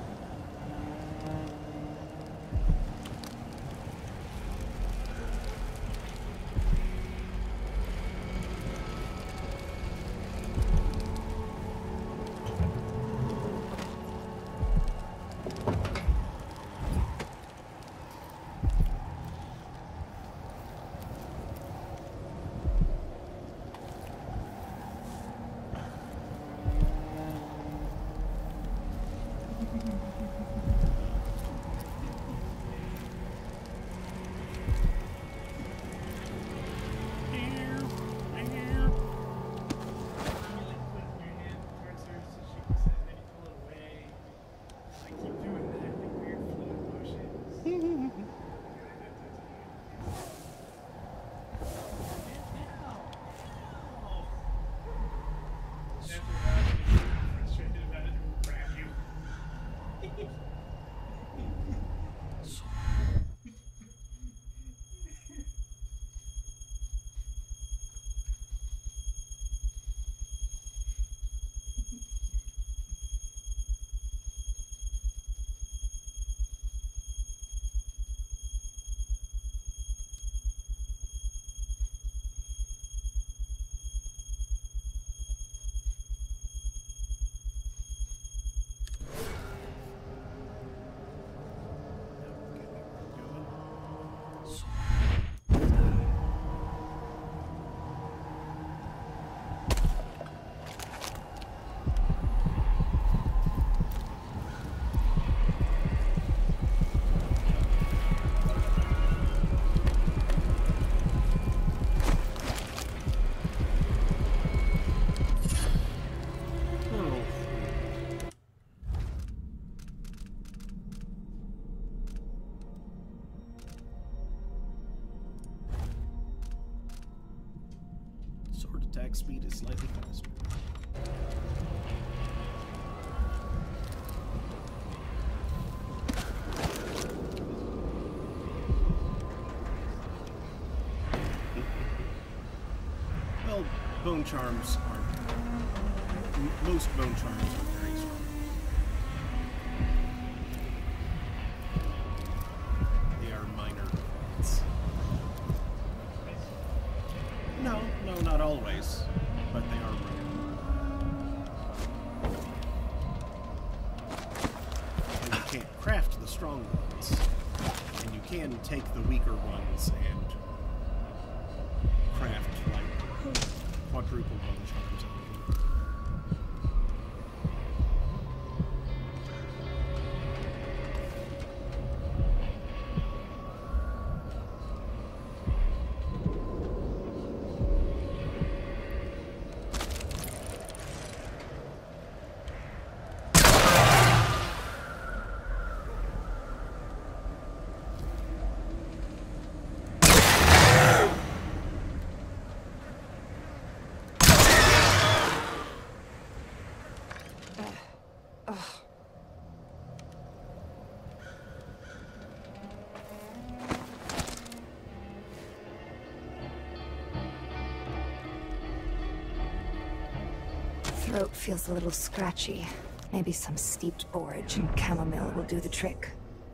attack speed is slightly faster. Well, bone charms aren't... Most bone charms are very strong. They are minor effects. No, not always, but they are rare. And you can't craft the strong ones, and you can take the weaker ones and craft, like, quadruple bone charms out of them. Throat feels a little scratchy. Maybe some steeped borage and chamomile will do the trick.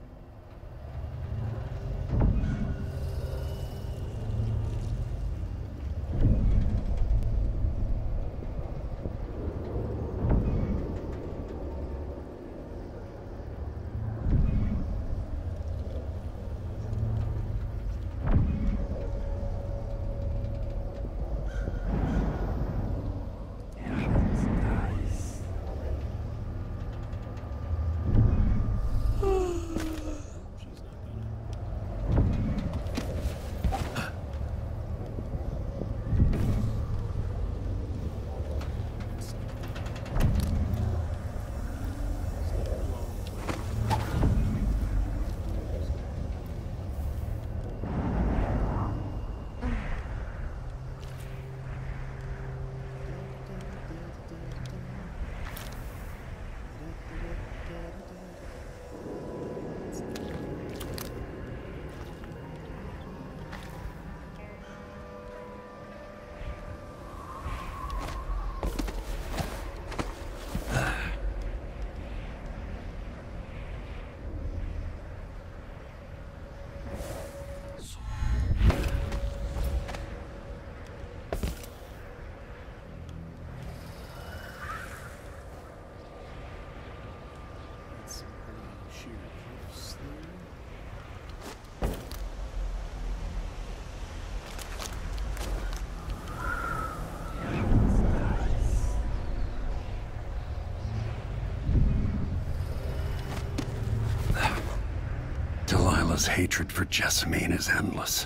Delilah's hatred for Jessamine is endless.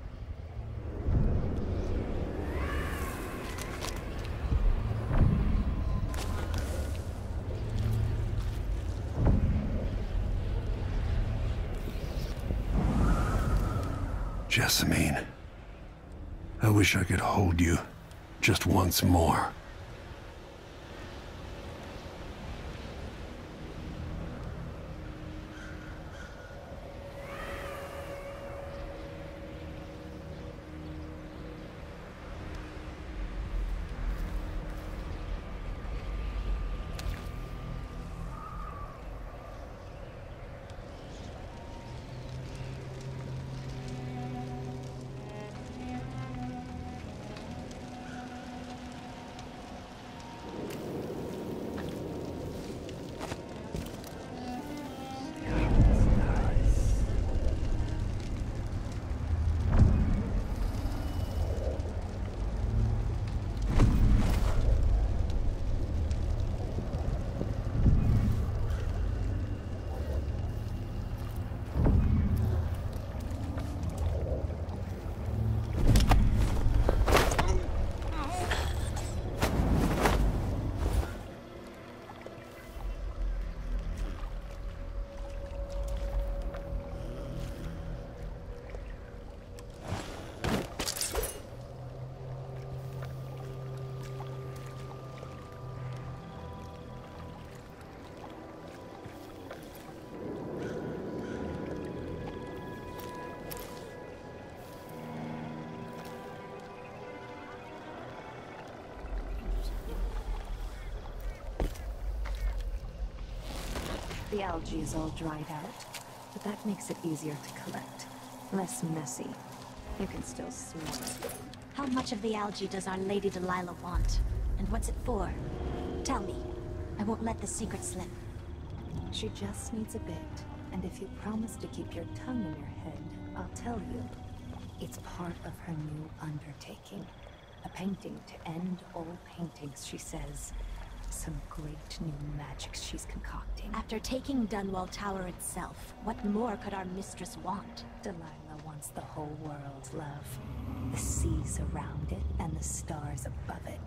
Jessamine, I wish I could hold you just once more. The algae is all dried out, but that makes it easier to collect. Less messy. You can still smell it. How much of the algae does Our Lady Delilah want? And what's it for? Tell me. I won't let the secret slip. She just needs a bit, and if you promise to keep your tongue in your head, I'll tell you. It's part of her new undertaking. A painting to end all paintings, she says. Some great new magics she's concocting. After taking Dunwall Tower itself, what more could our mistress want? Delilah wants the whole world's love. The seas around it and the stars above it.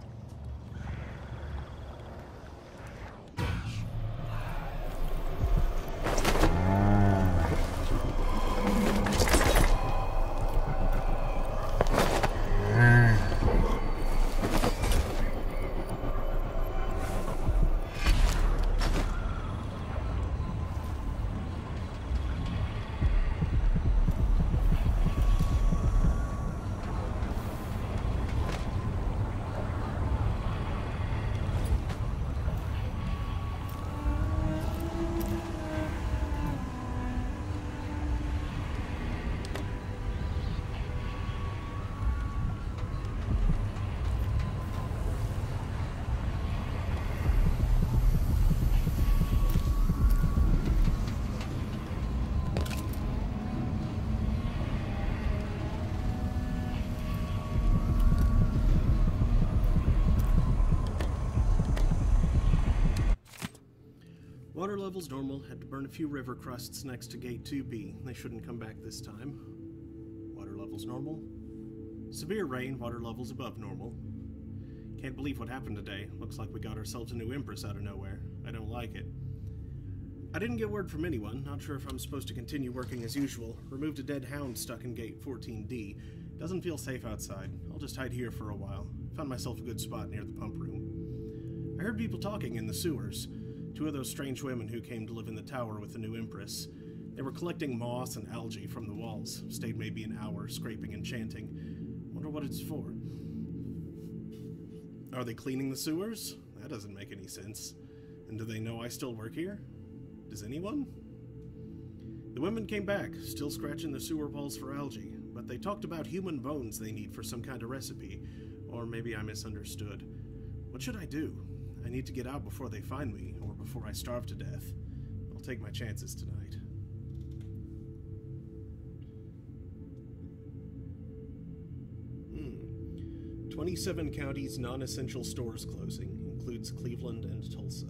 Water level's normal. Had to burn a few river crusts next to Gate 2B. They shouldn't come back this time. Water level's normal. Severe rain. Water level's above normal. Can't believe what happened today. Looks like we got ourselves a new Empress out of nowhere. I don't like it. I didn't get word from anyone. Not sure if I'm supposed to continue working as usual. Removed a dead hound stuck in Gate 14D. Doesn't feel safe outside. I'll just hide here for a while. Found myself a good spot near the pump room. I heard people talking in the sewers. Two of those strange women who came to live in the tower with the new Empress. They were collecting moss and algae from the walls. Stayed maybe an hour, scraping and chanting. Wonder what it's for. Are they cleaning the sewers? That doesn't make any sense. And do they know I still work here? Does anyone? The women came back, still scratching the sewer walls for algae, but they talked about human bones they need for some kind of recipe. Or maybe I misunderstood. What should I do? I need to get out before they find me, or before I starve to death. I'll take my chances tonight. 27 counties non-essential stores closing. Includes Cleveland and Tulsa.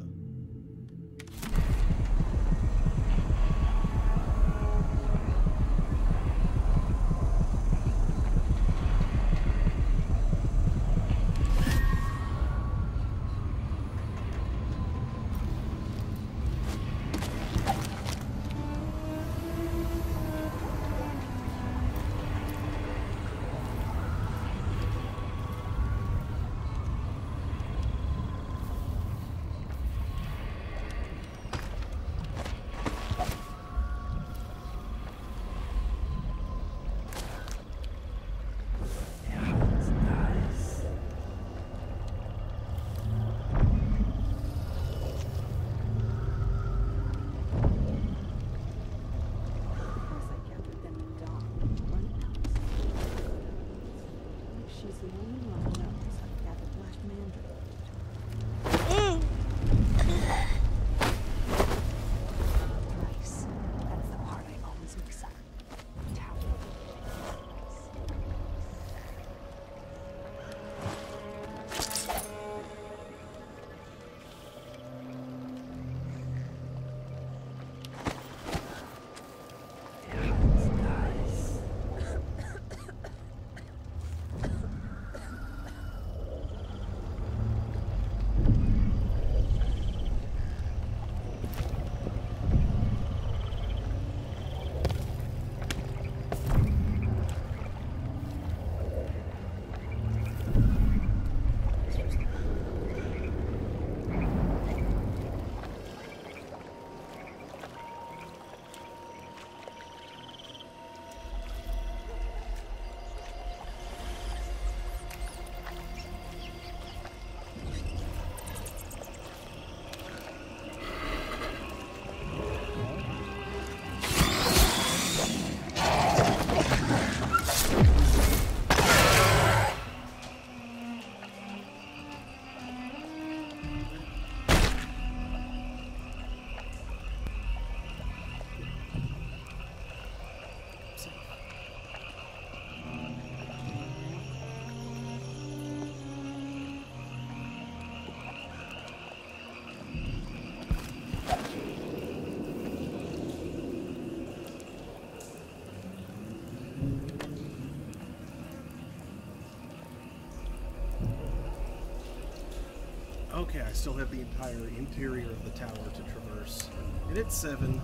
Okay, I still have the entire interior of the tower to traverse. And it's 7.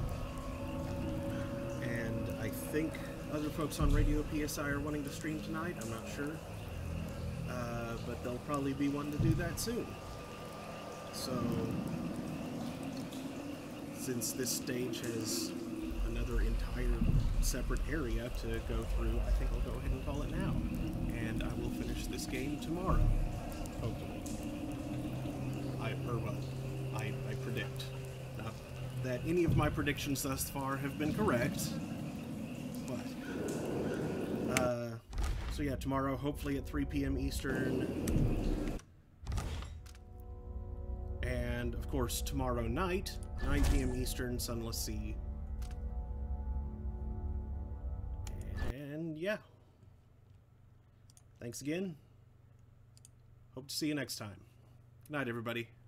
And I think other folks on Radio PSI are wanting to stream tonight. I'm not sure. But they'll probably be wanting to do that soon. So, since this stage has another entire separate area to go through, I think I'll go ahead and call it now. And I will finish this game tomorrow. Hopefully. I predict. Not that any of my predictions thus far have been correct, but, so yeah, tomorrow, hopefully at 3 p.m. Eastern, and, of course, tomorrow night, 9 p.m. Eastern, Sunless Sea, and, yeah. Thanks again. Hope to see you next time. Good night, everybody.